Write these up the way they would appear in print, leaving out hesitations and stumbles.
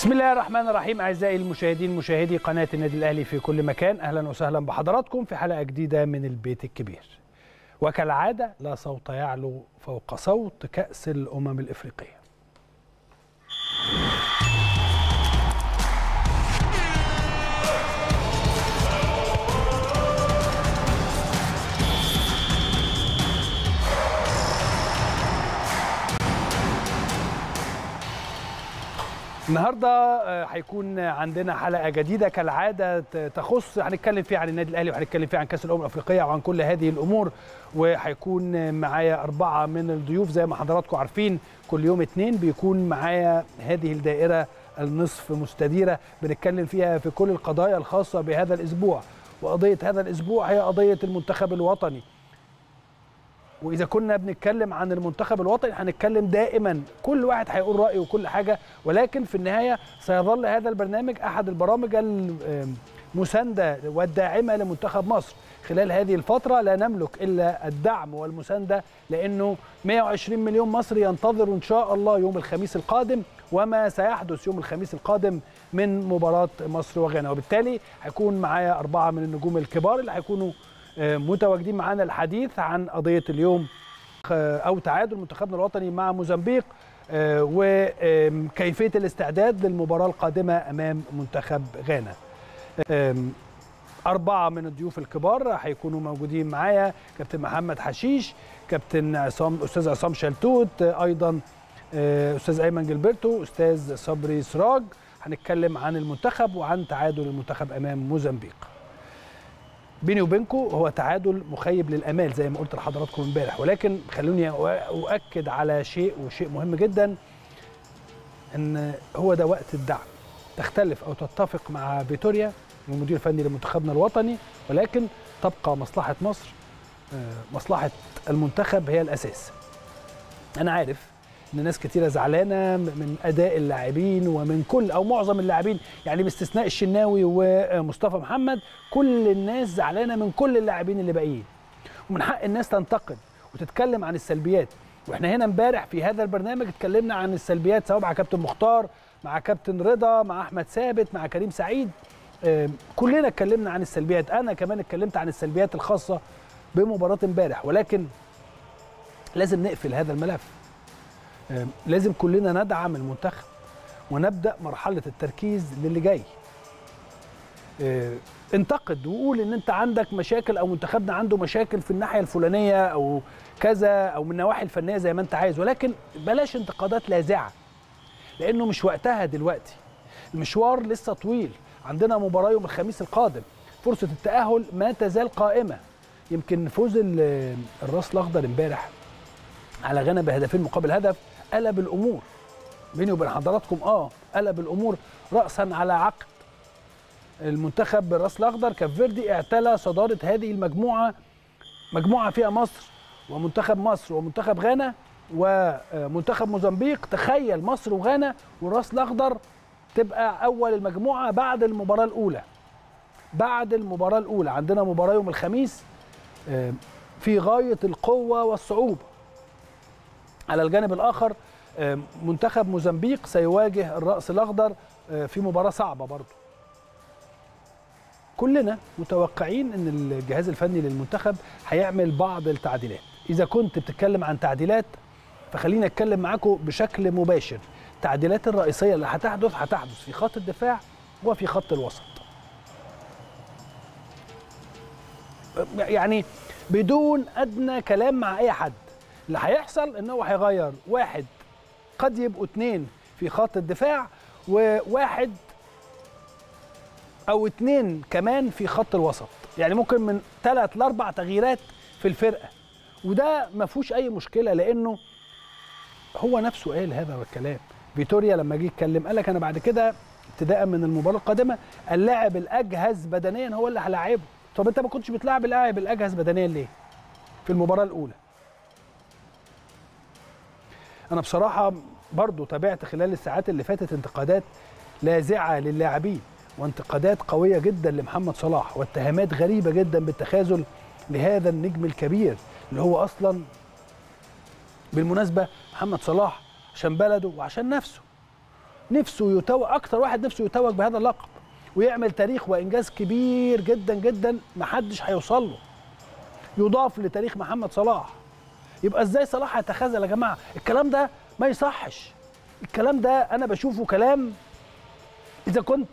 بسم الله الرحمن الرحيم. أعزائي المشاهدين مشاهدي قناة النادي الأهلي في كل مكان، أهلا وسهلا بحضراتكم في حلقة جديدة من البيت الكبير. وكالعادة لا صوت يعلو فوق صوت كأس الأمم الإفريقية. النهارده هيكون عندنا حلقه جديده كالعاده تخص، هنتكلم فيها عن النادي الاهلي وهنتكلم فيها عن كاس الامم الافريقيه وعن كل هذه الامور، وهيكون معايا 4 من الضيوف زي ما حضراتكم عارفين. كل يوم 2 بيكون معايا هذه الدائره النصف مستديره بنتكلم فيها في كل القضايا الخاصه بهذا الاسبوع، وقضيه هذا الاسبوع هي قضيه المنتخب الوطني. وإذا كنا بنتكلم عن المنتخب الوطني هنتكلم دائما، كل واحد هيقول رأيه وكل حاجة، ولكن في النهاية سيظل هذا البرنامج أحد البرامج المساندة والداعمة لمنتخب مصر. خلال هذه الفترة لا نملك إلا الدعم والمساندة، لأنه 120 مليون مصري ينتظر إن شاء الله يوم الخميس القادم وما سيحدث يوم الخميس القادم من مباراة مصر وغانا. وبالتالي هيكون معايا 4 من النجوم الكبار اللي هيكونوا متواجدين معانا الحديث عن قضية اليوم أو تعادل منتخبنا الوطني مع موزمبيق وكيفية الاستعداد للمباراة القادمة أمام منتخب غانا. 4 من الضيوف الكبار هيكونوا موجودين معايا: كابتن محمد حشيش، كابتن أستاذ عصام شلتوت، أيضا أستاذ أيمن جلبرتو، أستاذ صبري سراج. هنتكلم عن المنتخب وعن تعادل المنتخب أمام موزمبيق. بيني وبينكم هو تعادل مخيب للامال زي ما قلت لحضراتكم امبارح، ولكن خلوني اؤكد على شيء مهم جدا، ان هو ده وقت الدعم. تختلف او تتفق مع فيتوريا المدير الفني لمنتخبنا الوطني، ولكن تبقى مصلحه مصر، مصلحه المنتخب هي الاساس. انا عارف ان ناس كتيره زعلانه من اداء اللاعبين ومن كل او معظم اللاعبين، يعني باستثناء الشناوي ومصطفى محمد، كل الناس زعلانه من كل اللاعبين اللي باقيين، ومن حق الناس تنتقد وتتكلم عن السلبيات. واحنا هنا امبارح في هذا البرنامج اتكلمنا عن السلبيات، سواء مع كابتن مختار، مع كابتن رضا، مع احمد ثابت، مع كريم سعيد، كلنا اتكلمنا عن السلبيات. انا كمان اتكلمت عن السلبيات الخاصه بمباراه امبارح، ولكن لازم نقفل هذا الملف. لازم كلنا ندعم المنتخب ونبدأ مرحلة التركيز للي جاي. انتقد وقول ان انت عندك مشاكل او منتخبنا عنده مشاكل في الناحية الفلانية او كذا او من النواحي الفنية زي ما انت عايز، ولكن بلاش انتقادات لاذعة، لانه مش وقتها دلوقتي. المشوار لسه طويل، عندنا مباراة يوم الخميس القادم، فرصة التأهل ما تزال قائمة. يمكن فوز الراس الاخضر امبارح على غانا بهدفين مقابل هدف قلب الامور بيني وبين حضراتكم، قلب الامور راسا على عقب. المنتخب بالراس الاخضر كاب فيردي اعتلى صداره هذه المجموعه، مجموعه فيها مصر ومنتخب غانا ومنتخب موزمبيق. تخيل مصر وغانا والراس الاخضر تبقى اول المجموعه بعد المباراه الاولى. عندنا مباراه يوم الخميس في غايه القوه والصعوبه. على الجانب الآخر منتخب موزمبيق سيواجه الرأس الأخضر في مباراة صعبة برضو. كلنا متوقعين أن الجهاز الفني للمنتخب هيعمل بعض التعديلات. إذا كنت بتتكلم عن تعديلات فخلينا أتكلم معاكم بشكل مباشر. التعديلات الرئيسية اللي هتحدث في خط الدفاع وفي خط الوسط، يعني بدون أدنى كلام مع أي حد. اللي هيحصل ان هو هيغير 1، قد يبقوا 2 في خط الدفاع، و1 أو 2 كمان في خط الوسط. يعني ممكن من 3 ل 4 تغييرات في الفرقه، وده ما فيهوش اي مشكله، لانه هو نفسه قال هذا الكلام. فيتوريا لما جه يتكلم قال لك انا بعد كده ابتداء من المباراه القادمه اللاعب الاجهز بدنيا هو اللي هلاعبه. طب انت ما كنتش بتلاعب اللاعب الاجهز بدنيا ليه في المباراه الاولى؟ أنا بصراحة برضو تابعت خلال الساعات اللي فاتت انتقادات لاذعة للاعبين وانتقادات قوية جدا لمحمد صلاح واتهامات غريبة جدا بالتخاذل لهذا النجم الكبير اللي هو أصلا بالمناسبة محمد صلاح عشان بلده وعشان نفسه نفسه يتوج، اكتر واحد نفسه يتوج بهذا اللقب ويعمل تاريخ وانجاز كبير جدا جدا محدش هيوصل له، يضاف لتاريخ محمد صلاح. يبقى ازاي صلاح هيتخاذل يا جماعه؟ الكلام ده ما يصحش. الكلام ده انا بشوفه كلام، اذا كنت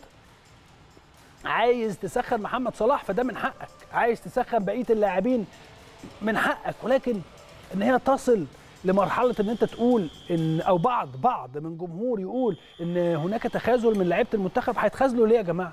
عايز تسخن محمد صلاح فده من حقك، عايز تسخن بقيه اللاعبين من حقك، ولكن ان هي تصل لمرحله ان انت تقول ان، او بعض من جمهور يقول ان هناك تخاذل من لعيبه المنتخب. هيتخاذلوا ليه يا جماعه؟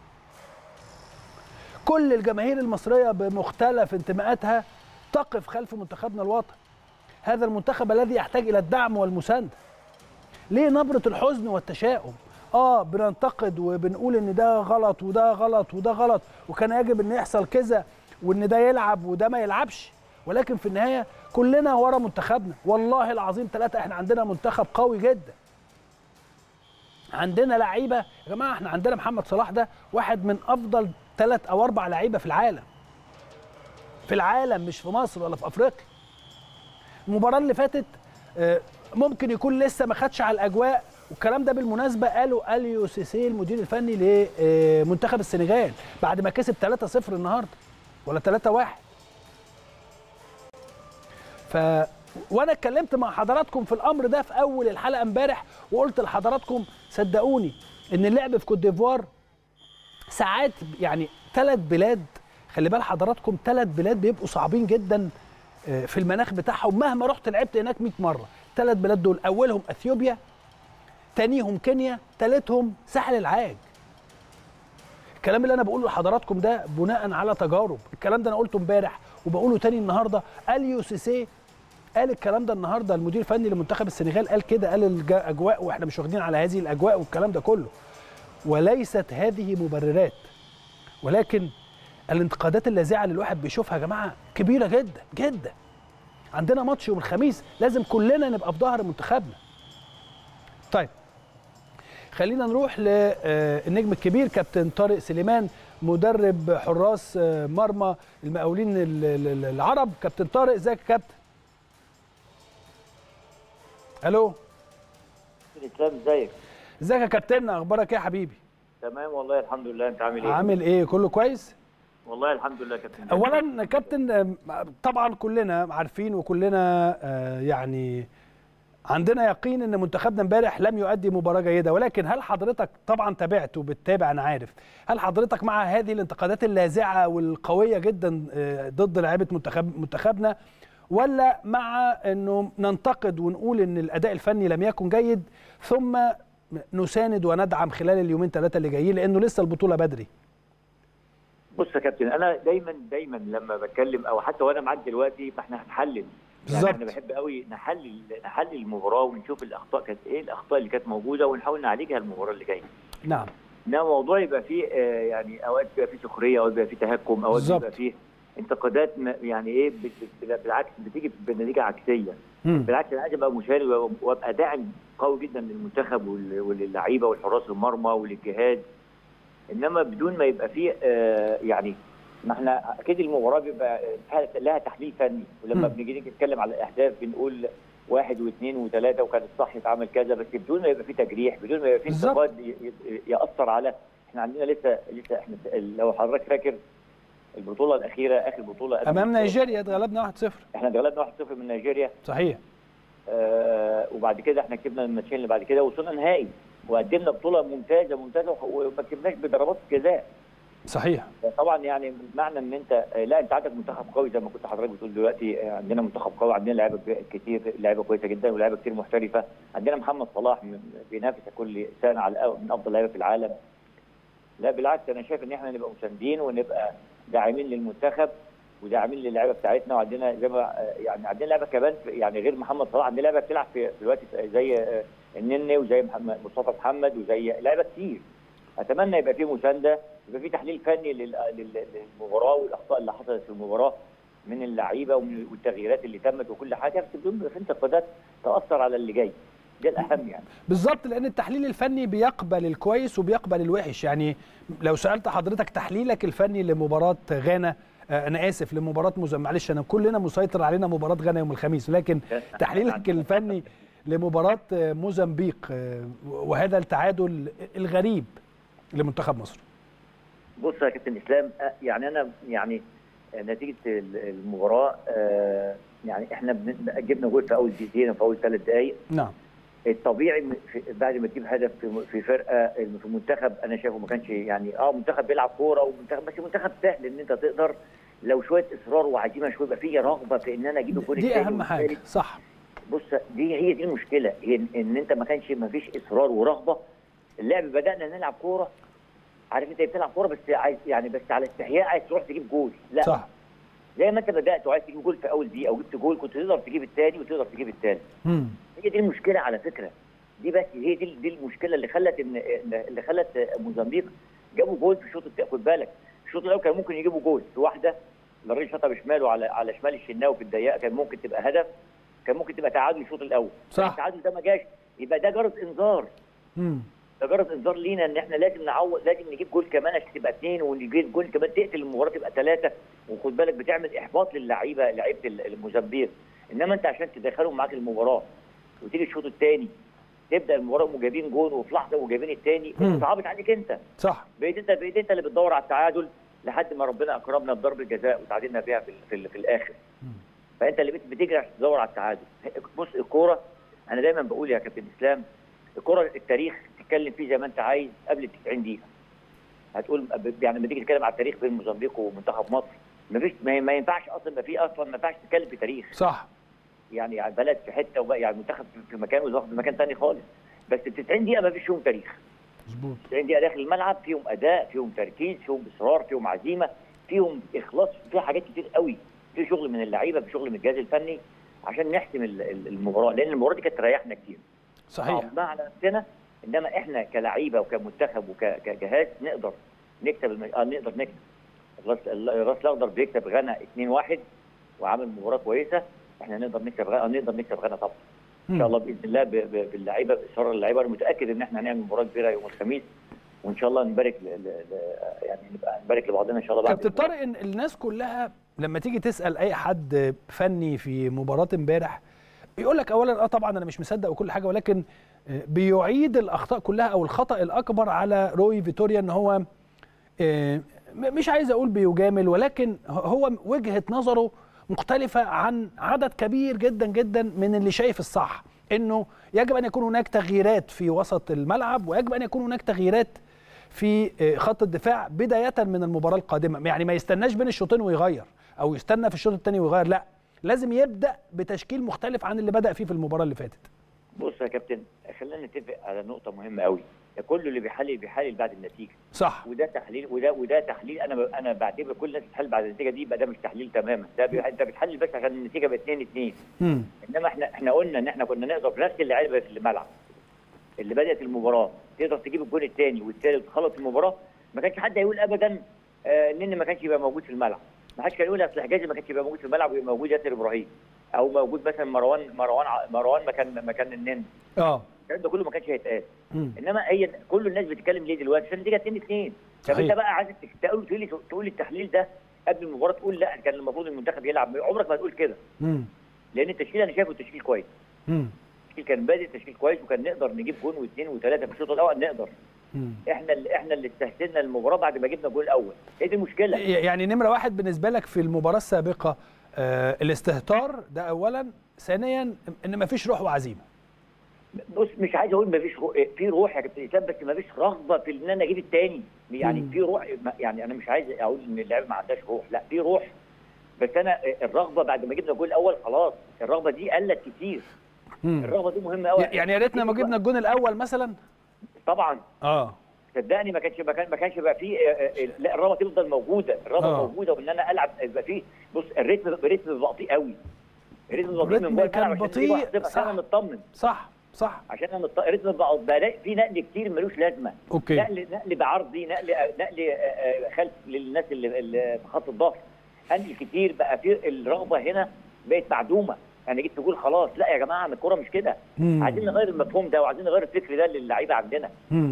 كل الجماهير المصريه بمختلف انتماءاتها تقف خلف منتخبنا الوطني، هذا المنتخب الذي يحتاج الى الدعم والمسانده. ليه نبره الحزن والتشاؤم؟ بننتقد وبنقول ان ده غلط وده غلط وده غلط وكان يجب ان يحصل كذا وان ده يلعب وده ما يلعبش، ولكن في النهايه كلنا ورا منتخبنا. والله العظيم ثلاثه، احنا عندنا منتخب قوي جدا، عندنا لعيبه يا جماعه. احنا عندنا محمد صلاح ده واحد من افضل 3 أو 4 لعيبه في العالم، مش في مصر ولا في افريقيا. المباراه اللي فاتت ممكن يكون لسه ما خدش على الاجواء، والكلام ده بالمناسبه قاله اليو سيسي المدير الفني لمنتخب السنغال بعد ما كسب 3-0 النهارده ولا 3-1. وانا اتكلمت مع حضراتكم في الامر ده في اول الحلقه امبارح، وقلت لحضراتكم صدقوني ان اللعب في كوت ديفوار ساعات، يعني 3 بلاد، خلي بال حضراتكم 3 بلاد بيبقوا صعبين جدا في المناخ بتاعهم مهما رحت لعبت هناك 100 مره. 3 بلاد دول اولهم اثيوبيا، تانيهم كينيا، تالتهم ساحل العاج. الكلام اللي انا بقوله لحضراتكم ده بناء على تجارب، الكلام ده انا قلته امبارح وبقوله تاني النهارده. اليو سيسي قال الكلام ده النهارده، المدير الفني لمنتخب السنغال قال كده، قال الاجواء واحنا مش واخدين على هذه الاجواء والكلام ده كله. وليست هذه مبررات، ولكن الانتقادات اللاذعه اللي الواحد بيشوفها يا جماعه كبيره جدا جدا. عندنا ماتش يوم الخميس لازم كلنا نبقى في ظهر منتخبنا. طيب خلينا نروح للنجم الكبير كابتن طارق سليمان مدرب حراس مرمى المقاولين العرب. كابتن طارق ازيك يا كابتن؟ الو اسلام، ازيك؟ ازيك يا كابتن، اخبارك ايه يا حبيبي؟ تمام والله الحمد لله. انت عامل ايه؟ عامل ايه؟ كله كويس؟ والله الحمد لله كابتن. اولا كابتن، طبعا كلنا عارفين وكلنا يعني عندنا يقين ان منتخبنا امبارح لم يؤدي مباراه جيده، ولكن هل حضرتك طبعا تابعت وبتتابع انا عارف، هل حضرتك مع هذه الانتقادات اللاذعه والقويه جدا ضد لاعيبه منتخبنا، ولا مع انه ننتقد ونقول ان الاداء الفني لم يكن جيد ثم نساند وندعم خلال اليومين 3 اللي جايين لانه لسه البطوله بدري؟ بص يا كابتن، انا دايما لما بتكلم او حتى وانا معاك دلوقتي فاحنا هنحلل. بالظبط. يعني انا بحب قوي نحلل المباراه ونشوف الاخطاء كانت ايه، الاخطاء اللي كانت موجوده ونحاول نعالجها المباراه اللي جايه. نعم. انما الموضوع يبقى فيه يعني اوقات بيبقى فيه سخريه، اوقات بيبقى فيه تهكم، اوقات بيبقى فيه انتقادات يعني ايه بالعكس بتيجي بنتيجه عكسيه. بالعكس انا عايز ابقى مشارك وابقى داعم قوي جدا للمنتخب وللعيبه والحراس المرمى وللجهاز، انما بدون ما يبقى فيه يعني ما احنا اكيد المباراه بيبقى لها تحليل فني، ولما بنيجي نتكلم على الاهداف بنقول 1 و2 و3 وكان الصح يتعمل كذا، بس بدون ما يبقى فيه تجريح، بدون ما يبقى فيه انتقاد ياثر على. احنا عندنا لسه احنا لو حضرتك فاكر البطوله الاخيره، اخر بطوله امام نيجيريا اتغلبنا 1-0. احنا اتغلبنا 1-0 من نيجيريا. صحيح. وبعد كده احنا كسبنا الماتشين اللي بعد كده وصلنا نهائي وقدمنا بطوله ممتازه وما كسبناش بضربات الجزاء. صحيح. طبعا يعني معنى ان انت لا، انت عندك منتخب قوي زي ما كنت حضرتك بتقول دلوقتي، عندنا منتخب قوي، عندنا لعيبه كتير، لعيبه كويسه جدا ولاعيبه كتير محترفه، عندنا محمد صلاح بينافس كل سنه على من افضل لعيبه في العالم. لا بالعكس، انا شايف ان احنا نبقى مساندين ونبقى داعمين للمنتخب وداعمين للعيبه بتاعتنا، وعندنا زي ما يعني عندنا لعيبه كمان يعني غير محمد صلاح، عندنا لعيبه بتلعب في الوقت زي النني وزي مصطفى محمد وزي لعيبه كتير. اتمنى يبقى في مسانده، يبقى في تحليل فني للمباراه والاخطاء اللي حصلت في المباراه من اللعيبه والتغييرات اللي تمت وكل حاجه، بس بدون ما في انتقادات تاثر على اللي جاي. ده الاهم يعني. بالظبط، لان التحليل الفني بيقبل الكويس وبيقبل الوحش. يعني لو سالت حضرتك تحليلك الفني لمباراه غانا، انا اسف لمباراه معلش انا كلنا مسيطر علينا مباراه غانا يوم الخميس، لكن تحليلك الفني لمباراه موزمبيق وهذا التعادل الغريب لمنتخب مصر؟ بص يا كابتن اسلام، يعني انا يعني نتيجه المباراه يعني احنا جبنا جول في اول دقيقتين في اول 3 دقائق. نعم. الطبيعي بعد ما تجيب هدف في فرقه في منتخب انا شايفه ما كانش يعني منتخب بيلعب كوره ومنتخب بس منتخب سهل ان انت تقدر لو شويه اصرار وعزيمه شويه يبقى فيه رغبه في ان انا اجيب الجول الثاني. دي اهم حاجه. صح. بص هي دي المشكله، هي ان انت ما فيش اصرار ورغبه. اللعب بدانا نلعب كوره، عارف انت بتلعب كوره بس عايز يعني بس على استحياء عايز تروح تجيب جول. لا صح. زي ما انت بدات وعايز تجيب جول في اول دقيقه وجبت جول كنت تقدر تجيب الثاني وتقدر تجيب الثالث. هي دي المشكله على فكره، دي بس هي دي المشكله اللي خلت موزمبيق جابوا جول في الشوط الثاني. خد بالك الشوط الاول كان ممكن يجيبوا جول في واحده، الراجل شاطها بشماله على شمال الشناوي في الضيقه، كان ممكن تبقى هدف، كان ممكن تبقى تعادل الشوط الاول. صح. التعادل ده ما جاش، يبقى ده جرس انذار. ده جرس انذار لينا ان احنا لازم نعوض، لازم نجيب جول كمان عشان تبقى 2 ونجيب جول كمان تقتل المباراه تبقى 3. وخد بالك بتعمل احباط للعيبه الموزمبيق. انما انت عشان تدخلهم معاك المباراه وتيجي الشوط الثاني تبدا المباراه وجايبين جول وفي لحظه وجايبين الثاني، صعبت عليك انت. صح. بقيت انت اللي بتدور على التعادل لحد ما ربنا اكرمنا بضربه جزاء وتعادلنا بيها في الاخر. فانت اللي بتجري عشان تدور على التعادل. بص الكوره انا دايما بقول يا كابتن اسلام، الكوره التاريخ تتكلم فيه زي ما انت عايز قبل 90 دقيقه. هتقول يعني لما تيجي تتكلم على التاريخ بين موزمبيق ومنتخب مصر ما ينفعش اصلا ما ينفعش تتكلم في تاريخ. صح. يعني بلد في حته وبقى يعني منتخب في مكان وزاخد في مكان ثاني خالص. بس ال 90 دقيقه ما فيش فيهم تاريخ. مظبوط. 90 دقيقه داخل الملعب فيهم اداء، فيهم تركيز، فيهم اصرار، فيهم عزيمه، فيهم اخلاص، فيها حاجات كتير قوي. في شغل من اللعيبه، في شغل من الجهاز الفني عشان نحسم المباراه، لان المباراه دي كانت تريحنا كتير. صحيح. على نفسنا، انما احنا كلعيبه وكمنتخب وكجهاز نقدر نكسب نقدر نكسب. الراس الاخضر بيكسب غانا 2-1 وعامل مباراه كويسه. احنا نقدر نكسب غانا طبعا ان شاء الله باذن الله باللعيبه، باصرار اللعيبه. انا متاكد ان احنا هنعمل مباراه كبيره يوم الخميس وان شاء الله نبارك يعني نبقى نبارك لبعضنا ان شاء الله. كابتن طارق، ان الناس كلها لما تيجي تسال اي حد فني في مباراه امبارح يقول لك اولا طبعا انا مش مصدق وكل حاجه، ولكن بيعيد الاخطاء كلها او الخطا الاكبر على روي فيتوريا، ان هو مش عايز اقول بيجامل، ولكن هو وجهه نظره مختلفه عن عدد كبير جدا جدا من اللي شايف الصح، انه يجب ان يكون هناك تغييرات في وسط الملعب ويجب ان يكون هناك تغييرات في خط الدفاع بدايه من المباراه القادمه. يعني ما يستناش بين الشوطين ويغير او يستنى في الشوط الثاني ويغير، لا لازم يبدا بتشكيل مختلف عن اللي بدا فيه في المباراه اللي فاتت. بص يا كابتن، خلينا نتفق على نقطه مهمه قوي. كل اللي بيحلل بعد النتيجه. صح. وده تحليل وده تحليل. انا بعتبر كل الناس بتحلل بعد النتيجه دي، يبقى ده مش تحليل تماما. ده انت بتحلل بس عشان النتيجه بقت 2-2. انما احنا قلنا ان احنا كنا نقدر بنفس اللعيبه في الملعب اللي بدات المباراه تقدر تجيب الجول الثاني والثالث وتخلص المباراه. ما كانش حد هيقول ابدا ان ما كانش يبقى موجود في الملعب. ما حدش كان يقول اصل حجازي ما كانش يبقى موجود في الملعب ويبقى موجود ياسر ابراهيم او موجود مثلا مروان مكان النني. الكلام ده كله ما كانش هيتقال. انما هي كل الناس بتتكلم ليه دلوقتي؟ عشان النتيجه 2-2. طب انت بقى عايز تقول التحليل ده قبل المباراه، تقول لا كان المفروض المنتخب يلعب. عمرك ما هتقول كده. لان التشكيل انا شايفه تشكيل كويس. التشكيل كان بادئ تشكيل كويس وكان نقدر نجيب جون واثنين وثلاثه في الشوط الاول نقدر. احنا اللي استهترنا المباراه بعد ما جبنا الجول الاول. هي دي المشكله. يعني نمره واحد بالنسبه لك في المباراه السابقه الاستهتار ده اولا، ثانيا ان ما فيش روح وعزيمه. بص مش عايز اقول ما فيش روح، في روح يا كابتن اسلام، بس ما فيش رغبه في ان انا اجيب الثاني. يعني في روح، يعني انا مش عايز اقول ان اللعيبه ما عندهاش روح، لا في روح، بس انا الرغبه بعد ما جبنا الجول الاول خلاص الرغبه دي قلت كتير. الرغبه دي مهمه قوي. يعني يا ريتنا ما جبنا الجول الاول مثلا. طبعا صدقني ما كانش بقى فيه. لا الرغبه تفضل موجوده، الرغبه موجوده، وان انا العب يبقى فيه. بص الريتم بطيء قوي. الريتم كان بطيء. صح. انا مطمن. صح عشان انا الريتم بلاقي في نقل كتير ملوش لازمه. اوكي. نقل بعرضي، نقل خلف للناس اللي في خط الظهر، انقل كتير. بقى في الرغبه هنا بقت معدومه. انا جيت تقول خلاص لا يا جماعه الكوره مش كده. عايزين نغير المفهوم ده وعايزين نغير الفكر ده للعيبه عندنا.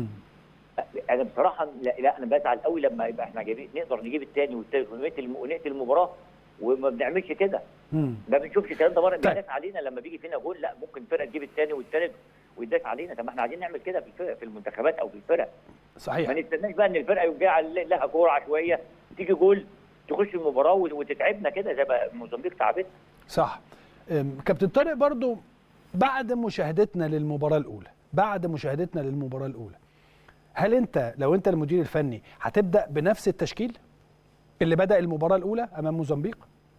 انا بصراحه لا انا بزعل قوي لما يبقى احنا نقدر نجيب الثاني والثالث ونقتل المباراه وما بنعملش كده. ما بنشوفش الكلام ده بره. بيداس علينا لما بيجي فينا جول، لا ممكن فرقه تجيب الثاني والثالث ويداس علينا. طب ما احنا عايزين نعمل كده في المنتخبات او في الفرق. صحيح. ما نستناش بقى ان الفرقه يبقى لها كوره عشوائيه تيجي جول تخش المباراه وتتعبنا كده زي ما موزمبيق تعبتنا. صح. كابتن طارق، برضو بعد مشاهدتنا للمباراه الاولى، هل انت لو انت المدير الفني هتبدا بنفس التشكيل اللي بدا المباراه الاولى امام موزمبيق؟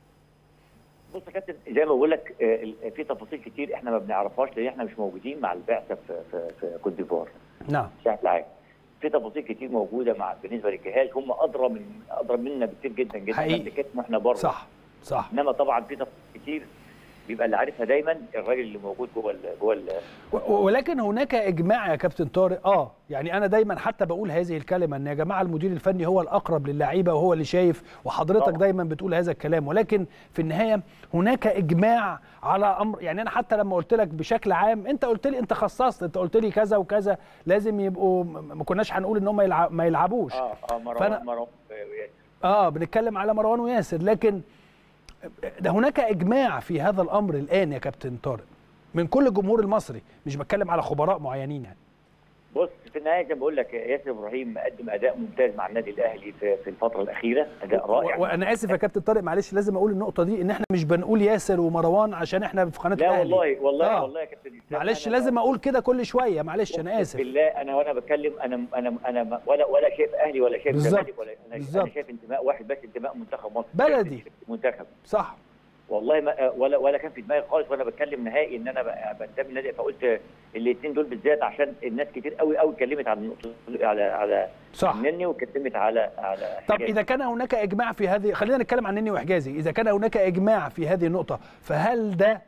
بص يا كابتن، زي ما بقول لك في تفاصيل كتير احنا ما بنعرفهاش لان احنا مش موجودين مع البعثه في كوت ديفوار. نعم. بشكل عام في تفاصيل كتير موجوده بالنسبه للجهاز، هم ادرى منا بكتير جدا جدا حقيقي. واحنا بره. صح. انما طبعا في تفاصيل كتير بيبقى اللي عارفها دايما الراجل اللي موجود جوه ولكن هناك اجماع يا كابتن طارق. يعني انا دايما حتى بقول هذه الكلمه ان يا جماعه المدير الفني هو الاقرب للاعيبه وهو اللي شايف، وحضرتك طبعا دايما بتقول هذا الكلام، ولكن في النهايه هناك اجماع على امر. يعني انا حتى لما قلت لك بشكل عام، انت قلت لي، انت خصصت، انت قلت لي كذا وكذا لازم يبقوا، ما كناش هنقول ان هم ما يلعبوش. مروان بنتكلم على مروان وياسر، لكن ده هناك اجماع في هذا الامر الان يا كابتن طارق من كل الجمهور المصري، مش بتكلم على خبراء معينين يعني. بص، في النهايه زي ما بقول لك ياسر ابراهيم قدم اداء ممتاز مع النادي الاهلي في الفتره الاخيره، اداء رائع. وانا اسف يا كابتن طارق، معلش لازم اقول النقطه دي، ان احنا مش بنقول ياسر ومروان عشان احنا في قناه الاهلي. لا والله يا كابتن، معلش لازم اقول كده كل شويه، معلش انا اسف. بالله وانا بتكلم، انا ولا شايف اهلي ولا شايف زمالك انا شايف انتماء واحد بس، انتماء منتخب مصر بلدي منتخب. صح والله ما ولا كان في دماغي خالص وانا بتكلم نهائي ان انا بنتمي للنادي. فقلت الاثنين دول بالذات عشان الناس كتير قوي اتكلمت عن على صح النني، واتكلمت على طب اذا كان هناك اجماع في هذه، خلينا نتكلم عن النني وحجازي، اذا كان هناك اجماع في هذه النقطه، فهل ده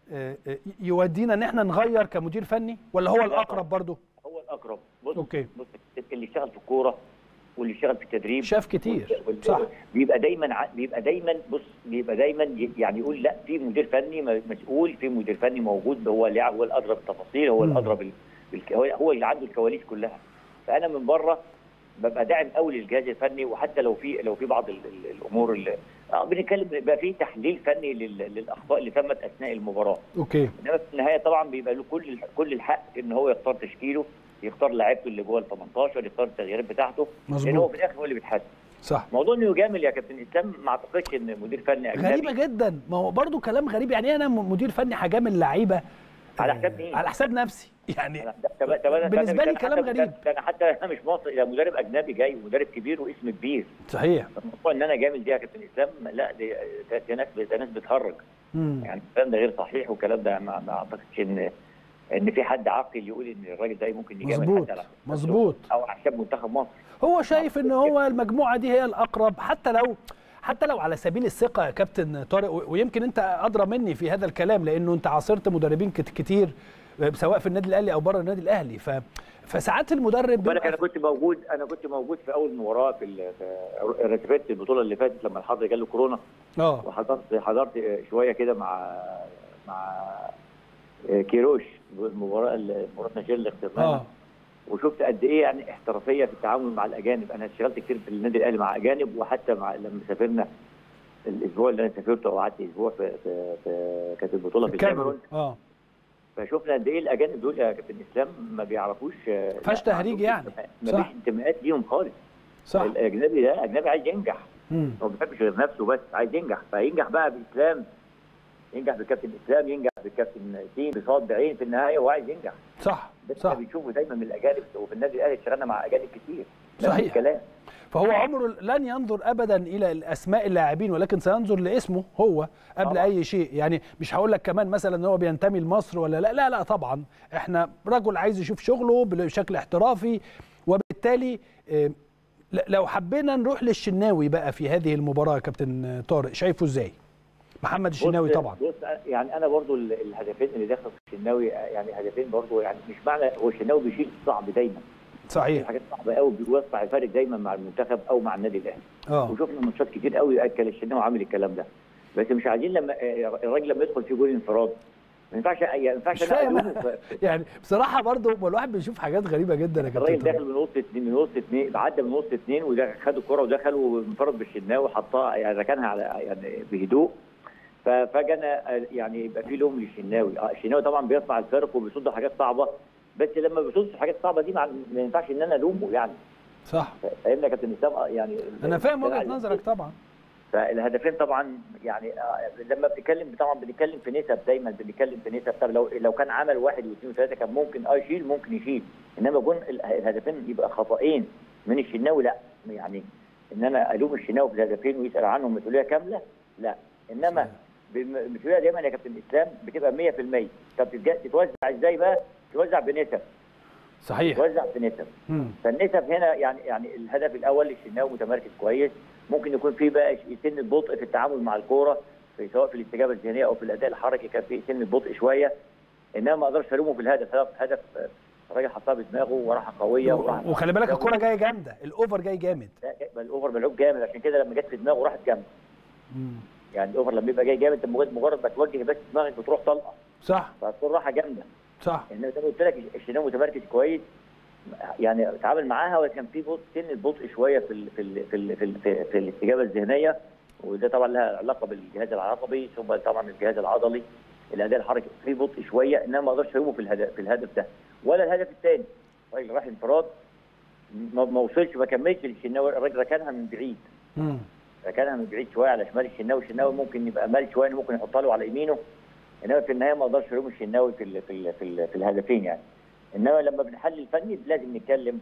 يودينا ان احنا نغير كمدير فني ولا هو الاقرب برضه؟ هو الاقرب. بص اللي اشتغل في الكوره واللي اشتغل في التدريب شاف كتير. صح. بيبقى دايما يعني يقول لا، في مدير فني مسؤول، في مدير فني موجود، هو اللي هو الادرى بالتفاصيل، هو الادرى هو اللي عنده الكواليس كلها. فانا من بره ببقى داعم قوي للجهاز الفني، وحتى لو في بعض الامور اللي بنتكلم بقى في تحليل فني للاخطاء اللي تمت اثناء المباراه. اوكي. انما في النهايه طبعا بيبقى له كل الحق ان هو يختار تشكيله، يختار لعيبته اللي جوه ال 18، يختار التغييرات بتاعته، لان هو في الاخر هو اللي بيتحدد. صح. موضوع انه يجامل يا كابتن اسلام، ما اعتقدش ان مدير فني اجنبي. غريبه جدا، ما هو برضه كلام غريب. يعني انا مدير فني هجامل لعيبه على حساب مين؟ على حساب نفسي يعني. بالنسبه لي كلام غريب. انا حتى انا مش مصري، ده مدرب اجنبي جاي، مدرب كبير واسم كبير. صحيح. الموضوع ان انا جامل دي يا كابتن اسلام، لا دي ناس بتهرج. يعني الكلام ده غير صحيح، والكلام ده ما اعتقدش ان في حد عاقل يقول ان الراجل ده ممكن يجامل حد مظبوط او على حساب منتخب مصر. هو شايف ان هو المجموعه دي هي الاقرب، حتى لو على سبيل الثقه يا كابتن طارق، ويمكن انت ادرى مني في هذا الكلام لانه انت عاصرت مدربين كتير سواء في النادي الاهلي او بره النادي الاهلي. فساعات المدرب انا كنت موجود في اول مباراه في رتبات البطوله اللي فاتت لما الحضر جاله كورونا. وحضرت شويه كده مع كيروش مباراه نيجيريا اللي خسرناها. وشفت قد ايه يعني احترافيه في التعامل مع الاجانب. انا اشتغلت كتير في النادي الاهلي مع اجانب، وحتى لما سافرنا الاسبوع اللي انا سافرته او قعدت اسبوع في كانت البطوله في الكاميرون. فشفنا قد ايه الاجانب دول يا كابتن اسلام ما بيعرفوش، فاش تهريج يعني. ما فيش انتماءات ليهم خالص. صح. الاجنبي ده اجنبي عايز ينجح. هو ما بيحبش غير نفسه بس، عايز ينجح. فينجح بقى باسلام، ينجح بالكابتن اسلام، ينجح بالكابتن سين، بصاد بعين، في النهايه هو عايز ينجح. صح. ده بنشوفه دايما من الاجانب، وفي النادي الاهلي اشتغلنا مع اجانب كتير. صحيح. الكلام. فهو عمره لن ينظر ابدا الى اسماء اللاعبين، ولكن سينظر لاسمه هو قبل طبعا. اي شيء. يعني مش هقول لك كمان مثلا ان هو بينتمي لمصر ولا لا طبعا. احنا رجل عايز يشوف شغله بشكل احترافي، وبالتالي لو حبينا نروح للشناوي بقى في هذه المباراه يا كابتن طارق، شايفه ازاي؟ محمد الشناوي طبعا. بص يعني انا برضو الهدفين اللي دخلوا في الشناوي يعني هدفين برضو، يعني مش معنى هو الشناوي بيشيل الصعب دايما. صحيح. حاجات صعبه قوي، بيوسع الفارق دايما مع المنتخب او مع النادي الاهلي. وشفنا ماتشات كتير قوي اكل الشناوي عامل الكلام ده. بس مش عايزين لما الراجل لما يدخل في جول انفراد ما ينفعش يعني بصراحه برضو الواحد بيشوف حاجات غريبه جدا يا كابتن. الراجل داخل من وسط اثنين عدى من وسط اثنين وخد الكره ودخل وانفرد بالشناوي وحطها، يعني ركنها على يعني بهدوء. ففجاه يعني يبقى في لوم للشناوي. الشناوي طبعا بيصنع الفرق وبيصد حاجات صعبه، بس لما بيصد حاجات صعبه دي ما ينفعش ان انا الومه يعني. صح. فاهمني يا كابتن اسلام؟ يعني انا فاهم وجهه نظرك طبعا. فالهدفين طبعا يعني لما بنتكلم طبعا بنتكلم في نسب، دايما بنتكلم في نسب. طب لو كان عمل 1 و2 و3 كان ممكن يشيل، ممكن يشيل. انما جون الهدفين يبقى خطأين من الشناوي، لا يعني ان انا الوم الشناوي في الهدفين ويسال عنهم مسؤوليه كامله، لا. انما المسؤوليه دايما يا كابتن اسلام بتبقى 100%. طب تتوزع ازاي بقى؟ تتوزع بنسب. صحيح. تتوزع بنسب. فالنسب هنا يعني الهدف الاول الشناوي متمركز كويس، ممكن يكون في بقى سن البطء في التعامل مع الكوره، سواء في الاستجابه الذهنيه او في الاداء الحركي كان في سن البطء شويه. انما ما اقدرش الومه في الهدف. هدف الراجل حطها بدماغه وراحه قويه وخلي بالك الكوره جايه جامده، الاوفر جاي جامد. الاوفر ملعوب جامد، عشان كده لما جت في دماغه راحت جامده. يعني الاوفر لما يبقى جاي جامد مجرد ما توجه بس دماغك بتروح طلقه. صح. فالكوره راحه جامده. صح. يعني زي ما قلت لك الشناوي متمركز كويس، يعني اتعامل معاها، وكان في سن البطء شويه في الاستجابه الذهنيه، وده طبعا لها علاقه بالجهاز العصبي ثم طبعا الجهاز العضلي. الاداء الحركي في بطء شويه، انما ما اقدرش الومه في الهدف ده ولا الهدف الثاني. الراجل راح انفراد ما وصلش، ما كملش الشناوي، الراجل ركنها من بعيد. ركنها من بعيد شويه على شمال الشناوي ممكن يبقى مال شويه، ممكن يحطها له على يمينه. انما في النهايه ما اقدرش الوم الشناوي في الهدفين يعني. انما لما بنحلل فني لازم نتكلم،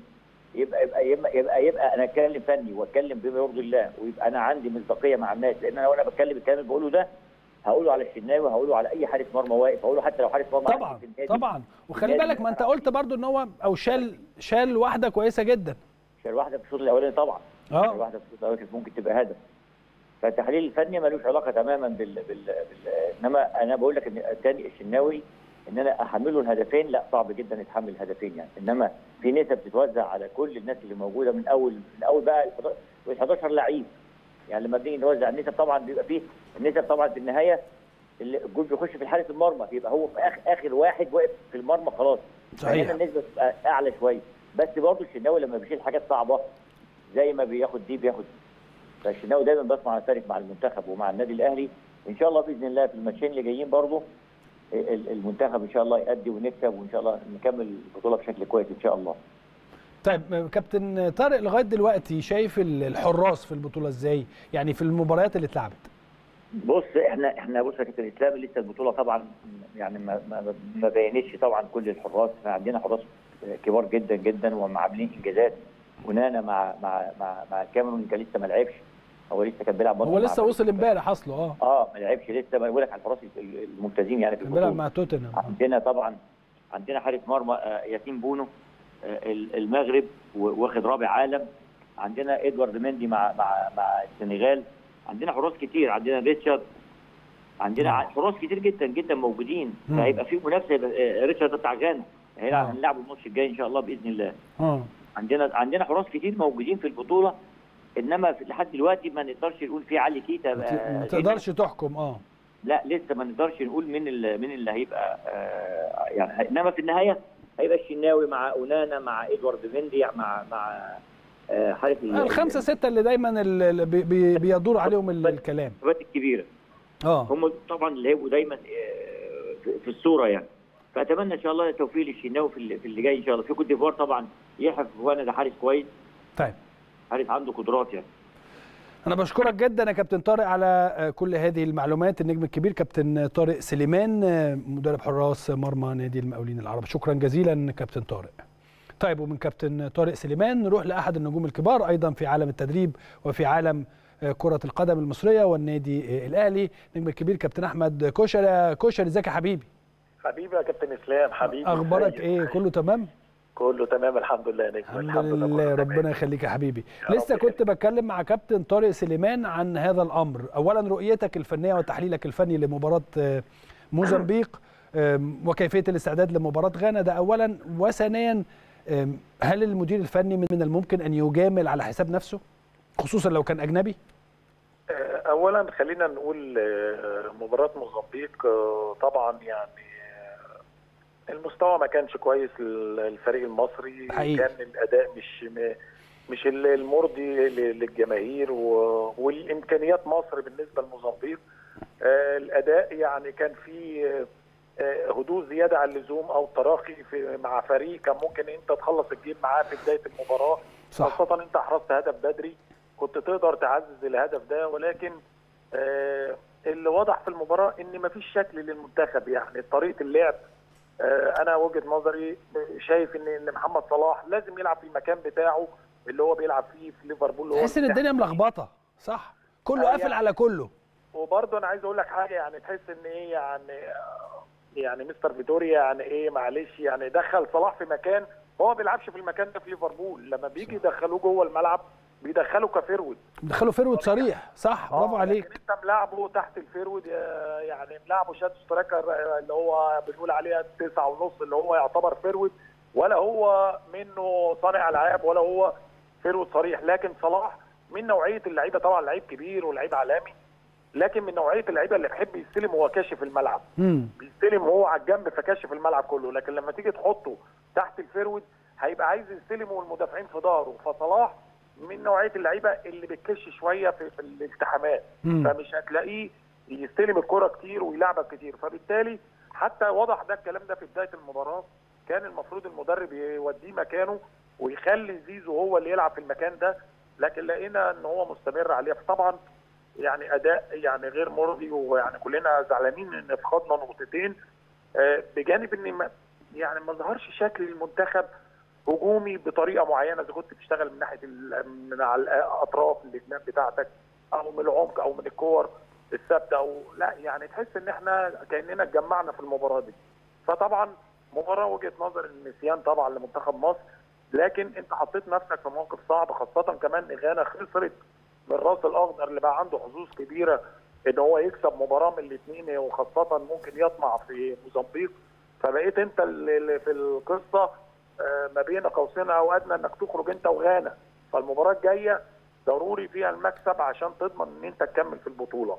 يبقى انا اتكلم فني واتكلم بما يرضي الله، ويبقى انا عندي مصداقيه مع الناس. لان انا وانا بتكلم الكلام اللي بقوله ده هقوله على الشناوي، هقوله على اي حارس مرمى واقف، هقوله حتى لو حارس مرمى طبعا طبعا. وخلي بالك ما انت قلت برضو ان هو شال واحده كويسه جدا. شال واحده في الشوط الاولاني طبعا. شال واحده في الشوط الاولاني ممكن تبقى هدف. فالتحليل الفني ملوش علاقه تماما انما انا بقول لك ان الثاني الشناوي ان انا احمله الهدفين، لا صعب جدا يتحمل الهدفين يعني. انما في نسب بتتوزع على كل الناس اللي موجوده من اول بقى ال 11 لعيب. يعني لما بنيجي نوزع النسب طبعا بيبقى فيه النسب طبعا في النهايه الجول بيخش في حارس المرمى، يبقى هو في اخر واحد واقف في المرمى خلاص. صحيح. النسبه بتبقى اعلى شويه، بس برضه الشناوي لما بيشيل حاجات صعبه زي ما بياخد دي بياخد. فالشناوي دايما بسمع الفارق مع المنتخب ومع النادي الاهلي. ان شاء الله باذن الله في الماتشين اللي جايين برضه المنتخب ان شاء الله يأدي ونكسب، وان شاء الله نكمل البطوله بشكل كويس ان شاء الله. طيب كابتن طارق، لغايه دلوقتي شايف الحراس في البطوله ازاي؟ يعني في المباريات اللي اتلعبت. بص احنا بص يا كابتن اسلام، لسه البطوله طبعا يعني ما بينتش طبعا كل الحراس. احنا عندنا حراس كبار جدا جدا وعاملين انجازات. ونانا مع الكاميرون كان لسه ما لعبش، هو لسه كان بيلعب. هو لسه وصل امبارح اصله. ما لعبش لسه. بقول لك على الحراس الممتازين يعني في البطوله. بيلعب مع توتنهام. عندنا طبعا حارس مرمى ياسين بونو المغرب واخد رابع عالم. عندنا ادوارد مندي مع السنغال. عندنا حراس كتير، عندنا ريتشارد، عندنا حراس كتير جدا جدا موجودين. فهيبقى في منافسه. ريتشارد بتاع غانا هنلعبه الماتش الجاي ان شاء الله باذن الله. عندنا حراس كتير موجودين في البطوله، انما لحد دلوقتي ما نقدرش نقول في علي كيتا. ما تقدرش تحكم. لا لسه ما نقدرش نقول مين اللي هيبقى يعني. انما في النهايه هيبقى الشناوي مع اونانا مع ادوارد مندي مع حارس الخمسه سته اللي دايما اللي بيدور عليهم الكلام. الشباب الكبيره هم طبعا اللي هيبقوا دايما في الصوره يعني. فاتمنى ان شاء الله التوفيق للشناوي في اللي جاي ان شاء الله. في كوت ديفوار طبعا يحيى فوفانا ده حارس كويس. طيب حارس عنده قدرات يعني. أنا بشكرك جدا يا كابتن طارق على كل هذه المعلومات. النجم الكبير كابتن طارق سليمان مدرب حراس مرمى نادي المقاولين العرب. شكرا جزيلا كابتن طارق. طيب ومن كابتن طارق سليمان نروح لأحد النجوم الكبار أيضا في عالم التدريب وفي عالم كرة القدم المصرية والنادي الأهلي، النجم الكبير كابتن أحمد كوشري. كوشري ازيك يا حبيبي؟ حبيبي يا كابتن اسلام. حبيبي أخبارك إيه؟ كله تمام؟ كله تمام الحمد لله. الحمد لله ربنا يخليك يا حبيبي. لسه كنت بتكلم مع كابتن طارق سليمان عن هذا الامر. اولا رؤيتك الفنيه وتحليلك الفني لمباراه موزمبيق وكيفيه الاستعداد لمباراه غانا ده اولا، وثانيا هل المدير الفني من الممكن ان يجامل على حساب نفسه خصوصا لو كان اجنبي؟ اولا خلينا نقول مباراه موزمبيق طبعا يعني المستوى ما كانش كويس للفريق المصري حقيقي. كان الاداء مش المرضي للجماهير والامكانيات مصر بالنسبه لموزمبيق الاداء يعني كان في هدوء زياده عن اللزوم او تراخي مع فريق كان ممكن انت تخلص الجيم معاه في بدايه المباراه، خاصه انت حرزت هدف بدري كنت تقدر تعزز الهدف ده. ولكن اللي واضح في المباراه ان مفيش شكل للمنتخب، يعني طريقه اللعب انا وجهه نظري شايف ان محمد صلاح لازم يلعب في المكان بتاعه اللي هو بيلعب فيه في ليفربول. تحس ان الدنيا ملخبطه صح؟ كله قافل على كله. وبرضه انا عايز اقول لك حاجه، يعني تحس ان ايه يعني مستر فيتوريا يعني ايه معلش يعني دخل صلاح في مكان هو ما بيلعبش في المكان ده في ليفربول. لما بيجي يدخلوه جوه الملعب بيدخله كفيرود، بيدخله فيرود صريح صح. برافو عليك. لكن انت ملاعبه تحت الفيرود، يعني ملاعبه شاد سترايكر اللي هو بنقول عليها 9.5 اللي هو يعتبر فيرود، ولا هو منه صانع العاب ولا هو فيرود صريح. لكن صلاح من نوعيه اللعيبه، طبعا لعيب كبير ولعيب عالمي، لكن من نوعيه اللعيبه اللي بيحب يستلم وهو كاشف الملعب. بيستلم وهو على الجنب فكاشف الملعب كله، لكن لما تيجي تحطه تحت الفيرود هيبقى عايز يستلم والمدافعين في ظهره. فصلاح من نوعيه اللعيبه اللي بتكش شويه في الالتحامات، فمش هتلاقيه يستلم الكره كتير ويلعبك كتير. فبالتالي حتى وضح ده الكلام ده في بدايه المباراه، كان المفروض المدرب يوديه مكانه ويخلي زيزو هو اللي يلعب في المكان ده، لكن لقينا ان هو مستمر عليه. فطبعا يعني اداء يعني غير مرضي، ويعني كلنا زعلانين ان فقدنا نقطتين، بجانب ان يعني ما ظهرش شكل المنتخب هجومي بطريقه معينه. اذا كنت بتشتغل من ناحيه من على الاطراف الجناب بتاعتك او من العمق او من الكور الثابته، او لا يعني تحس ان احنا كاننا اتجمعنا في المباراه دي. فطبعا مباراه وجهه نظر النسيان طبعا لمنتخب مصر، لكن انت حطيت نفسك في موقف صعب، خاصه كمان غانا خسرت من راس الاخضر اللي بقى عنده حظوظ كبيره ان هو يكسب مباراه من الاثنين، وخاصه ممكن يطمع في موزمبيق. فبقيت انت اللي في القصه ما بين قوسين او ادنى انك تخرج انت وغانا. فالمباراه الجايه ضروري فيها المكسب عشان تضمن ان انت تكمل في البطوله.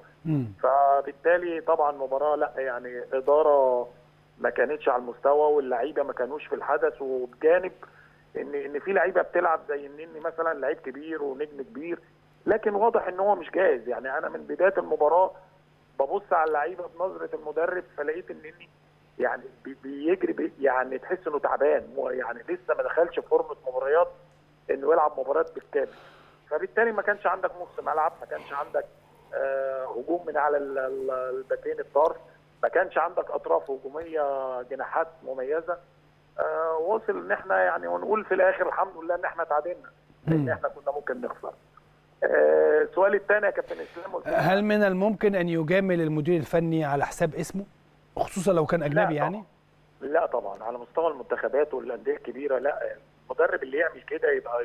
فبالتالي طبعا مباراه لا يعني اداره ما كانتش على المستوى، واللعيبه ما كانوش في الحدث، وبجانب ان في لعيبه بتلعب زي النني مثلا لعيب كبير ونجم كبير، لكن واضح ان هو مش جاهز. يعني انا من بدايه المباراه ببص على اللعيبه بنظره المدرب فلقيت النني يعني بيجري يعني تحس انه تعبان، يعني لسه ما دخلش في فورمه مباريات انه يلعب مباريات بالكامل. فبالتالي ما كانش عندك نص ملعب، ما كانش عندك هجوم من على الباكين الطرف، ما كانش عندك اطراف هجوميه جناحات مميزه. وصل ان احنا يعني ونقول في الاخر الحمد لله ان احنا تعادلنا، لان احنا كنا ممكن نخسر. السؤال الثاني يا كابتن اسلام، هل من الممكن ان يجامل المدير الفني على حساب اسمه خصوصا لو كان اجنبي؟ يعني لا طبعا على مستوى المنتخبات والانديه الكبيره لا، المدرب اللي يعمل كده يبقى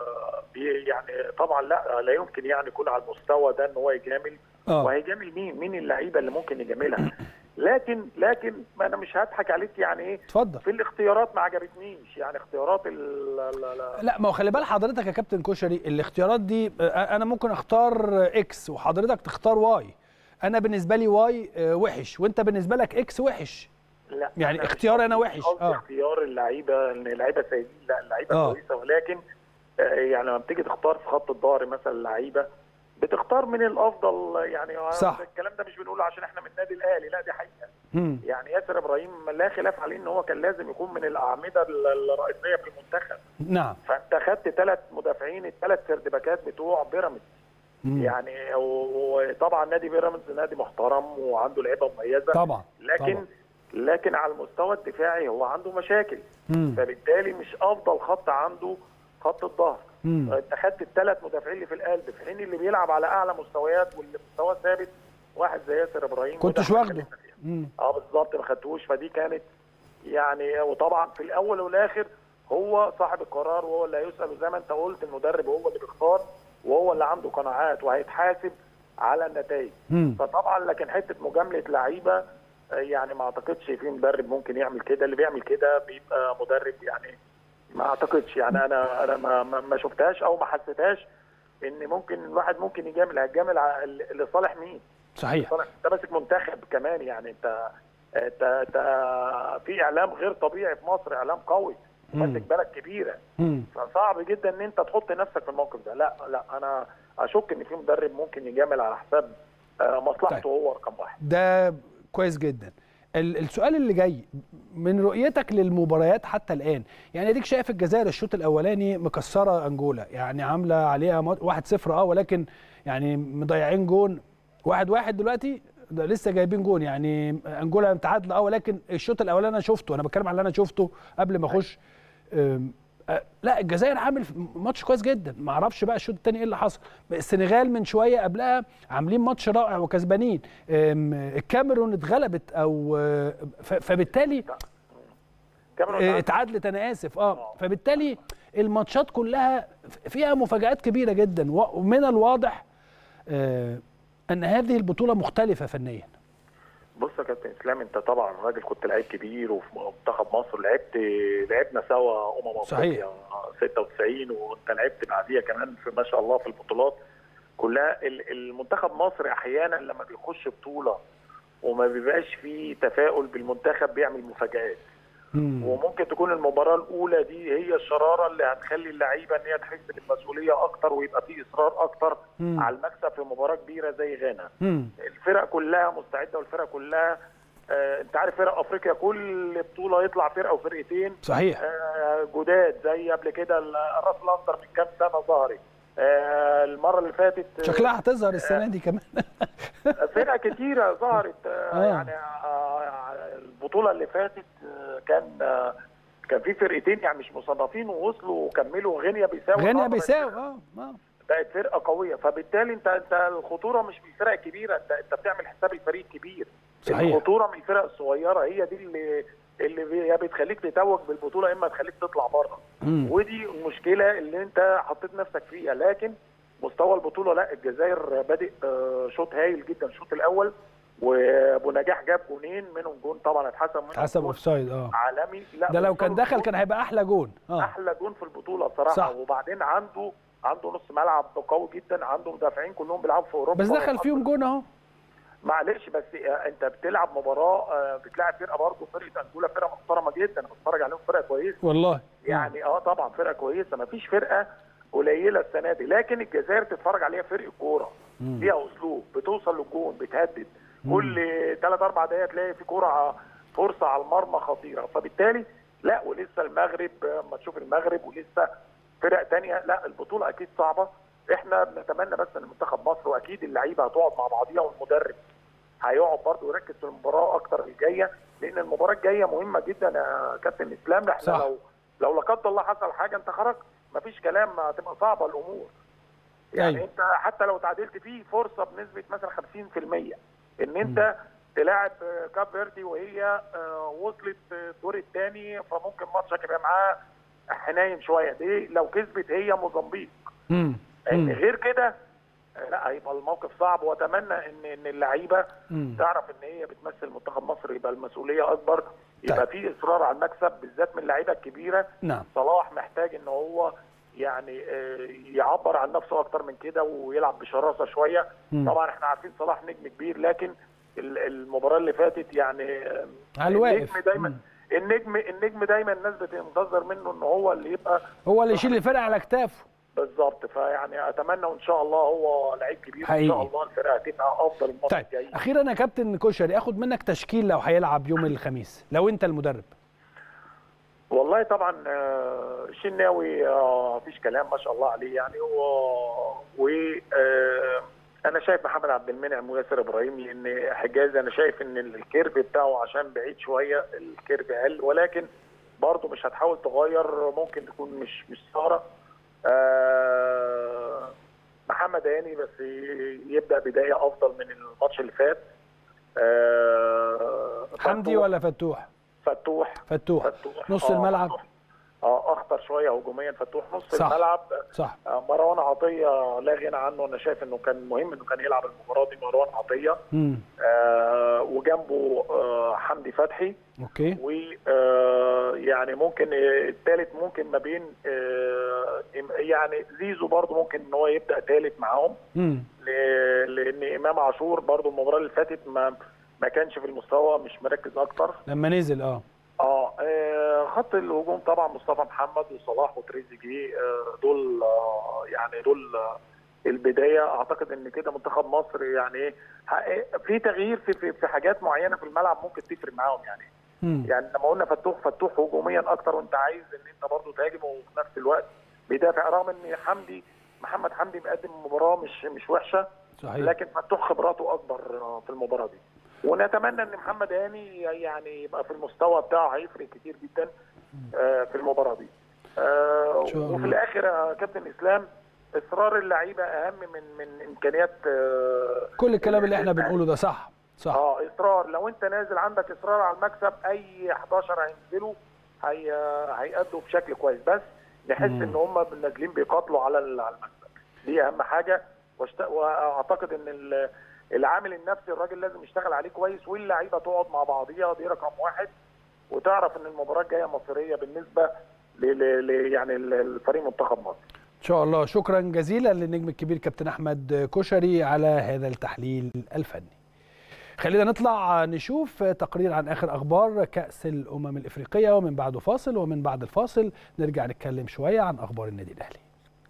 يعني طبعا لا يمكن يعني يكون على المستوى ده ان هو يجامل. وهيجامل مين اللعيبه اللي ممكن يجاملها؟ لكن ما انا مش هضحك عليك، يعني ايه اتفضل. في الاختيارات ما عجبتنيش، يعني اختيارات لا ما هو خلي بال حضرتك يا كابتن كشري، الاختيارات دي انا ممكن اختار اكس وحضرتك تختار واي. انا بالنسبه لي واي وحش وانت بالنسبه لك اكس وحش. لا يعني اختياري انا وحش. اختيار اللعيبه ان اللعيبه سيئين، لا اللعيبه كويسه، ولكن يعني لما بتيجي تختار في خط الظهر مثلا لعيبه بتختار من الافضل. يعني صح. الكلام ده مش بنقوله عشان احنا من النادي الاهلي، لا دي حقيقه. يعني ياسر ابراهيم لا خلاف عليه ان هو كان لازم يكون من الاعمده الرئيسيه في المنتخب. نعم. فانت خدت 3 مدافعين، ال3 سردباكات بتوع بيراميدز. يعني وطبعا نادي بيراميدز نادي محترم وعنده لعيبه مميزه طبعا، لكن على المستوى الدفاعي هو عنده مشاكل. فبالتالي مش افضل خط عنده خط الظهر. انت خدت ال3 مدافعين اللي في القلب، في حين اللي بيلعب على اعلى مستويات واللي مستواه ثابت واحد زي ياسر ابراهيم كنتش واخده. بالظبط ما خدتوش. فدي كانت يعني، وطبعا في الاول والاخر هو صاحب القرار وهو اللي هيسال، وزي ما انت قلت المدرب هو اللي بيختار وهو اللي عنده قناعات وهيتحاسب على النتائج. فطبعا لكن حته مجامله لعيبه يعني ما اعتقدش في مدرب ممكن يعمل كده. اللي بيعمل كده بيبقى مدرب يعني ما اعتقدش، يعني انا ما شفتهاش او ما حسيتهاش ان ممكن الواحد ممكن يجامل. هتجامل لصالح مين؟ صحيح. انت ماسك منتخب كمان، يعني انت في اعلام غير طبيعي في مصر، اعلام قوي ماسك بلد كبيره. فصعب جدا ان انت تحط نفسك في الموقف ده. لا انا اشك ان في مدرب ممكن يجامل على حساب مصلحته هو رقم واحد. ده كويس جدا. السؤال اللي جاي من رؤيتك للمباريات حتى الان، يعني اديك شايف الجزائر الشوط الاولاني مكسره انجولا، يعني عامله عليها 1-0 ولكن يعني مضيعين جون 1-1 دلوقتي، ده لسه جايبين جون، يعني انجولا متعادله ولكن الشوط الاولاني انا شفته، انا بتكلم على اللي انا شفته قبل ما اخش. لا الجزائر عامل ماتش كويس جدا، ما اعرفش بقى الشوط الثاني ايه اللي حصل. السنغال من شويه قبلها عاملين ماتش رائع وكسبانين، الكاميرون اتغلبت او فبالتالي اتعادلت، انا اسف فبالتالي الماتشات كلها فيها مفاجآت كبيره جدا، ومن الواضح ان هذه البطوله مختلفه فنيا. بص يا كابتن اسلام، انت طبعا راجل كنت لعيب كبير وفي منتخب مصر، لعبنا سوا افريقيا 96 وانت لعبت بعديها كمان في ما شاء الله في البطولات كلها. المنتخب مصر احيانا لما بيخش بطوله وما بيبقاش فيه تفاؤل بالمنتخب بيعمل مفاجآت، وممكن تكون المباراه الاولى دي هي الشراره اللي هتخلي اللعيبه ان هي تحس بالمسؤوليه اكتر ويبقى في اصرار اكتر على المكسب في مباراه كبيره زي غانا. الفرق كلها مستعده والفرق كلها انت عارف فرق افريقيا كل بطوله يطلع فرقه وفرقتين صحيح جداد، زي قبل كده الراس الاخضر من كام سنه ظهرت، المره اللي فاتت شكلها هتظهر السنه دي كمان فرق كتيره ظهرت. يعني البطوله اللي فاتت كان في فرقتين يعني مش مصنفين ووصلوا وكملوا. غينيا بيساو بقت فرقه قويه، فبالتالي انت الخطوره مش من الفرق الكبيره، انت بتعمل حساب الفريق الكبير. صحيح. الخطوره من الفرق الصغيره هي دي اللي بتخليك تتوج بالبطوله، اما تخليك تطلع بره. ودي المشكله اللي انت حطيت نفسك فيها. لكن مستوى البطوله لا، الجزائر بادئ شوط هايل جدا الشوط الاول، وابو نجاح جاب جونين منهم جون طبعا اتحسب اوفسايد عالمي. لا ده لو كان دخل كان هيبقى احلى جون احلى جون في البطوله بصراحه. صح. وبعدين عنده نص ملعب قوي جدا، عنده مدافعين كلهم بيلعبوا في اوروبا بس دخل فيهم جون اهو. معلش بس انت بتلعب مباراه بتلاعب فرقه برضه، فرقه انجولا فرقه محترمه جدا، انا بتفرج عليهم فرقه كويسه والله يعني. طبعا فرقه كويسه، ما فيش فرقه قليله السنه دي. لكن الجزائر تتفرج عليها فرقه كوره فيها اسلوب، بتوصل للجون، بتهدد كل 3-4 دقائق تلاقي في كوره فرصه على المرمى خطيره. فبالتالي لا، ولسه المغرب اما تشوف المغرب ولسه فرق ثانيه، لا البطوله اكيد صعبه. احنا بنتمنى بس ان منتخب مصر واكيد اللعيبه هتقعد مع بعضيها والمدرب هيقعد برضه ويركز في المباراه اكتر الجايه، لان المباراه الجايه مهمه جدا يا كابتن اسلام. احنا صح. لو لا قدر الله حصل حاجه انت خرجت مفيش كلام، هتبقى صعبه الامور يعني. انت حتى لو تعادلت فيه فرصه بنسبه مثلا 50% ان انت تلاعب كاب فيردي وهي وصلت الدور الثاني، فممكن ماتشك يبقى معاه حنين شويه. دي لو كسبت هي موزمبيق. يعني غير كده لا، هيبقى الموقف صعب. واتمنى ان اللعيبه تعرف ان هي بتمثل منتخب مصر، يبقى المسؤوليه اكبر، يبقى في اصرار على المكسب بالذات من اللعيبه الكبيره. نعم. صلاح محتاج ان هو يعني يعبر عن نفسه اكتر من كده ويلعب بشراسه شويه. طبعا احنا عارفين صلاح نجم كبير، لكن المباراه اللي فاتت يعني النجم دايما النجم دايما الناس بتنتظر منه ان هو اللي يبقى هو اللي يشيل الفرقه على كتافه بالظبط. فيعني اتمنى وان شاء الله هو لعيب كبير حقيقي. ان شاء الله الفرقه هتبقى افضل الماتش الجاي. طيب اخيرا يا كابتن كشري، اخد منك تشكيل لو هيلعب يوم الخميس لو انت المدرب. والله طبعا الشناوي مفيش كلام ما شاء الله عليه يعني. انا شايف محمد عبد المنعم وياسر ابراهيم، لان حجازي انا شايف ان الكيرف بتاعه عشان بعيد شويه الكيرف اقل، ولكن برضه مش هتحاول تغير، ممكن تكون مش سهره. محمد هاني بس يبدا بدايه افضل من الماتش اللي فات. حمدي ولا فتوح؟ فتوح نص الملعب اخطر شويه هجوميا. فتوح نص صح. الملعب صح. مروان عطيه لا غنى عنه، انا شايف انه كان مهم انه كان يلعب المباراه دي مروان عطيه. وجنبه حمدي فتحي. اوكي. ويعني ممكن الثالث ممكن ما بين يعني زيزو برضه ممكن ان هو يبدا ثالث معاهم. لان امام عاشور برضه المباراه اللي فاتت ما كانش في المستوى، مش مركز اكتر لما نزل. خط الهجوم طبعا مصطفى محمد وصلاح وتريزيجيه، دول يعني دول البدايه. اعتقد ان كده منتخب مصر يعني في تغيير في حاجات معينه في الملعب ممكن تفرق معاهم يعني. يعني لما قلنا فتوح هجوميا اكتر، وانت عايز ان انت برضه تهاجم وفي نفس الوقت بيدافع، رغم ان محمد حمدي مقدم مباراه مش وحشه، صحيح. لكن فتوح خبراته اكبر في المباراه دي، ونتمنى ان محمد هاني يعني يبقى في المستوى بتاعه، هيفرق كتير جدا في المباراه دي. وفي الاخر يا كابتن اسلام، اصرار اللعيبه اهم من امكانيات. كل الكلام اللي احنا بنقوله ده صح. اصرار. لو انت نازل عندك اصرار على المكسب، اي 11 هينزلوا هيأدوا بشكل كويس، بس نحس ان هم نازلين بيقاتلوا على المكسب، دي اهم حاجه. واعتقد ان العامل النفسي الراجل لازم يشتغل عليه كويس، واللعيبه تقعد مع بعضيها، دي رقم واحد، وتعرف ان المباراه الجايه مصيريه بالنسبه يعني الفريق منتخب مصر ان شاء الله. شكرا جزيلا للنجم الكبير كابتن احمد كشري على هذا التحليل الفني. خلينا نطلع نشوف تقرير عن اخر اخبار كأس الامم الافريقيه، ومن بعده فاصل، ومن بعد الفاصل نرجع نتكلم شويه عن اخبار النادي الاهلي.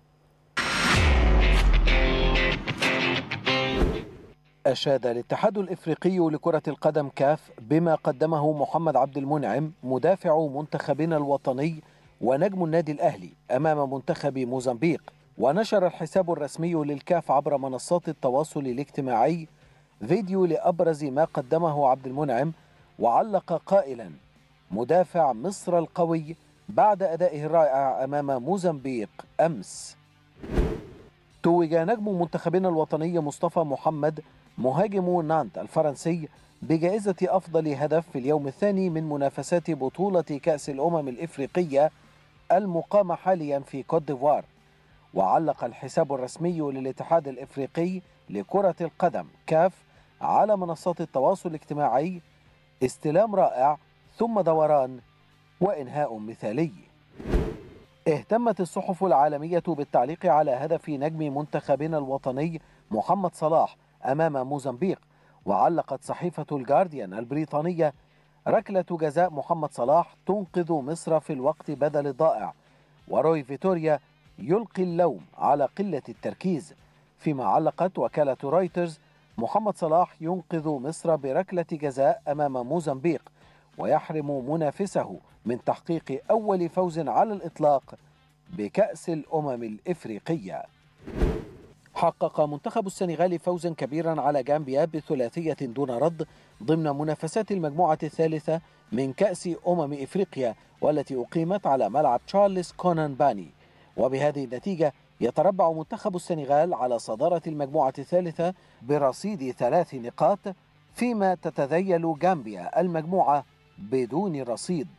أشاد الاتحاد الإفريقي لكرة القدم كاف بما قدمه محمد عبد المنعم مدافع منتخبنا الوطني ونجم النادي الأهلي أمام منتخب موزمبيق. ونشر الحساب الرسمي للكاف عبر منصات التواصل الاجتماعي فيديو لأبرز ما قدمه عبد المنعم، وعلق قائلا: مدافع مصر القوي بعد أدائه الرائع أمام موزمبيق أمس. توج نجم منتخبنا الوطني مصطفى محمد مهاجم نانت الفرنسي بجائزة أفضل هدف في اليوم الثاني من منافسات بطولة كأس الأمم الإفريقية المقامة حاليا في كوت ديفوار. وعلق الحساب الرسمي للاتحاد الإفريقي لكرة القدم كاف على منصات التواصل الاجتماعي: استلام رائع ثم دوران وإنهاء مثالي. اهتمت الصحف العالمية بالتعليق على هدف نجم منتخبنا الوطني محمد صلاح أمام موزمبيق. وعلقت صحيفة الجارديان البريطانية: ركلة جزاء محمد صلاح تنقذ مصر في الوقت بدل الضائع. وروي فيتوريا يلقي اللوم على قلة التركيز. فيما علقت وكالة رويترز: محمد صلاح ينقذ مصر بركلة جزاء أمام موزمبيق ويحرم منافسه من تحقيق أول فوز على الإطلاق بكأس الأمم الإفريقية. حقق منتخب السنغال فوزا كبيرا على غامبيا بثلاثية دون رد ضمن منافسات المجموعة الثالثة من كأس أمم إفريقيا، والتي أقيمت على ملعب تشارلز كونان باني. وبهذه النتيجة يتربع منتخب السنغال على صدارة المجموعة الثالثة برصيد 3 نقاط، فيما تتذيل غامبيا المجموعة بدون رصيد.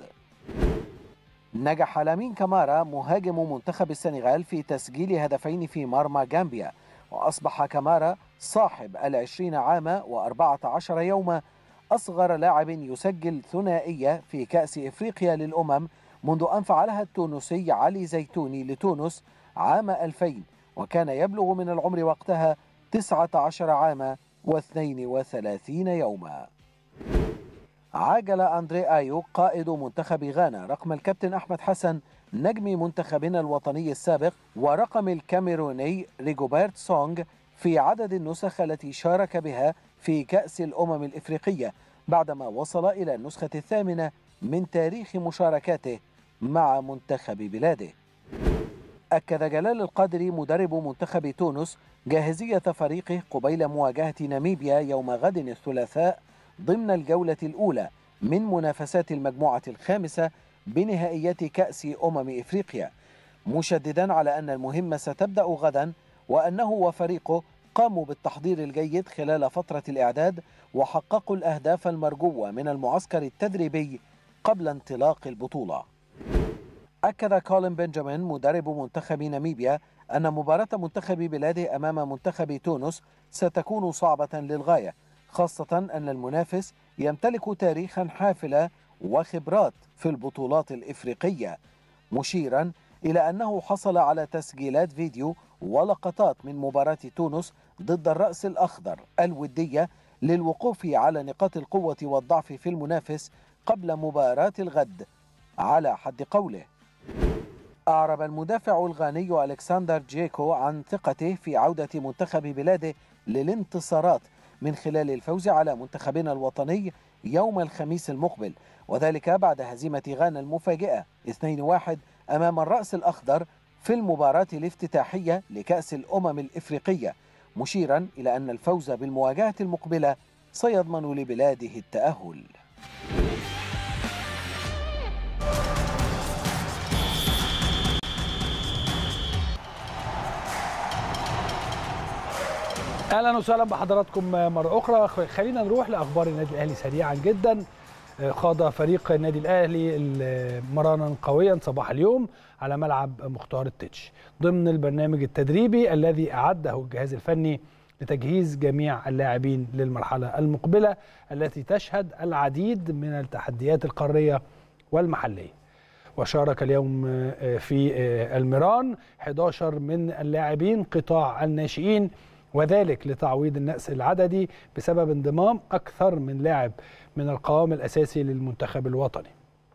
نجح لامين كامارا مهاجم منتخب السنغال في تسجيل هدفين في مرمى غامبيا، وأصبح كامارا صاحب 20 عاما و14 يوما أصغر لاعب يسجل ثنائية في كأس إفريقيا للأمم منذ أن فعلها التونسي علي زيتوني لتونس عام 2000، وكان يبلغ من العمر وقتها 19 عاما و32 يوما. عاجل أندري آيو قائد منتخب غانا رقم الكابتن أحمد حسن نجم منتخبنا الوطني السابق ورقم الكاميروني ريغوبرت سونغ في عدد النسخ التي شارك بها في كأس الأمم الإفريقية، بعدما وصل إلى النسخة 8 من تاريخ مشاركاته مع منتخب بلاده. أكد جلال القادري مدرب منتخب تونس جاهزية فريقه قبيل مواجهة ناميبيا يوم غد الثلاثاء ضمن الجولة الأولى من منافسات المجموعة الخامسة بنهائيات كأس أمم إفريقيا، مشددا على أن المهمة ستبدأ غدا، وأنه وفريقه قاموا بالتحضير الجيد خلال فترة الإعداد وحققوا الأهداف المرجوة من المعسكر التدريبي قبل انطلاق البطولة. أكد كولين بنجامين مدرب منتخب ناميبيا أن مباراة منتخب بلاده أمام منتخب تونس ستكون صعبة للغاية، خاصة أن المنافس يمتلك تاريخا حافلا وخبرات في البطولات الإفريقية، مشيرا إلى أنه حصل على تسجيلات فيديو ولقطات من مباراة تونس ضد الرأس الأخضر الودية للوقوف على نقاط القوة والضعف في المنافس قبل مباراة الغد على حد قوله. أعرب المدافع الغاني ألكسندر جيكو عن ثقته في عودة منتخب بلاده للانتصارات من خلال الفوز على منتخبنا الوطني يوم الخميس المقبل، وذلك بعد هزيمة غانا المفاجئة 2-1 أمام الرأس الأخضر في المباراة الافتتاحية لكأس الأمم الإفريقية، مشيرا إلى أن الفوز بالمواجهة المقبلة سيضمن لبلاده التأهل. اهلا وسهلا بحضراتكم مره اخرى. خلينا نروح لاخبار النادي الاهلي سريعا جدا. خاض فريق النادي الاهلي مرانا قويا صباح اليوم على ملعب مختار التتش ضمن البرنامج التدريبي الذي اعده الجهاز الفني لتجهيز جميع اللاعبين للمرحله المقبله التي تشهد العديد من التحديات القاريه والمحليه. وشارك اليوم في المران 11 من اللاعبين قطاع الناشئين، وذلك لتعويض النقص العددي بسبب انضمام أكثر من لاعب من القوام الأساسي للمنتخب الوطني.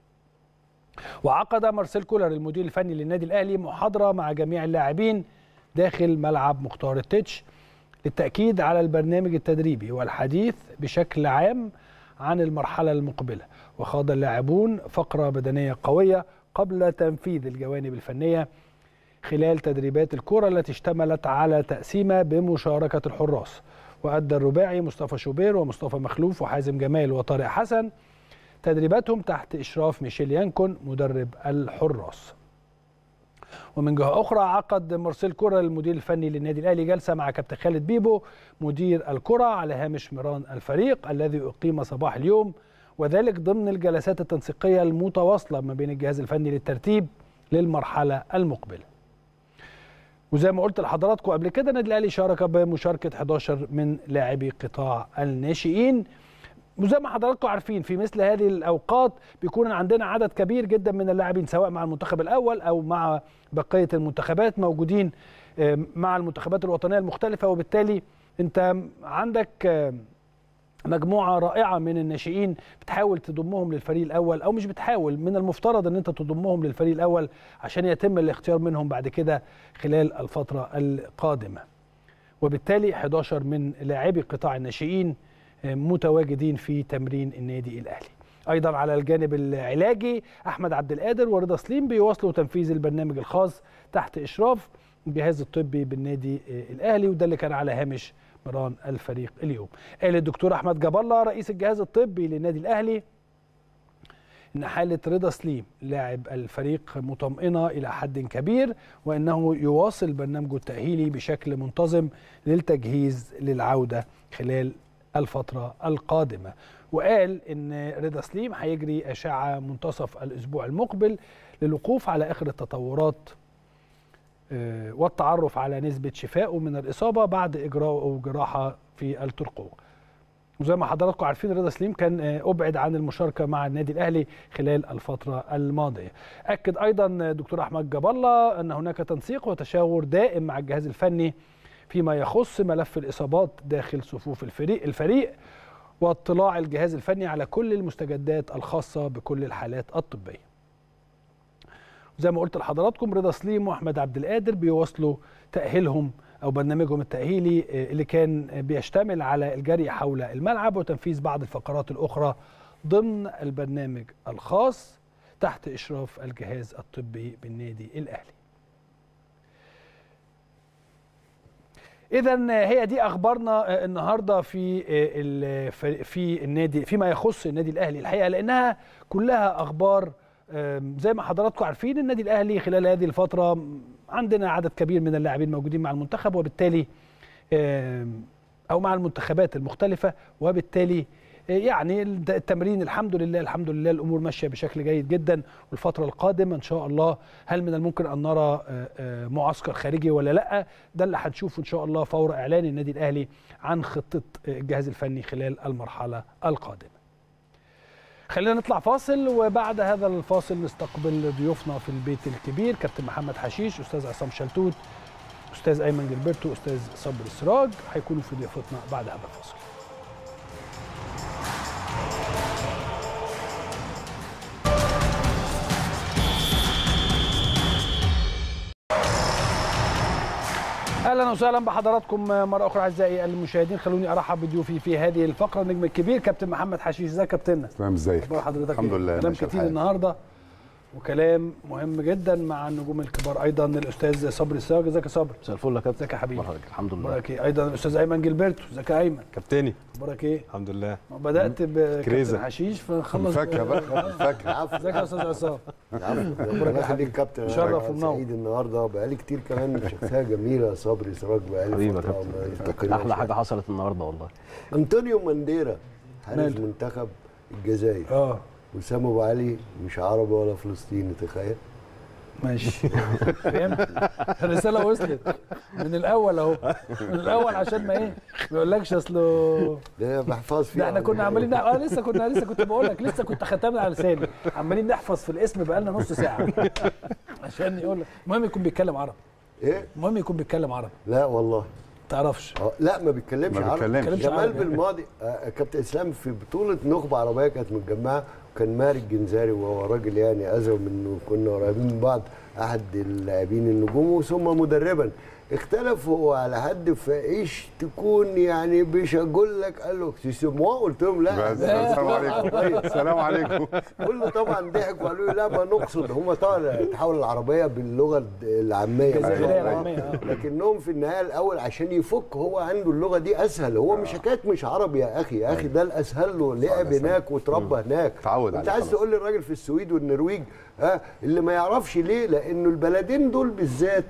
وعقد مارسيل كولر المدير الفني للنادي الأهلي محاضرة مع جميع اللاعبين داخل ملعب مختار التتش للتأكيد على البرنامج التدريبي والحديث بشكل عام عن المرحلة المقبلة. وخاض اللاعبون فقرة بدنية قوية قبل تنفيذ الجوانب الفنية خلال تدريبات الكرة التي اشتملت على تقسيمة بمشاركة الحراس. وأدى الرباعي مصطفى شوبير ومصطفى مخلوف وحازم جمال وطارق حسن تدريباتهم تحت إشراف ميشيل يانكون مدرب الحراس. ومن جهة أخرى عقد مارسيل كولر المدير الفني للنادي الأهلي جلسة مع كابتن خالد بيبو مدير الكرة على هامش مران الفريق الذي أقيم صباح اليوم، وذلك ضمن الجلسات التنسيقية المتواصلة ما بين الجهاز الفني للترتيب للمرحلة المقبلة. وزي ما قلت لحضراتكم قبل كده النادي الاهلي شارك بمشاركه 11 من لاعبي قطاع الناشئين. وزي ما حضراتكم عارفين في مثل هذه الاوقات بيكون عندنا عدد كبير جدا من اللاعبين سواء مع المنتخب الاول او مع بقيه المنتخبات موجودين مع المنتخبات الوطنيه المختلفه، وبالتالي انت عندك مجموعه رائعه من الناشئين بتحاول تضمهم للفريق الاول، او مش بتحاول، من المفترض ان انت تضمهم للفريق الاول عشان يتم الاختيار منهم بعد كده خلال الفتره القادمه. وبالتالي 11 من لاعبي قطاع الناشئين متواجدين في تمرين النادي الاهلي. ايضا على الجانب العلاجي احمد عبد القادر ورضا سليم بيواصلوا تنفيذ البرنامج الخاص تحت اشراف الجهاز الطبي بالنادي الاهلي، وده اللي كان على هامش مران الفريق اليوم. قال الدكتور احمد جاب الله رئيس الجهاز الطبي للنادي الاهلي ان حاله رضا سليم لاعب الفريق مطمئنه الى حد كبير، وانه يواصل برنامجه التاهيلي بشكل منتظم للتجهيز للعوده خلال الفتره القادمه. وقال ان رضا سليم هيجري اشعه منتصف الاسبوع المقبل للوقوف على اخر التطورات والتعرف على نسبة شفائه من الإصابة بعد إجراء جراحة في الترقوة. وزي ما حضراتكم عارفين رضا سليم كان أبعد عن المشاركة مع النادي الأهلي خلال الفترة الماضية. أكد أيضا دكتور أحمد جاب الله أن هناك تنسيق وتشاور دائم مع الجهاز الفني فيما يخص ملف الإصابات داخل صفوف الفريق واطلاع الجهاز الفني على كل المستجدات الخاصة بكل الحالات الطبية. زي ما قلت لحضراتكم رضا سليم واحمد عبد القادر بيواصلوا تأهيلهم أو برنامجهم التأهيلي اللي كان بيشتمل على الجري حول الملعب وتنفيذ بعض الفقرات الأخرى ضمن البرنامج الخاص تحت إشراف الجهاز الطبي بالنادي الأهلي. إذن هي دي أخبارنا النهارده في النادي فيما يخص النادي الأهلي الحقيقة، لأنها كلها أخبار زي ما حضراتكم عارفين. النادي الأهلي خلال هذه الفترة عندنا عدد كبير من اللاعبين موجودين مع المنتخب وبالتالي أو مع المنتخبات المختلفة، وبالتالي يعني التمرين الحمد لله الأمور ماشية بشكل جيد جدا. والفترة القادمة إن شاء الله هل من الممكن أن نرى معسكر خارجي ولا لأ؟ ده اللي هنشوفه إن شاء الله فور إعلان النادي الأهلي عن خطة الجهاز الفني خلال المرحلة القادمة. خلينا نطلع فاصل، وبعد هذا الفاصل نستقبل ضيوفنا في البيت الكبير كابتن محمد حشيش، أستاذ عصام شلتوت، أستاذ أيمن جلبرتو، أستاذ صبري سراج، هيكونوا في ضيافتنا بعد هذا الفاصل. اهلا وسهلا بحضراتكم مره اخرى اعزائي المشاهدين. خلوني ارحب بضيوفي في هذه الفقره النجم الكبير كابتن محمد حشيش. ازيك يا كابتننا؟ تمام. ازيك؟ اخبار حضرتك؟ الحمد لله. كلام كتير النهارده وكلام مهم جدا مع النجوم الكبار، ايضا الاستاذ صبري سراج. ازيك يا صبري؟ مساء الفل يا كابتن. ازيك يا حبيبي؟ الحمد لله. اخبارك ايه؟ ايضا الاستاذ ايمن جilberto. ازيك يا ايمن؟ كابتني اخبارك ايه؟ الحمد لله. بدات بكابتن حشيش فنخلص فاكهه بقى فاكهه. ازيك يا استاذ عصام؟ ربنا يخليك كابتن. شرف ومنور. سعيد النهارده بقالي كتير كمان شخصيه جميله. صبري سراج بقالي فتره. احلى حاجه حصلت النهارده والله. انطونيو مانديرا حارس منتخب الجزائر. وسام ابو علي مش عربي ولا فلسطيني، تخيل. ماشي فهمت. الرساله وصلت من الاول اهو، من الاول عشان ما ما يقولكش اصله ده بحفظ فيه. ده احنا كنا عمالين لسه كنت بقول لك لسه كنت ختمنا على لساني، عمالين نحفظ في الاسم بقالنا نص ساعه عشان يقول لك. المهم يكون بيتكلم عربي. ايه؟ المهم يكون بيتكلم عربي. لا والله تعرفش. لا ما بيتكلمش عربي. جمال بالماضي كابتن اسلام في بطوله نخبه عربيه كانت متجمعه، وكان ماري الجنزاري وهو راجل يعني ازو منه، كنا قريبين من بعض، احد اللاعبين النجوم ثم مدربا. اختلفوا على حد فايش تكون يعني بيشجل لك، قال له سيسموا، قلت لهم لا. السلام عليكم. السلام عليكم. كله طبعا ضحك وقالوا لي لا ما نقصد. هم طبعا تحول العربيه باللغه العاميه لكنهم في النهايه الاول عشان يفك هو عنده اللغه دي اسهل. هو مش حكايه مش عربي يا اخي، يا اخي ده الاسهل له، لعب هناك وتربى هناك. تعود. انت عايز تقول لي الراجل في السويد والنرويج اللي ما يعرفش ليه؟ لانه البلدين دول بالذات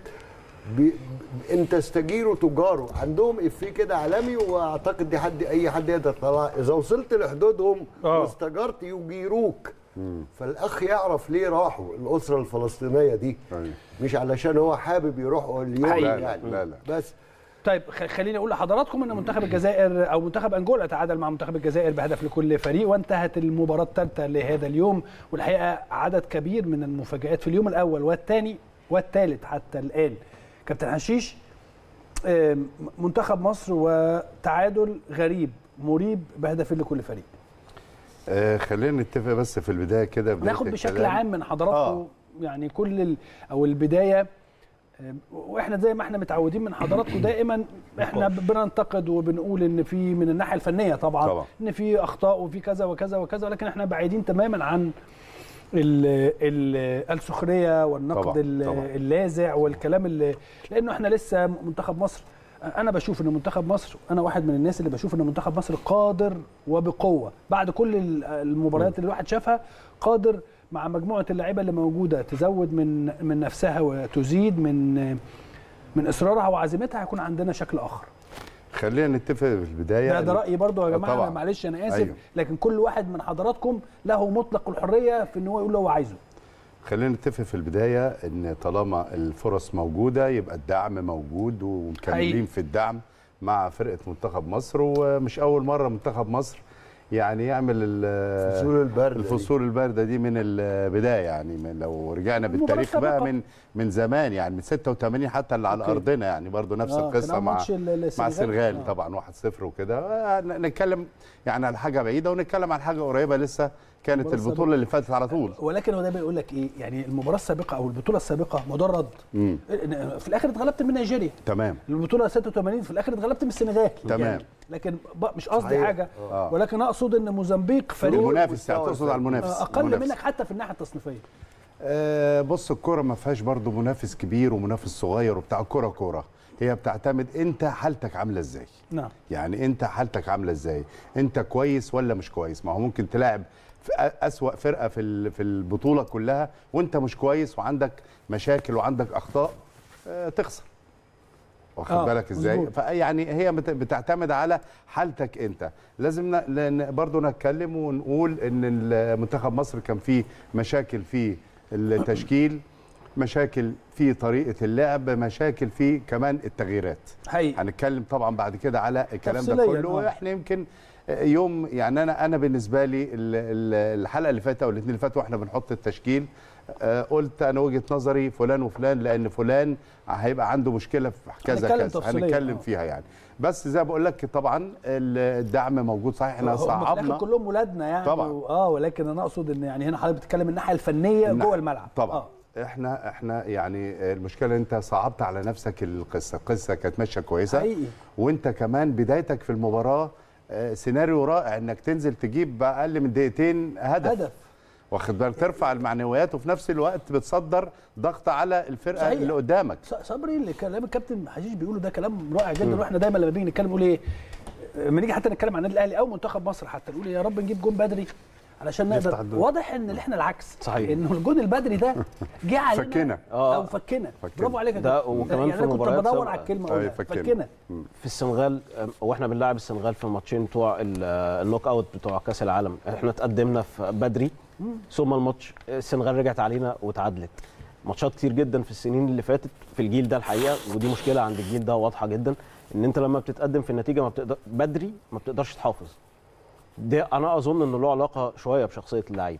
انت استجيروا تجاره، عندهم افيه كده عالمي، واعتقد دي اي حد يقدر يطلع. اذا وصلت لحدودهم واستجرت يجيروك. فالاخ يعرف ليه راحوا الاسره الفلسطينيه دي، مش علشان هو حابب يروح اليوم يعني. لا. بس طيب خليني اقول لحضراتكم ان منتخب الجزائر او منتخب انجولا تعادل مع منتخب الجزائر بهدف لكل فريق، وانتهت المباراه الثالثه لهذا اليوم. والحقيقه عدد كبير من المفاجآت في اليوم الاول والثاني والثالث حتى الان. كابتن حشيش، منتخب مصر وتعادل غريب مريب بهدف لكل فريق. خلينا نتفق بس في البدايه كده، ناخد بشكل عام من حضراتكم يعني كل او البدايه. واحنا زي ما احنا متعودين من حضراتكم دائما احنا بننتقد وبنقول ان في من الناحيه الفنيه طبعا ان في اخطاء وفي كذا وكذا وكذا، ولكن احنا بعيدين تماما عن السخريه والنقد اللاذع والكلام لانه احنا لسه منتخب مصر. انا بشوف ان منتخب مصر، انا واحد من الناس اللي بشوف ان منتخب مصر قادر وبقوه بعد كل المباريات اللي الواحد شافها، قادر مع مجموعه اللعيبه اللي موجوده تزود من نفسها وتزيد من اصرارها وعزيمتها، هيكون عندنا شكل اخر. خلينا نتفق في البدايه. ده رايي برضو يا جماعه. أنا معلش انا اسف. أيوه. لكن كل واحد من حضراتكم له مطلق الحريه في ان هو يقول اللي هو عايزه. خلينا نتفق في البدايه ان طالما الفرص موجوده يبقى الدعم موجود، ومكملين في الدعم مع فرقه منتخب مصر. ومش اول مره منتخب مصر يعني يعمل الفصول البارده دي من البدايه. يعني لو رجعنا بالتاريخ بقى من زمان، يعني من 86 حتى اللي على ارضنا، يعني برضو نفس القصه مع السنغال طبعا 1-0 وكده. نتكلم يعني على حاجه بعيده ونتكلم على حاجه قريبه لسه كانت البطوله اللي فاتت على طول. ولكن هو ده بيقول لك ايه؟ يعني المباراه السابقه او البطوله السابقه مدرج في الاخر اتغلبت من نيجيريا. تمام. البطوله 86 في الاخر اتغلبت من السنغال. تمام. يعني لكن مش قصدي حاجه، ولكن اقصد ان موزمبيق فريق المنافس، تقصد على المنافس اقل منك حتى في الناحيه التصنيفيه. بص، الكوره ما فيهاش برضو منافس كبير ومنافس صغير وبتاع. الكوره كوره، هي بتعتمد انت حالتك عامله ازاي. نعم. يعني انت حالتك عامله ازاي، انت كويس ولا مش كويس. ما هو ممكن تلاعب أسوأ فرقه في البطوله كلها وانت مش كويس وعندك مشاكل وعندك اخطاء، تخسر. واخد بالك ازاي؟ فيعني هي بتعتمد على حالتك انت. لازم برضو نتكلم ونقول ان منتخب مصر كان فيه مشاكل في التشكيل، مشاكل في طريقه اللعب، مشاكل في كمان التغييرات. هنتكلم طبعا بعد كده على الكلام ده كله. واحنا يمكن يوم يعني انا بالنسبه لي الحلقه اللي فاتت او الاثنين اللي فاتوا واحنا بنحط التشكيل، قلت انا وجهه نظري فلان وفلان، لان فلان هيبقى عنده مشكله في كذا كذا هنتكلم فيها يعني. بس زي ما بقول لك طبعا الدعم موجود صحيح. احنا صعبنا كلهم ولادنا يعني طبعا. ولكن انا اقصد ان يعني هنا حضرتك بتتكلم الناحيه الفنيه جوه الملعب طبعا. احنا يعني المشكله انت صعبت على نفسك القصه كانت ماشيه كويسه حقيقي. وانت كمان بدايتك في المباراه سيناريو رائع انك تنزل تجيب باقل من دقيقتين هدف. واخد بالك، ترفع المعنويات وفي نفس الوقت بتصدر ضغط على الفرقه صحيح. اللي قدامك. صبري اللي كلام الكابتن حشيش بيقوله ده كلام رائع جدا، واحنا دايما لما بنيجي نتكلم نقول ايه، لما نيجي حتى نتكلم عن النادي الاهلي او منتخب مصر حتى نقول يا رب نجيب جون بدري علشان نقدر. واضح ان احنا العكس صحيح، انه الجون البدري ده جه علينا فكنا او فكنا. برافو عليك ده. وكمان يعني في المباريات كنت بدور على الكلمه فكنا في السنغال، واحنا بنلعب السنغال في الماتشين بتوع النوك اوت بتوع كاس العالم، احنا تقدمنا في بدري ثم الماتش السنغال رجعت علينا وتعادلت. ماتشات كتير جدا في السنين اللي فاتت في الجيل ده الحقيقه، ودي مشكله عند الجيل ده واضحه جدا، ان انت لما بتتقدم في النتيجه ما بتقدر بدري ما بتقدرش تحافظ. ده انا اظن انه له علاقه شويه بشخصيه اللعيب.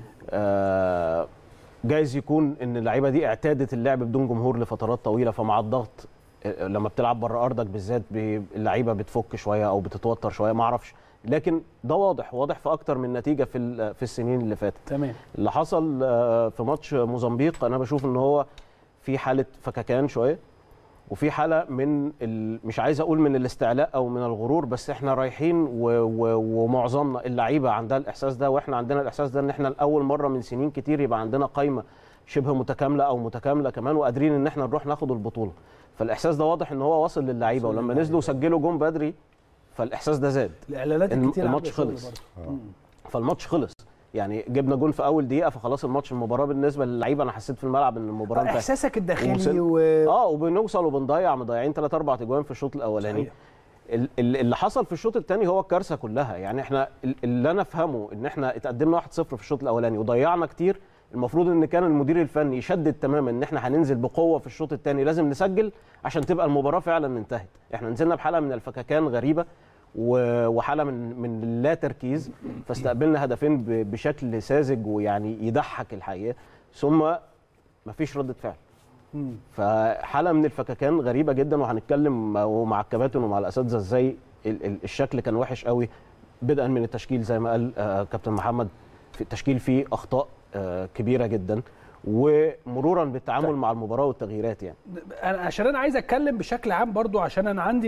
جايز يكون ان اللعيبه دي اعتادت اللعب بدون جمهور لفترات طويله، فمع الضغط لما بتلعب بره ارضك بالذات اللعيبه بتفك شويه او بتتوتر شويه، ما اعرفش، لكن ده واضح في اكتر من نتيجه في السنين اللي فاتت. تمام. اللي حصل في ماتش موزمبيق انا بشوف ان هو في حاله فككان شويه، وفي حاله من مش عايز اقول من الاستعلاء او من الغرور، بس احنا رايحين ومعظمنا اللعيبه عندها الاحساس ده، واحنا عندنا الاحساس ده ان احنا لاول مره من سنين كتير يبقى عندنا قائمه شبه متكامله او متكامله كمان، وقادرين ان احنا نروح ناخد البطوله. فالاحساس ده واضح ان هو واصل للعيبه، ولما نزلوا وسجلوا جون بدري فالاحساس ده زاد. الاعلانات الكتير الماتش خلص. فالماتش خلص، يعني جبنا جون في اول دقيقه فخلاص الماتش. المباراه بالنسبه للعيبه انا حسيت في الملعب ان المباراه انتهت. احساسك الداخلي وبنوصل وبنضيع، مضيعين 3-4 اجوان في الشوط الاولاني. اللي حصل في الشوط الثاني هو الكارثه كلها. يعني احنا اللي انا افهمه ان احنا اتقدمنا 1-0 في الشوط الاولاني وضيعنا كتير. المفروض ان كان المدير الفني يشدد تماما ان احنا هننزل بقوه في الشوط الثاني، لازم نسجل عشان تبقى المباراه فعلا انتهت. احنا نزلنا بحاله من الفككان غريبه وحاله من اللا تركيز، فاستقبلنا هدفين بشكل ساذج ويعني يضحك الحقيقه، ثم مفيش ردة فعل. فحاله من الفككان غريبه جدا، وهنتكلم مع الكباتن ومع الاساتذه ازاي الشكل كان وحش قوي، بدءا من التشكيل زي ما قال كابتن محمد، في التشكيل فيه اخطاء كبيره جدا، ومرورا بالتعامل مع المباراه والتغييرات. يعني عشان انا عايز اتكلم بشكل عام برضو، عشان انا عندي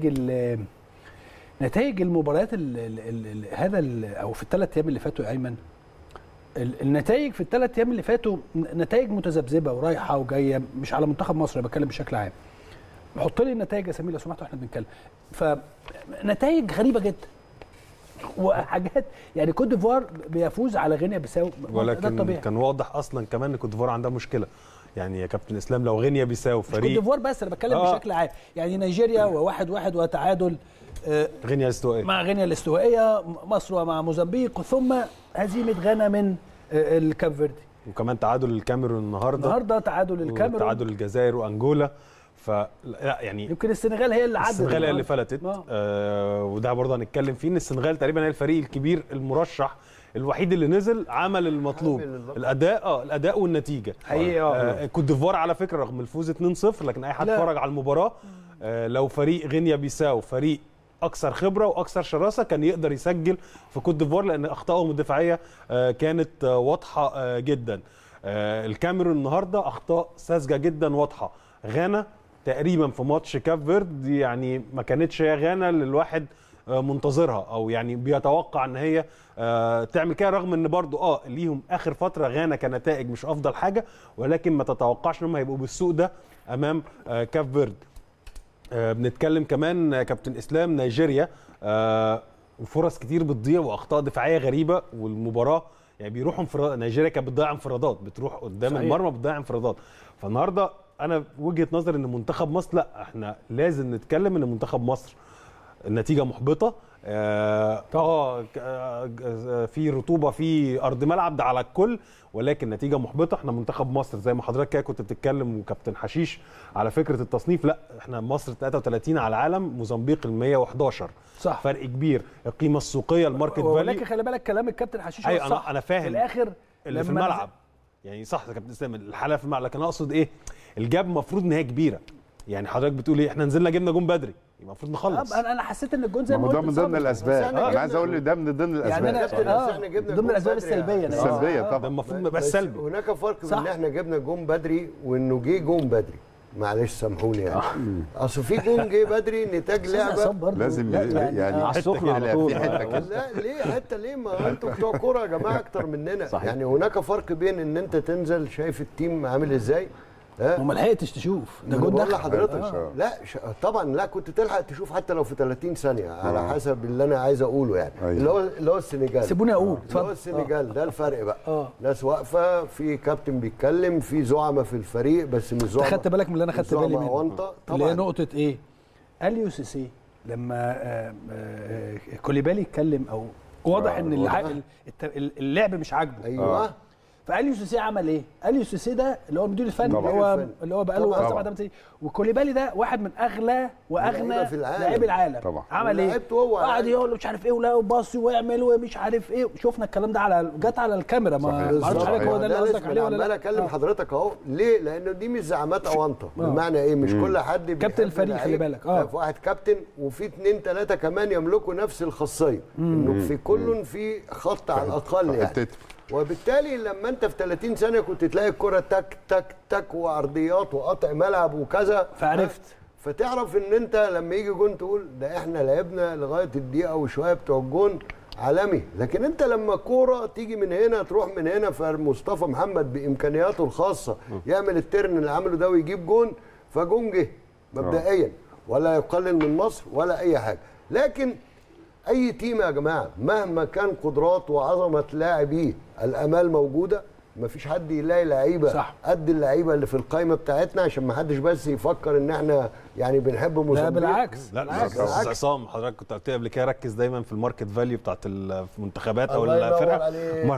نتائج المباريات او في الثلاث ايام اللي فاتوا يا ايمن. النتائج في الثلاث ايام اللي فاتوا نتائج متذبذبه ورايحه وجايه، مش على منتخب مصر، انا بتكلم بشكل عام. حط لي النتائج يا سمير لو سمحت واحنا بنتكلم. فنتائج غريبه جدا وحاجات، يعني كوت ديفوار بيفوز على غينيا بيساو، ولكن كان واضح اصلا كمان ان كوت ديفوار عندها مشكله. يعني يا كابتن اسلام لو غينيا بيساو فريق كوت ديفوار، بس انا بتكلم بشكل عام، يعني نيجيريا و1-1 وتعادل غينيا الاستوائيه مع غينيا الاستوائيه، مصر ومع موزمبيق، ثم هزيمه غانا من الكاب فيردي، وكمان تعادل الكاميرون النهارده تعادل الكاميرون وتعادل الجزائر وانجولا. فلا يعني يمكن السنغال هي اللي عدت، السنغال هي اللي فلتت. وده برضه هنتكلم فيه، ان السنغال تقريبا هي الفريق الكبير المرشح الوحيد اللي نزل عمل المطلوب، الاداء والنتيجه حقيقي. كوت ديفوار على فكره رغم الفوز 2-0، لكن اي حد اتفرج على المباراه لو فريق غينيا بيساو فريق اكثر خبره واكثر شراسه كان يقدر يسجل في كوت ديفوار، لان اخطائهم الدفاعيه كانت واضحه جدا. الكاميرون النهارده اخطاء ساذجه جدا واضحه. غانا تقريبا في ماتش كاب فيرد يعني ما كانتش هي غانا اللي الواحد منتظرها او يعني بيتوقع ان هي تعمل كده، رغم ان برضو ليهم اخر فتره غانا كنتائج مش افضل حاجه، ولكن ما تتوقعش ان هم هيبقوا بالسوء ده امام كاب فيرد. بنتكلم كمان كابتن اسلام نيجيريا وفرص كتير بتضيع واخطاء دفاعيه غريبه، والمباراه يعني بيروحوا انفراد. نيجيريا كانت بتضيع انفرادات، بتروح قدام صحيح. المرمى بتضيع انفرادات. فالنهارده انا وجهه نظر ان منتخب مصر، لا احنا لازم نتكلم ان منتخب مصر النتيجه محبطه. في رطوبه في ارض ملعب ده على الكل، ولكن نتيجه محبطه. احنا منتخب مصر زي ما حضرتك كده كنت بتتكلم وكابتن حشيش على فكره التصنيف، لا احنا مصر 33 على العالم، موزمبيق ال 111 صح، فرق كبير. القيمه السوقيه الماركت فاليو، ولكن خلي بالك كلام الكابتن حشيش أيوة صح. انا فاهم في الاخر اللي في الملعب يعني صح يا كابتن اسلام، الحاله في الملعب، لكن اقصد ايه، الجاب المفروض ان هي كبيره. يعني حضرتك بتقول ايه، احنا نزلنا جبنا جون بدري، المفروض نخلص. انا حسيت ان الجون زي ما ما هو قلت ده من ضمن الاسباب. انا عايز اقول ده من ضمن الاسباب. يعني احنا جبنا ضمن الاسباب السلبيه السلبيه طبعا. ده المفروض ما يبقاش سلبي. هناك فرق بين ان احنا جبنا جون بدري وانه جه جون بدري. معلش سامحوني يعني. اصل في جون جه بدري نتاج لعبه لازم يعني على السخن على طول. في حته كده. لا ليه حتى ليه؟ ما انتوا بتوع كوره يا جماعه اكتر مننا. يعني هناك فرق بين ان انت تنزل شايف التيم عامل ازاي وما لحقتش تشوف ده جون دخل دخل لحضرتك. لا طبعا لا، كنت تلحق تشوف حتى لو في 30 ثانيه على حسب اللي انا عايز اقوله يعني. اللي هو السنغال. سيبوني اقول اللي هو السنغال ده الفرق بقى. ناس واقفه، في كابتن بيتكلم، في زعماء في الفريق بس مش زعماء. خدت بالك من اللي انا خدت بالي منه اللي هي نقطه ايه؟ اليو سيسي لما كوليبالي يتكلم او واضح ان اللعب مش عاجبه. ايوه. فاليو سيسي عمل ايه؟ اليو سيسي ده اللي هو المدير الفني اللي هو بقى له 7 8 سنين، وكوليبالي ده واحد من اغلى واغنى لاعبي العالم. طبعا. عمل ايه؟ قعد يقول له مش عارف ايه ولا باصي ويعمل ومش عارف ايه. شفنا الكلام ده جت على الكاميرا. ما اعرفش حضرتك هو ده اللي قصدك عليه ولا لا؟ انا اكلم حضرتك اهو ليه؟ لانه دي مش زعامات اونطه. بمعنى ايه؟ مش كل حد كابتن الفريق خلي بالك. في واحد كابتن وفي 2 3 كمان يملكوا نفس الخاصيه، انه في كل في خط على الاقل يعني. وبالتالي لما انت في 30 ثانيه كنت تلاقي الكره تك تك تك وعرضيات وقطع ملعب وكذا، فعرفت فتعرف ان انت لما يجي جون تقول ده احنا لعبنا لغايه الدقيقه وشويه بتوع الجون عالمي. لكن انت لما كوره تيجي من هنا تروح من هنا، فمصطفى محمد بامكانياته الخاصه يعمل الترن اللي عمله ده ويجيب جون، فجون جه مبدئيا ولا يقلل من مصر ولا اي حاجه. لكن اي تيم يا جماعه مهما كان قدرات وعظمه لاعبيه الامال موجوده. مفيش حد يلاقي لعيبه قد اللعيبه اللي في القائمه بتاعتنا، عشان ما حدش بس يفكر ان احنا يعني بنحب موزمبيق. لا بالعكس. لا بالعكس. عصام حضرتك كنت قلت قبل كده ركز دايما في الماركت فاليو بتاعت المنتخبات او الفرق.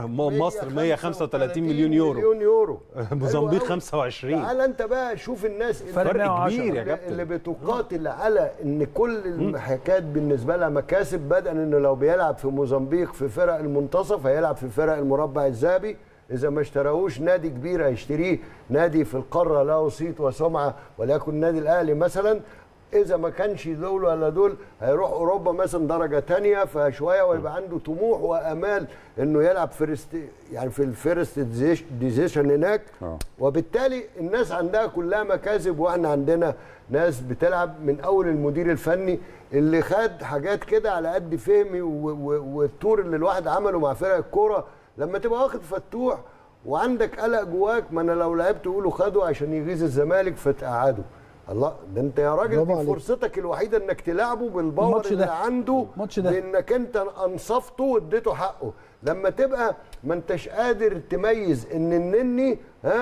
مصر 135 مليون يورو. موزمبيق 25. تعال انت بقى شوف الناس فرق كبير يا كابتن اللي بتقاتل على ان كل المحاكات بالنسبه لها مكاسب، بدءا انه لو بيلعب في موزمبيق في فرق المنتصف هيلعب في فرق المربع الذهبي. إذا ما اشتراهوش نادي كبير هيشتريه نادي في القارة له صيت وسمعة، وليكن النادي الأهلي مثلا. إذا ما كانش دول ولا دول هيروح أوروبا مثلا درجة تانية فشوية، ويبقى عنده طموح وأمال إنه يلعب يعني في الفيرست ديزيشن هناك. وبالتالي الناس عندها كلها مكاسب، وإحنا عندنا ناس بتلعب من أول المدير الفني اللي خد حاجات كده على قد فهمي والتور اللي الواحد عمله مع فرق الكورة. لما تبقى واخد فتوح وعندك قلق جواك، ما انا لو لعبت يقولوا خده عشان يغيظ الزمالك فتقعده. الله، ده انت يا راجل دي فرصتك الوحيده انك تلعبه بالباور اللي عنده، بانك انت انصفته واديته حقه. لما تبقى ما انتش قادر تميز ان النني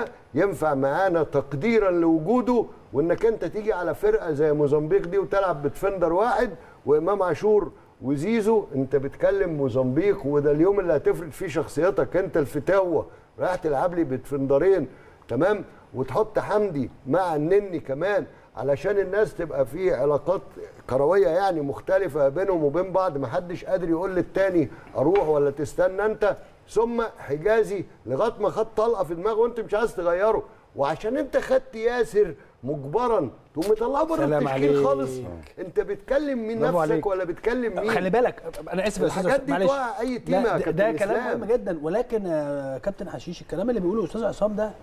ينفع معانا تقديرا لوجوده، وانك انت تيجي على فرقه زي موزمبيق دي وتلعب بتفندر واحد وامام عاشور وزيزو، انت بتكلم موزمبيق، وده اليوم اللي هتفرض فيه شخصيتك انت الفتاوه. رايح تلعب لي بتفندرين تمام، وتحط حمدي مع النني كمان علشان الناس تبقى في علاقات كرويه يعني مختلفه بينهم وبين بعض، ما حدش قادر يقول للتاني اروح ولا تستنى انت. ثم حجازي لغايه ما خد طلقه في دماغه وانت مش عايز تغيره، وعشان انت خدت ياسر مجبرا تقوم مطلعه بره التشكيل خالص. انت بتكلم مين نفسك ولا بتكلم مين؟ خلي بالك انا اسف يا استاذ، الحاجات دي توقع اي تيم يا كابتن. ده كلام مهم جدا، ولكن كابتن حشيش الكلام اللي بيقوله استاذ عصام ده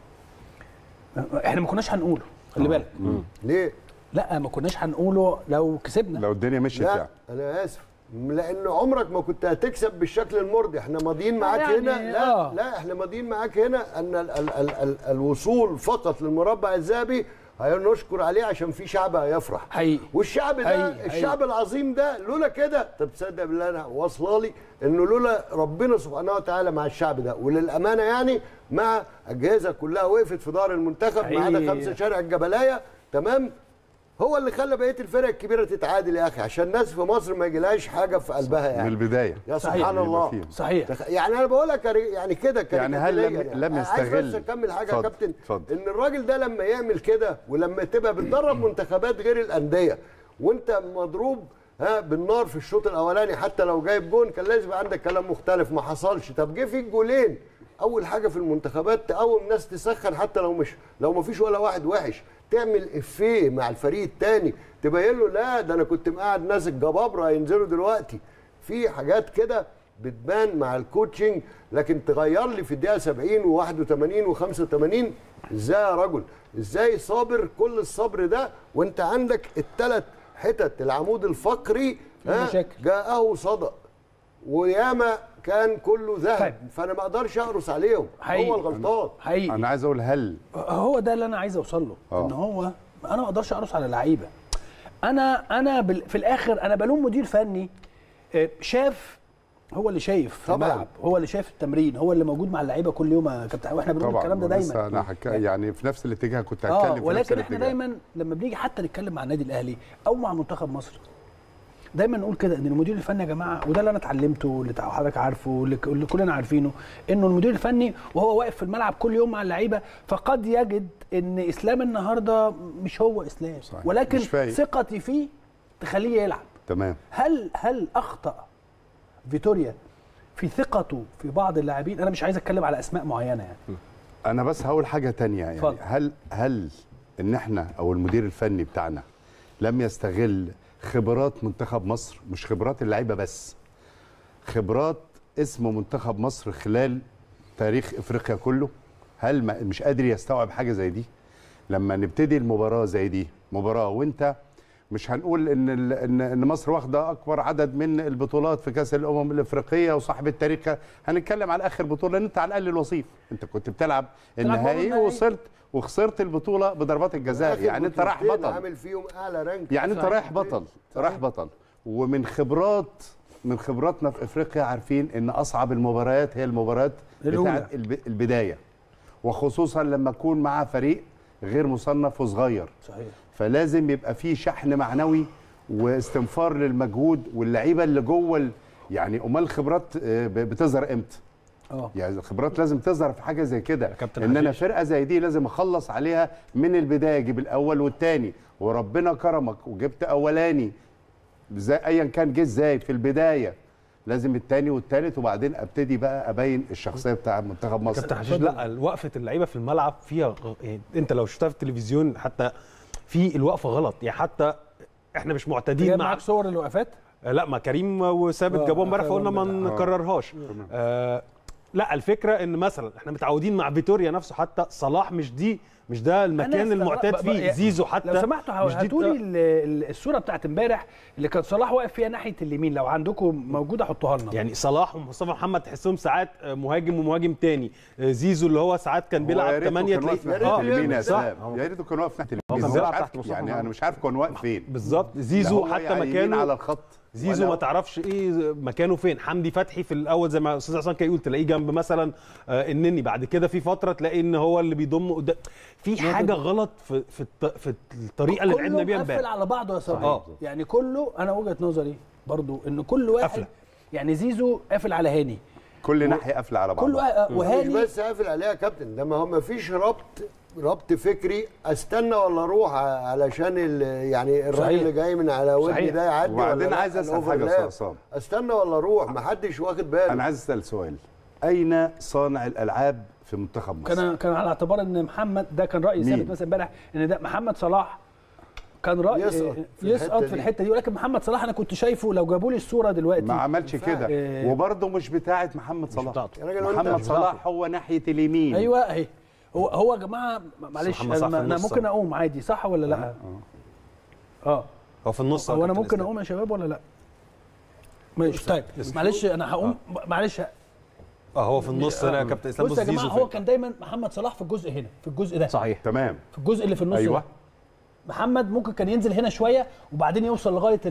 احنا ما كناش هنقوله. خلي بالك. ليه؟ لا ما كناش هنقوله لو كسبنا، لو الدنيا مشيت لا يعني. انا اسف، لان عمرك ما كنت هتكسب بالشكل المرضي. احنا ماضيين معاك يعني هنا لا احنا ماضيين معاك هنا ان الوصول فقط للمربع الذهبي هنشكر عليه عشان في شعب هيفرح حقيقي. والشعب ده الشعب العظيم ده لولا كده، طب تصدق بالله انا واصله لي انه لولا ربنا سبحانه وتعالى مع الشعب ده، وللامانه يعني مع اجهزه كلها وقفت في دار المنتخب ما عدا 5 شارع الجبلايه تمام، هو اللي خلى بقيه الفرق الكبيره تتعادل يا اخي، عشان الناس في مصر ما يجيلهاش حاجه في قلبها يعني من البدايه. يا سبحان الله. صحيح. يعني انا بقول لك يعني كده يعني هل لم يستغل؟ عايز بس اكمل حاجه يا كابتن. ان الراجل ده لما يعمل كده، ولما تبقى بتدرب منتخبات غير الانديه وانت مضروب بالنار في الشوط الاولاني، حتى لو جايب جون كان لازم يبقى عندك كلام مختلف. ما حصلش. طب جه فيك جولين اول حاجه في المنتخبات تقوم ناس تسخن، حتى لو ما فيش ولا واحد وحش، تعمل افيه مع الفريق الثاني تبين له لا ده انا كنت مقعد ناس الجبابره هينزلوا دلوقتي. في حاجات كده بتبان مع الكوتشنج، لكن تغير لي في الدقيقه 70 و81 و85 ازاي يا رجل؟ ازاي صابر كل الصبر ده وانت عندك الثلاث حتت العمود الفقري جاءه صدأ وياما كان كله ذهب. طيب. فانا ما اقدرش اقرص عليهم، هو الغلطان حقيقي. انا عايز اقول هو ده اللي انا عايز اوصل له، ان هو انا ما اقدرش اقرص على اللعيبه. انا في الاخر انا بلوم مدير فني شاف، هو اللي شايف في الملعب، هو اللي شايف التمرين، هو اللي موجود مع اللعيبه كل يوم يا كابتن، واحنا بنقول الكلام ده دايما. انا يعني في نفس الاتجاه كنت هتكلم ولكن احنا دايما لما بنيجي حتى نتكلم مع النادي الاهلي او مع منتخب مصر دايما نقول كده ان المدير الفني يا جماعه، وده اللي انا اتعلمته واللي حضرتك عارفه واللي كلنا عارفينه، انه المدير الفني وهو واقف في الملعب كل يوم مع اللعيبه فقد يجد ان اسلام النهارده مش هو اسلام، صحيح. ولكن ثقتي فيه تخليه يلعب. تمام. هل اخطا فيتوريا في ثقته في بعض اللاعبين؟ انا مش عايز اتكلم على اسماء معينه يعني. انا بس هقول حاجه تانية يعني فضل. هل ان احنا او المدير الفني بتاعنا لم يستغل خبرات منتخب مصر، مش خبرات اللعيبه بس، خبرات اسم منتخب مصر خلال تاريخ افريقيا كله؟ هل مش قادر يستوعب حاجه زي دي؟ لما نبتدي المباراه زي دي، مباراه وانت مش هنقول ان مصر واخده اكبر عدد من البطولات في كاس الامم الافريقيه وصاحب التاريخ، هنتكلم على اخر بطوله لان انت على الاقل الوصيف، انت كنت بتلعب النهائي ووصلت وخسرت البطوله بضربات الجزاء، يعني انت رايح بطل، عامل فيهم اعلى رانك، يعني انت رايح بطل، رايح بطل. ومن خبراتنا في افريقيا عارفين ان اصعب المباريات هي المباريات بتاعه البدايه، وخصوصا لما تكون مع فريق غير مصنف وصغير. صحيح. فلازم يبقى فيه شحن معنوي واستنفار للمجهود واللعيبه اللي جوه يعني امال الخبرات بتظهر امتى؟ يعني الخبرات لازم تظهر في حاجه زي كده، ان انا فرقه زي دي لازم اخلص عليها من البدايه، اجيب الاول والثاني، وربنا كرمك وجبت اولاني زي ايا كان جه ازاي في البدايه، لازم الثاني والثالث وبعدين ابتدي بقى ابين الشخصيه بتاع منتخب مصر. كابتن حشيش، لا وقفه اللعيبه في الملعب فيها يعني انت لو شفتها في التلفزيون حتى في الوقفه غلط، يعني حتى احنا مش معتادين معاك صور الوقفات؟ لا، ما كريم وثابت جابوهم امبارح فقلنا ما نكررهاش. لا الفكره ان مثلا احنا متعودين مع فيتوريا نفسه، حتى صلاح مش ده المكان المعتاد فيه، زيزو حتى لو سمحتوا هاتوا لي الصوره بتاعت امبارح اللي كان صلاح واقف فيها ناحيه اليمين، لو عندكم موجوده حطوها لنا. يعني صلاح ومصطفى محمد تحسهم ساعات مهاجم ومهاجم تاني، زيزو اللي هو ساعات كان بيلعب 8 تلاقيه اليمين يا اسلام، يا ريته كان واقف ناحيه اليمين، يعني انا مش عارف كان واقف فين بالظبط. زيزو حتى مكانه على الخط، زيزو ما تعرفش ايه مكانه فين. حمدي فتحي في الاول زي ما استاذ عصام كان يقول تلاقيه جنب مثلا النني، بعد كده في فتره تلاقي ان هو اللي بيضم قدام. في حاجه غلط في الطريقه اللي لعبنا بيها امبارح. كله قافل على بعضه يا صاحبي. يعني كله، انا وجهه نظري برضو ان كل واحد قفلة. يعني زيزو قافل على هاني، كل ناحيه قافله على بعضها، وهاني مش بس قافل عليها يا كابتن، ده ما هو ما فيش ربط فكري، استنى ولا اروح علشان يعني الراجل اللي جاي من على ودني ده يعدي، وبعدين عايز اسال حاجه يا استاذ، استنى ولا اروح؟ ما حدش واخد باله. انا عايز اسال سؤال، اين صانع الالعاب في منتخب مصر؟ كان على اعتبار ان محمد ده كان راي ثابت مثلا امبارح ان ده محمد صلاح كان راي يسقط في الحته دي، ولكن محمد صلاح انا كنت شايفه لو جابوا لي الصوره دلوقتي ما عملش كده، وبرده مش بتاعه محمد صلاح. محمد صلاح هو ناحيه اليمين. ايوه اهي، هو يا جماعه معلش انا ممكن اقوم عادي صح ولا لا؟ هو في النص. هو انا ممكن اقوم يا شباب ولا لا؟ ماشي طيب معلش انا هقوم معلش. هو في النص هنا يا كابتن اسلام. بص يا جماعه، هو كان دايما محمد صلاح في الجزء هنا، في الجزء ده صحيح تمام، في الجزء اللي في النص. ايوه ده. محمد ممكن كان ينزل هنا شويه وبعدين يوصل لغايه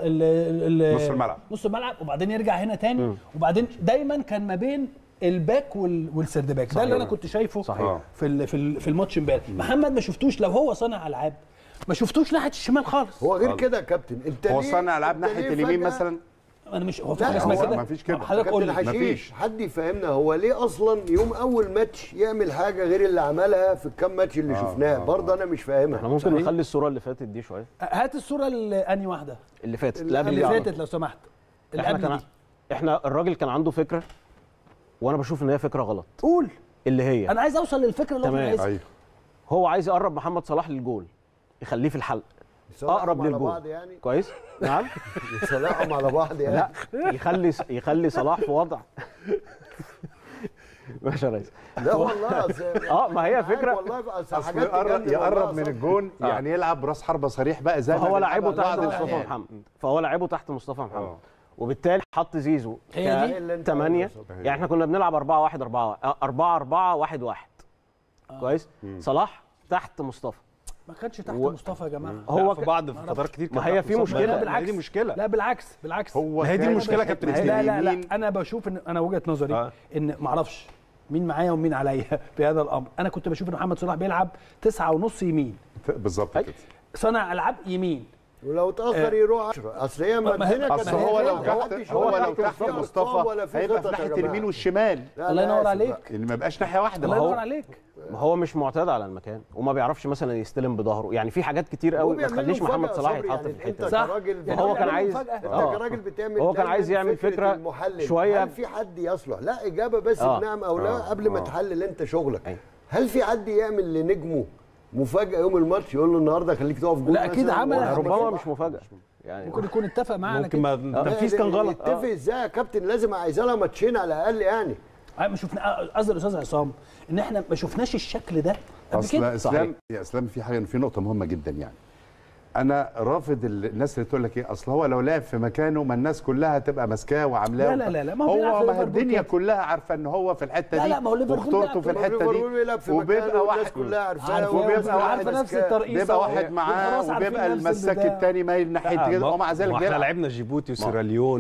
نص الملعب وبعدين يرجع هنا تاني وبعدين دايما كان ما بين الباك والسرد باك. ده اللي انا كنت شايفه صحيح. في الماتش امبارح. محمد ما شفتوش لو هو صانع العاب، ما شفتوش ناحيه الشمال خالص. هو غير كده يا كابتن، انت هو صانع العاب ناحيه اليمين مثلا. انا مش هو في حاجه اسمها كده، ما فيش كده. حضرتك قول لي مفيش حد يفهمنا هو ليه اصلا يوم اول ماتش يعمل حاجه غير اللي عملها في الكام ماتش اللي شفناه. برضه انا مش فاهمها. احنا ممكن نخلي الصوره اللي فاتت دي شويه. هات الصوره انهي واحده اللي فاتت اللي فاتت لو سمحت. احنا الراجل كان عنده فكره وانا بشوف ان هي فكره غلط. قول. اللي هي انا عايز اوصل للفكره اللي هو تمام. عايزها. ايوه هو عايز يقرب محمد صلاح للجول، يخليه في الحلق اقرب للجول. يعني كويس. نعم. يصلحهم على بعض يعني. لا، يخلي صلاح في وضع ماشي يا ريس. لا والله ما هي فكره. والله اصل يقرب من الجون يعني يلعب راس حربه صريح بقى زي فهو لعبه تحت مصطفى محمد. وبالتالي حط زيزو ك8. يعني احنا كنا بنلعب 4-1-4-1 كويس. صلاح تحت مصطفى. ما كانش تحت مصطفى يا جماعه. هو في بعض فترات كتير ما هي في مشكله. بالعكس. دي مشكله. لا بالعكس هو هي دي المشكله يا كابتن اسلام. لا انا بشوف ان انا وجهه نظري ان ما اعرفش مين معايا ومين عليا في هذا الامر. انا كنت بشوف ان محمد صلاح بيلعب 9.5 يمين بالظبط كده، صانع العاب يمين، ولو اتاخر يروح 10. اصل هي مدينه. اصل هو لو تحت مصطفى هيبقى في ناحيه اليمين والشمال. الله ينور عليك، اللي ما يبقاش ناحيه واحده. الله ينور عليك. ما هو مش معتاد على المكان وما بيعرفش مثلا يستلم بظهره. يعني في حاجات كتير قوي ما تخليش محمد صلاح يتحط في الحته. صح. فهو كان عايز كراجل بتعمل هو كان عايز يعمل فكره شويه. هل في حد يصلح؟ لا، اجابه بس بنعم او لا قبل ما تحلل انت شغلك. هل في حد يعمل لنجمه مفاجاه يوم الماتش يقول له النهارده خليك تقف جول؟ لا اكيد عملها. ربما مش مفاجاه يعني، ممكن يكون اتفق معانا ممكن ما التنفيذ كان غلط. اتفق ازاي يا كابتن؟ لازم عايزها لها ماتشين على الاقل يعني. ما شفنا قصدي الاستاذ عصام ان احنا ما شفناش الشكل ده قبل كده. اسلام يا اسلام في نقطه مهمه جدا. يعني انا رافض الناس اللي تقول لك ايه، اصل هو لو لعب في مكانه ما الناس كلها تبقى ماسكاه وعاملاه. لا ما الدنيا كلها عارفه ان هو في الحته دي. لا ما هو وخطورته في الحته دي. وبيبقى واحد كلها عارفاه، وبيبقى نفس الترقيص، بيبقى واحد معاه، وبيبقى المساك الثاني مايل ناحيه كده، ومع ذلك احنا لعبنا جيبوتي وسيراليون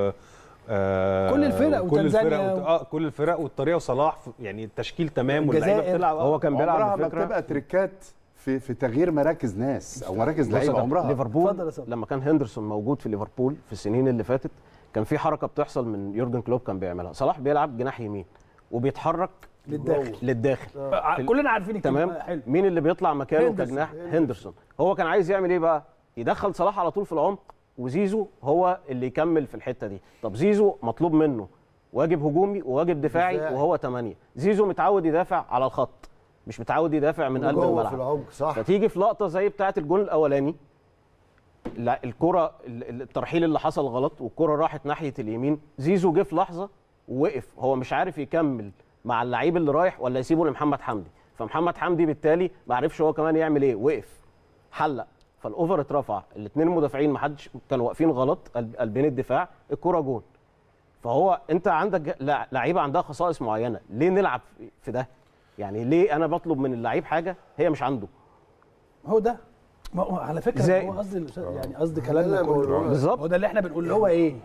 كل الفرق وتنزانيا كل الفرق والطريقه وصلاح يعني التشكيل تمام واللعيبه بتلعب. هو كان بيلعب بفكره ما بتبقى تريكات في تغيير مراكز ناس او مراكز لعيبه عمرها. ليفربول لما كان هندرسون موجود في ليفربول في السنين اللي فاتت كان في بتحصل من يورجن كلوب كان بيعملها. صلاح بيلعب جناح يمين وبيتحرك للداخل. كلنا عارفين تمام. مين اللي بيطلع مكانه كجناح؟ هندرسون. هو كان عايز يعمل ايه بقى؟ يدخل صلاح على طول في العمق وزيزو هو اللي يكمل في الحته دي. طب زيزو مطلوب منه واجب هجومي وواجب دفاعي وهو 8. زيزو متعود يدافع على الخط، مش متعود يدافع من قلب الملعب. فتيجي في لقطه زي بتاعه الجون الاولاني، لا الكره الترحيل اللي حصل غلط والكره راحت ناحيه اليمين. زيزو جه في لحظه ووقف، هو مش عارف يكمل مع اللعيب اللي رايح ولا يسيبه لمحمد حمدي. فمحمد حمدي بالتالي ما عرفش هو كمان يعمل ايه، وقف حلق، فالاوفر اترفع. الاثنين المدافعين ما حدش كانوا واقفين غلط قلبين الدفاع، الكره جون. فهو انت عندك لعيبه عندها خصائص معينه، ليه نلعب في ده؟ يعني ليه انا بطلب من اللعيب حاجه هي مش عنده؟ هو ده ما هو على فكره هو قصدي يعني قصدي كلامنا كله بالظبط. هو ده اللي احنا بنقول اللي هو ايه.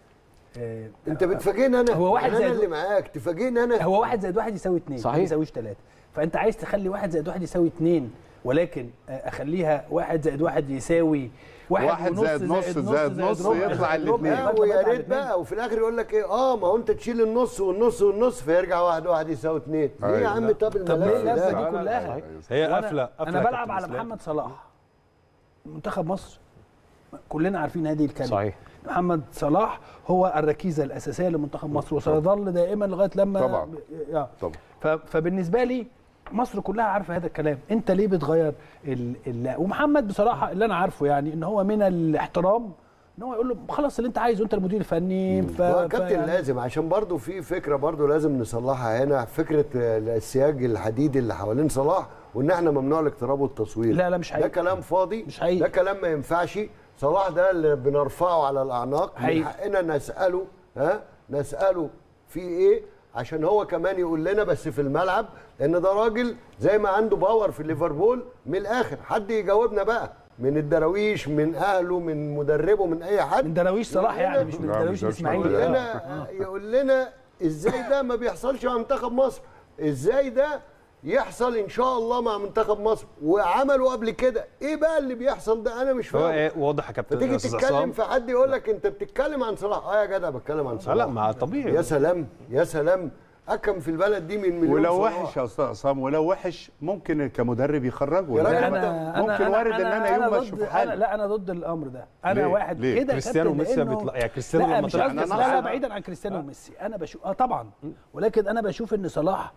انت بتفاجئني انا، هو واحد انا اللي معاك تفاجئني انا. هو 1 زائد 1 يساوي 2 ما يساويش 3. فانت عايز تخلي 1 زائد 1 يساوي 2، ولكن اخليها 1 زائد 1 يساوي 1 زائد نص يطلع الاثنين. ويا ريت بقى وفي الاخر يقول لك ايه، ما هو انت تشيل النص والنص فيرجع 1 يساوي 2. ليه يا عم؟ طب الملف ده دي كلها هي قافله. انا بلعب على محمد صلاح منتخب مصر، كلنا عارفين هذه الكلمه. صحيح. محمد صلاح هو الركيزه الاساسيه لمنتخب مصر وسيظل دائما لغايه لما طبعا. فبالنسبه لي مصر كلها عارفه هذا الكلام. انت ليه بتغير ومحمد بصراحه اللي انا عارفه يعني ان هو من الاحترام ان هو يقول له خلاص اللي انت عايزه، انت المدير الفني. كابتن يعني لازم، عشان برضو في فكره برضو لازم نصلحها هنا، فكره السياج الحديدي اللي حوالين صلاح وان احنا ممنوع الاقتراب والتصوير. لا مش حقيقي، ده كلام فاضي، مش حقيقي، ده كلام ما ينفعش. صلاح ده اللي بنرفعه على الاعناق، من حقنا نساله في ايه عشان هو كمان يقول لنا، بس في الملعب، لان ده راجل زي ما عنده باور في ليفربول. من الاخر حد يجاوبنا بقى، من الدراويش، من اهله، من مدربه، من اي حد. من دراويش صلاح يعني، مش من دراويش الاسماعيلي. يقول لنا ازاي ده ما بيحصلش مع منتخب مصر، ازاي ده يحصل ان شاء الله مع منتخب مصر، وعملوا قبل كده. ايه بقى اللي بيحصل ده؟ انا مش فاهم. هو ايه واضح يا كابتن؟ تيجي تتكلم في حد يقول لك انت بتتكلم عن صلاح. يا جدع بتكلم عن صلاح. لا ما طبيعي. يا سلام يا سلام. حكم في البلد دي من مليون ولو صلاح. وحش يا استاذ عصام، ولو وحش ممكن كمدرب يخرجه. يا راجل ممكن وارد ان انا يوم ماشي في حالي. لا انا ضد الامر ده. انا واحد كده كريستيانو وميسي بيطلع يعني كريستيانو لما طلع لا بعيدا عن كريستيانو وميسي انا بشوف طبعا، ولكن انا بشوف ان صلاح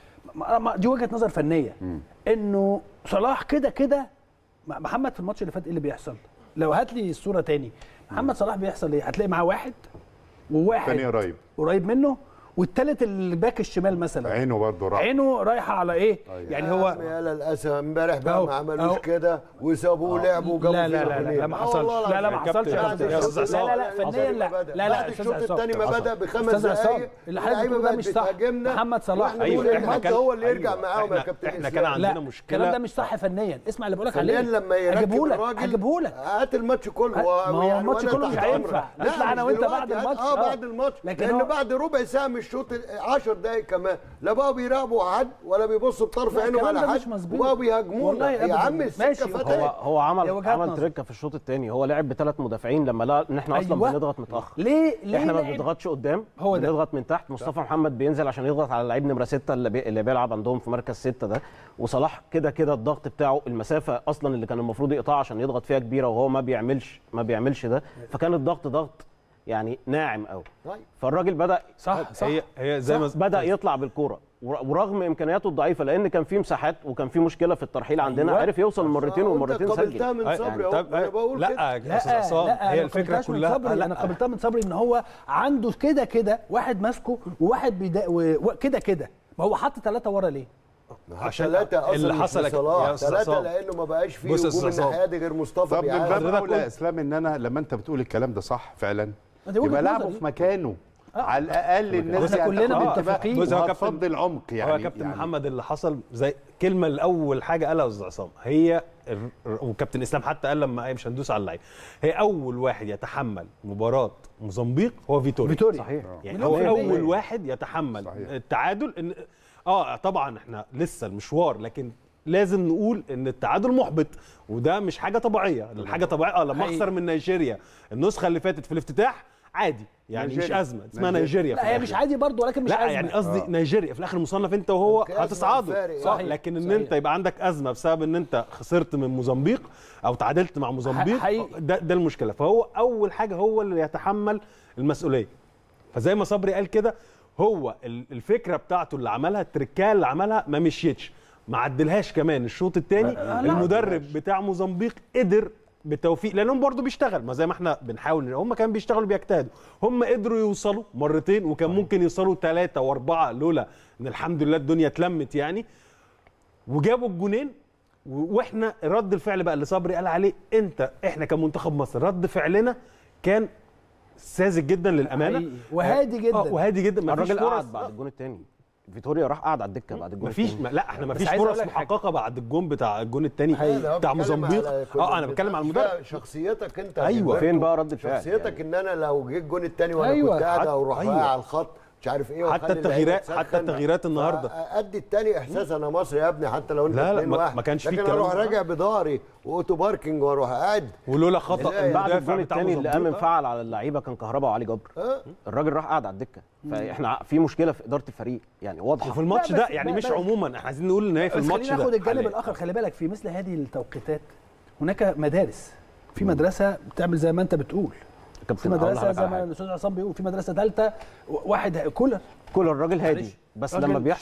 دي وجهه نظر فنيه انه صلاح كده محمد في الماتش اللي فات ايه اللي بيحصل؟ لو هات لي الصوره تاني محمد صلاح بيحصل ايه؟ هتلاقي معاه واحد وواحد تاني قريب منه، والثالث الباك الشمال مثلا عينه برضه عينه رايحه على ايه؟ يعني هو يا للاسف امبارح بقى ما عملوش كده وسابوه لعبوا وجابوا لا ما حصلش. لا ما حصلش. لا فنيا لا الشوط الثاني ما بدا ب5 دقائق اللعيبه بقت مش صح. بتهاجمنا. محمد صلاح هو اللي يرجع معاهم يا كابتن. احنا كان عندنا مشكله. الكلام ده مش صح فنيا. اسمع اللي بقول لك عليه. لما يركب الراجل هجيبه لك. هات الماتش كله. ما هو الماتش كله مش هينفع. نطلع انا وانت بعد الماتش. بعد الماتش لان بعد ربع ساعه من الشوط 10 دقايق كمان لا بقوا بيراقبوا حد ولا بيبصوا بطرف عينهم على حد وبقوا بيهاجمونا. يا عم السكه فتحت. هو عمل تريكه في الشوط الثاني. هو لعب ب3 مدافعين لما لقى ان احنا اصلا بنضغط متاخر. ليه احنا ما بنضغطش قدام، بنضغط من تحت. مصطفى محمد بينزل عشان يضغط على اللعيب نمره 6 اللي بيلعب عندهم في مركز 6 ده. وصلاح كده الضغط بتاعه المسافه اصلا اللي كان المفروض يقطعها عشان يضغط فيها كبيره وهو ما بيعملش ده. فكان الضغط يعني ناعم قوي. فالراجل بدا صح هي زي ما بدا يطلع بالكوره ورغم امكانياته الضعيفه لان كان في مساحات وكان في مشكله في الترحيل عندنا. عرف يوصل مرتين والمرتين سجل. قابلتها من صبري انا بقول لا هي الفكره كلها. انا قابلتها من صبري ان هو عنده كده واحد ماسكه وواحد كده ما هو حط 3 ورا ليه؟ عشان 3 اللي حصل 3 لانه ما بقاش فيه هجوم الناحيه دي غير مصطفى. طب من باب اولى يا اسلام ان انا لما انت بتقول الكلام ده صح فعلا يبقى لعبه في مكانه. على الاقل الناس كلنا متفقين وهتفضي العمق. يعني هو كابتن محمد اللي حصل زي كلمه الاول حاجه قالها استاذ عصام هي وكابتن اسلام حتى قال لما مش هندوس على اللعيب. هي اول واحد يتحمل مباراه موزمبيق هو فيتوري. صحيح. يعني هو اول واحد يتحمل التعادل. ان طبعا احنا لسه المشوار لكن لازم نقول ان التعادل محبط وده مش حاجه طبيعيه. الحاجه طبيعيه لما اخسر من نيجيريا النسخه اللي فاتت في الافتتاح عادي يعني مش ازمه اسمها نيجيريا. لا هي مش عادي برضه ولكن مش لا ازمه. يعني قصدي نيجيريا في الاخر مصنف انت وهو هتصعدوا صح. لكن ان انت يبقى عندك ازمه بسبب ان انت خسرت من موزمبيق او تعادلت مع موزمبيق ده المشكله. فهو اول حاجه هو اللي يتحمل المسؤوليه. فزي ما صبري قال كده هو الفكره بتاعته اللي عملها التركيه اللي عملها ما مشيتش ما عدلهاش كمان الشوط الثاني. المدرب بتاع موزمبيق قدر بالتوفيق لانهم برضو بيشتغل ما زي ما احنا بنحاول. هم كانوا بيشتغلوا بيجتهدوا. هم قدروا يوصلوا مرتين وكان ممكن يوصلوا 3 و4 لولا ان الحمد لله الدنيا اتلمت يعني وجابوا الجونين. واحنا رد الفعل بقى اللي صبري قال عليه احنا كمنتخب مصر رد فعلنا كان ساذج جدا للامانه وهادي جدا. الراجل قعد بعد الجون الثاني. فيتوريا راح قعد على الدكه بعد الجون الثاني. لا احنا مفيش فرص محققه بعد الجون بتاع الجون الثاني بتاع موزمبيق. انا بتكلم على المدرب شخصيتك انت. ايوه فين بقى رد الفعل شخصيتك يعني. ان انا لو جه الجون الثاني وانا كنت قاعد اروح على الخط مش عارف ايه. حتى التغييرات النهارده ادي الثاني احساس انا مصري يا ابني حتى لو انت 2-1 ما كانش فيه لكن اروح راجع بضهري واوتو باركنج واروح قاعد. ولولا خطا بعد الجون الثاني اللي قام انفعل على اللعيبه كان كهربا وعلي جبر. الراجل راح قاعد على الدكه. فاحنا في مشكله في اداره الفريق يعني واضحه في الماتش ده يعني مش عموما احنا عايزين نقول ان هي في الماتش ده. خلينا ناخد الجانب الاخر. خلي بالك في مثل هذه التوقيتات هناك مدارس. في مدرسه بتعمل زي ما انت بتقول. في مدرسه زي ما الاستاذ عصام بيقول في مدرسه ثالثه واحد كولر الراجل هادي بس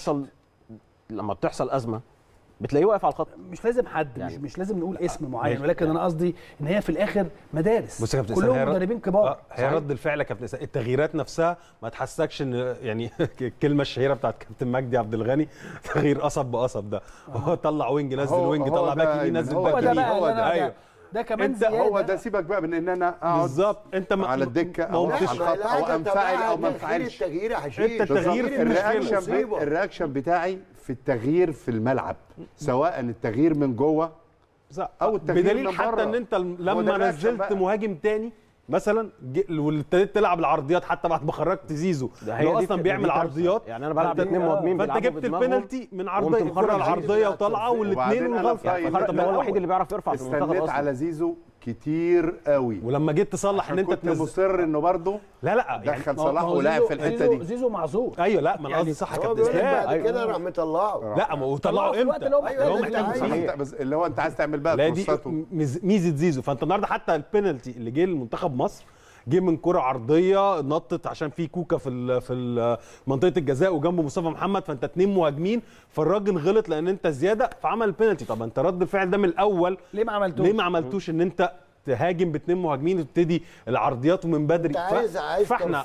لما بتحصل ازمه بتلاقيه واقف على الخط. مش لازم حد يعني مش لازم نقول اسم معين ولكن انا قصدي ان هي في الاخر مدارس كلهم مدربين كبار. هي رد الفعل كابتن التغييرات نفسها ما تحسكش ان يعني الكلمه الشهيره بتاعت كابتن مجدي عبد الغني تغيير قصب بقصب ده. هو طلع وينج نزل وينج طلع باك يمين نزل باك يمين. ايوه ده كمان زياده. هو ده سيبك بقى من ان انا اقعد بالظبط انت على الدكه او على الخط او انفعل او ما انفعلش. انت التغيير الرياكشن بتاعي في التغيير في الملعب سواء التغيير من جوه او التغيير بدليل من بره. حتى ان انت لما نزلت مهاجم تاني مثلا وابتديت تلعب العرضيات حتى بعد ما خرجت زيزو اللي اصلا بيعمل عرضيات. يعني انا بلعب 2 مهاجمين فانت جبت البنالتي من عرضيه الكره العرضيه وطالعه والاثنين طب هو الوحيد اللي بيعرف يرفع في المنتخب استنيت على زيزو كتير قوي، ولما جيت تصلح ان انت كنت مصر انه برضه لا دخل صلاح ولعب في الحته دي. زيزو معذور. ايوه لا ما انا قصدي صح يا كابتن اسلام. بعد كده راح مطلعه. لا ما هو طلعه امتى؟ هو اللي هو انت عايز تعمل بقى فرصته. ميزه زيزو. فانت النهارده حتى البينالتي اللي جه لمنتخب مصر جه من كره عرضيه نطت عشان في كوكا في منطقه الجزاء وجنبه مصطفى محمد، فانت 2 مهاجمين، فالراجل غلط لان انت زياده فعمل البينالتي. طب انت رد الفعل ده من الاول ليه ما عملتوش ان انت تهاجم ب2 مهاجمين وتبتدي العرضيات من بدري؟ فاحنا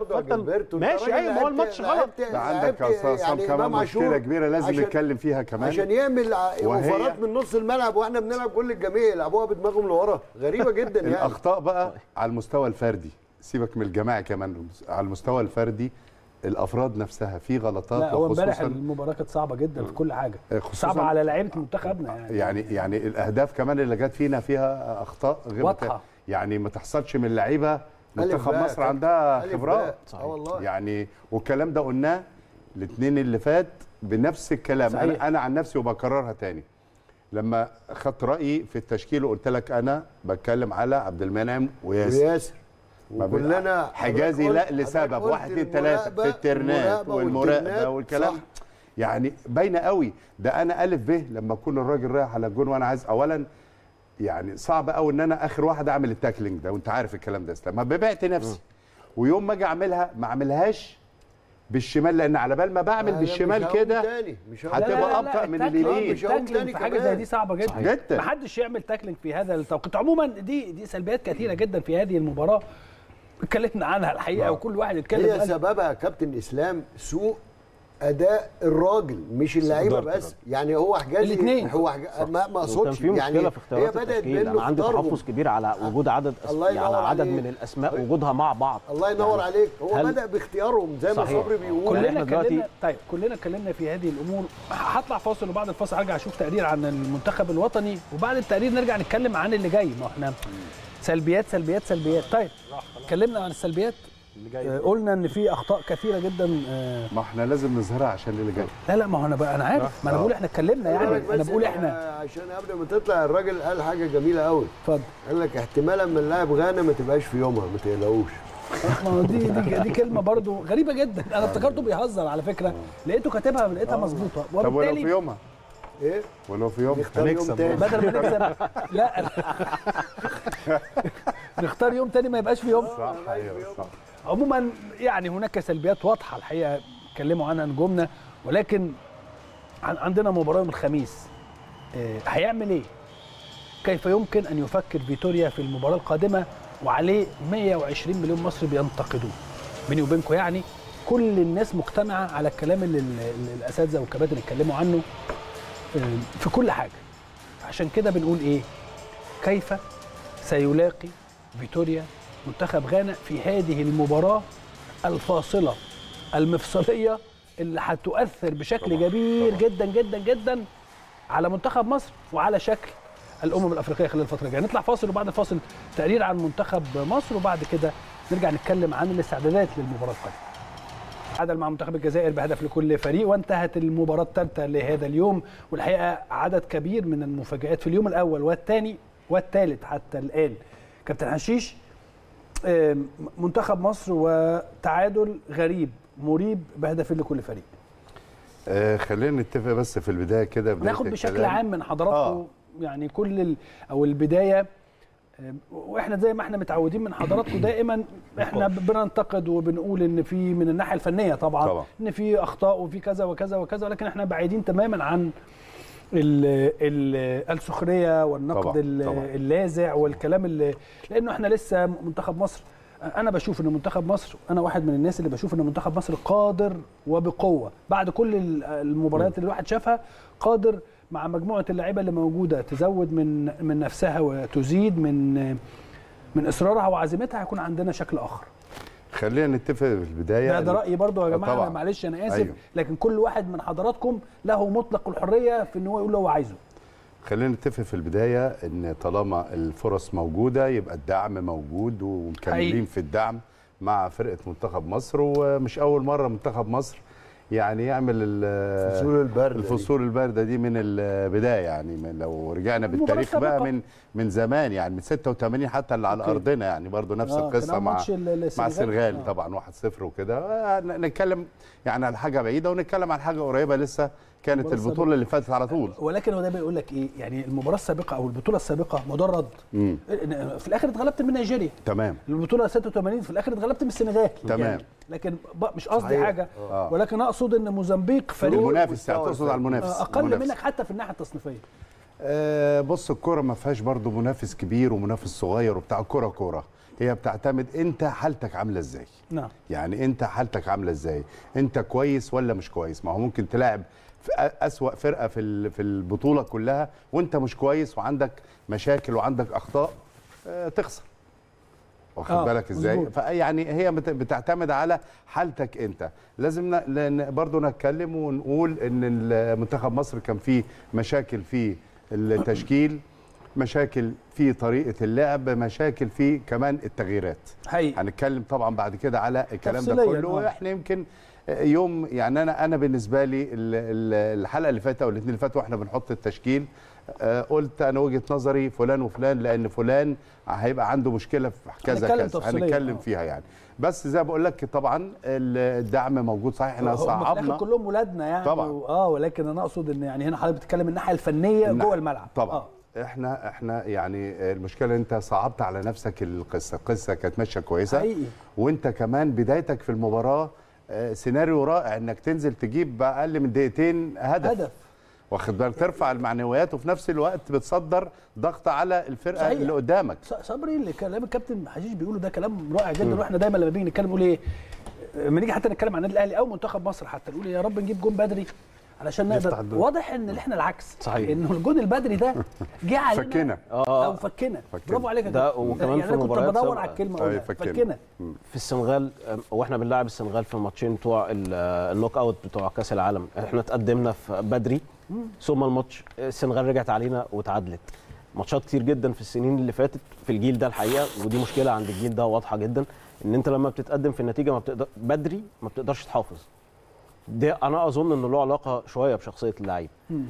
ماشي. ايوه ما هو الماتش غلط. ده عندك يا استاذ عصام كمان مشكله كبيره لازم نتكلم فيها كمان، عشان يعمل اوفرات من نص الملعب واحنا بنلعب كل الجميع يلعبوها بدماغهم لورا. غريبه جدا يعني. الاخطاء بقى على المستوى الفردي، سيبك من الجماعي كمان، على المستوى الفردي الافراد نفسها في غلطات. لا هو امبارح المباراه كانت صعبه جدا في كل حاجه، صعبه على لعيبه منتخبنا يعني الاهداف كمان اللي جت فيها اخطاء غير واضحه، يعني ما تحصلش من لعيبه منتخب مصر عندها خبرات والله. يعني والكلام ده قلناه الاثنين اللي فات بنفس الكلام. انا عن نفسي وبكررها تاني، لما خدت رايي في التشكيل وقلت لك انا بتكلم على عبد المنعم وياسر وكلنا حجازي لا لسبب 1 2 3 في الترنات والمراقبه والكلام، يعني باينه قوي. ده انا الف ب لما اكون الراجل رايح على الجون وانا عايز اولا، يعني صعب قوي ان انا اخر واحد اعمل التاكلينج ده، وانت عارف الكلام ده اسلام، ما ببعت نفسي ويوم ما اجي اعملها ما اعملهاش بالشمال، لان على بال ما بعمل بالشمال كده هتبقى ابطا من اليمين. في حاجه زي دي صعبه جدا، ما حدش يعمل تاكلينج في هذا التوقيت. عموما دي سلبيات كثيره جدا في هذه المباراه اتكلمنا عنها الحقيقه، وكل واحد اتكلم. هي سببها يا كابتن اسلام سوء اداء الراجل مش اللعيبه بس، يعني هو حجازي الاثنين ما اقصدش يعني هي بدات منه. انا عندي تحفظ كبير على وجود عدد عدد من الاسماء وجودها مع بعض. الله ينور عليك. هو بدا باختيارهم زي ما صبري بيقول. كلنا اتكلمنا في هذه الامور. هطلع فاصل وبعد الفاصل ارجع اشوف تقرير عن المنتخب الوطني، وبعد التقرير نرجع نتكلم عن اللي جاي. ما احنا سلبيات سلبيات سلبيات. طيب اتكلمنا عن السلبيات، قلنا ان في اخطاء كثيره جدا. ما احنا لازم نظهرها عشان اللي جاي. لا ما هو انا عارف، ما انا بقول احنا اتكلمنا، يعني انا بقول احنا عشان قبل ما تطلع الراجل قال حاجه جميله قوي. اتفضل. قال لك احتمالا من اللاعب غانا ما تبقاش في يومها، ما تقلقوش. ما هو دي كلمه برضو غريبه جدا. انا افتكرته بيهزر على فكره، لقيته كاتبها لقيتها مظبوطه. طب ولو في يومها ايه؟ ولو في يوم هنكسب بدل ما نكسب. لا نختار يوم تاني ما يبقاش في يوم. صح ايوه صح. عموما يعني هناك سلبيات واضحه الحقيقه اتكلموا عنها نجومنا، ولكن عندنا مباراه يوم الخميس. هيعمل ايه؟ كيف يمكن ان يفكر فيتوريا في المباراه القادمه وعليه 120 مليون مصري بينتقدوه؟ بيني وبينكم يعني كل الناس مجتمعه على الكلام اللي الاساتذه والكباتن اتكلموا عنه في كل حاجه. عشان كده بنقول ايه؟ كيف سيلاقي فيتوريا منتخب غانا في هذه المباراة الفاصلة المفصلية اللي هتؤثر بشكل كبير جدا جدا جدا على منتخب مصر وعلى شكل الأمم الأفريقية خلال الفترة الجاية. نطلع فاصل وبعد الفاصل تقرير عن منتخب مصر، وبعد كده نرجع نتكلم عن الاستعدادات للمباراة القادمة. عدل مع منتخب الجزائر بهدف لكل فريق، وانتهت المباراة الثالثة لهذا اليوم، والحقيقة عدد كبير من المفاجآت في اليوم الأول والثاني والثالث حتى الآن. كابتن حشيش، منتخب مصر وتعادل غريب مريب بهدف لكل فريق. خلينا نتفق بس في البدايه كده، ناخد بشكل عام من حضراتكم يعني كل او البدايه، واحنا زي ما احنا متعودين من حضراتكم دائما احنا بننتقد وبنقول ان في من الناحيه الفنيه طبعا ان في اخطاء وفي كذا وكذا وكذا، ولكن احنا بعيدين تماما عن السخريه والنقد طبعا. اللاذع والكلام لانه احنا لسه منتخب مصر. انا بشوف ان منتخب مصر، انا واحد من الناس اللي بشوف ان منتخب مصر قادر وبقوه بعد كل المباريات اللي الواحد شافها، قادر مع مجموعه اللعيبه اللي موجوده تزود من نفسها وتزيد من اصرارها وعزيمتها، هيكون عندنا شكل اخر. خلينا نتفق في البدايه. ده رايي برضو يا جماعه، معلش انا اسف. أيوه. لكن كل واحد من حضراتكم له مطلق الحريه في ان هو يقول اللي هو عايزه. خلينا نتفق في البدايه ان طالما الفرص موجوده يبقى الدعم موجود ومكملين في الدعم مع فرقه منتخب مصر، ومش اول مره منتخب مصر يعني يعمل الفصول البارده دي من البدايه. يعني لو رجعنا بالتاريخ بقى من زمان، يعني من 86 حتى اللي على ارضنا، يعني برضو نفس القصه مع السنغال طبعا 1-0 وكده. نتكلم يعني على حاجه بعيده ونتكلم على حاجه قريبه لسه كانت البطوله اللي فاتت على طول. ولكن هو ده بيقول لك ايه؟ يعني المباراه السابقه او البطوله السابقه مدرج في الاخر اتغلبت من نيجيريا. تمام. البطوله 86 في الاخر اتغلبت من السنغال. تمام. يعني لكن مش قصدي حاجه، ولكن اقصد ان موزمبيق فريق المنافس، تقصد على المنافس اقل منك حتى في الناحيه التصنيفيه. بص، الكوره ما فيهاش برضو منافس كبير ومنافس صغير وبتاع. الكوره كوره، هي بتعتمد انت حالتك عامله ازاي. نعم. يعني انت حالتك عامله ازاي، انت كويس ولا مش كويس. ما هو ممكن تلاعب أسوأ فرقه في البطوله كلها وانت مش كويس وعندك مشاكل وعندك اخطاء، تخسر. واخد بالك ازاي؟ فيعني هي بتعتمد على حالتك انت. لازم برضو نتكلم ونقول ان منتخب مصر كان فيه مشاكل في التشكيل، مشاكل في طريقه اللعب، مشاكل في كمان التغييرات. هنتكلم طبعا بعد كده على الكلام ده كله. واحنا يمكن يوم يعني انا بالنسبه لي الحلقه اللي فاتت او الاثنين اللي فاتوا واحنا بنحط التشكيل، قلت انا وجهه نظري فلان وفلان، لان فلان هيبقى عنده مشكله في كذا كذا هنتكلم فيها يعني. بس زي ما بقول لك طبعا الدعم موجود صحيح. احنا صعبنا كلهم ولادنا يعني طبعا. ولكن انا اقصد ان يعني هنا حضرتك بتتكلم الناحيه الفنيه جوه الملعب طبعا. احنا يعني المشكله انت صعبت على نفسك القصه كانت ماشيه كويسه حقيقي. وانت كمان بدايتك في المباراه سيناريو رائع انك تنزل تجيب باقل من دقيقتين هدف. واخد بالك، ترفع المعنويات وفي نفس الوقت بتصدر ضغط على الفرقه صحيح. اللي قدامك. صبري اللي كلام الكابتن حشيش بيقوله ده كلام رائع جدا. واحنا دايما لما بنيجي نتكلم نقول ايه، لما نيجي حتى نتكلم عن النادي الاهلي او منتخب مصر حتى نقول يا رب نجيب جون بدري علشان نقدر. واضح ان احنا العكس صحيح. انه الجون البدري ده جه علينا فكنا او فكنا. برافو عليك ده. وكمان يعني في المباريات كنت بدور على الكلمه فكنا. في السنغال واحنا بنلعب السنغال في الماتشين بتوع النوك اوت بتوع كاس العالم، احنا تقدمنا في بدري ثم الماتش السنغال رجعت علينا وتعادلت. ماتشات كتير جدا في السنين اللي فاتت في الجيل ده الحقيقه، ودي مشكله عند الجيل ده واضحه جدا، ان انت لما بتتقدم في النتيجه ما بتقدر بدري ما بتقدرش تحافظ. ده انا اظن انه له علاقه شويه بشخصيه اللعيب.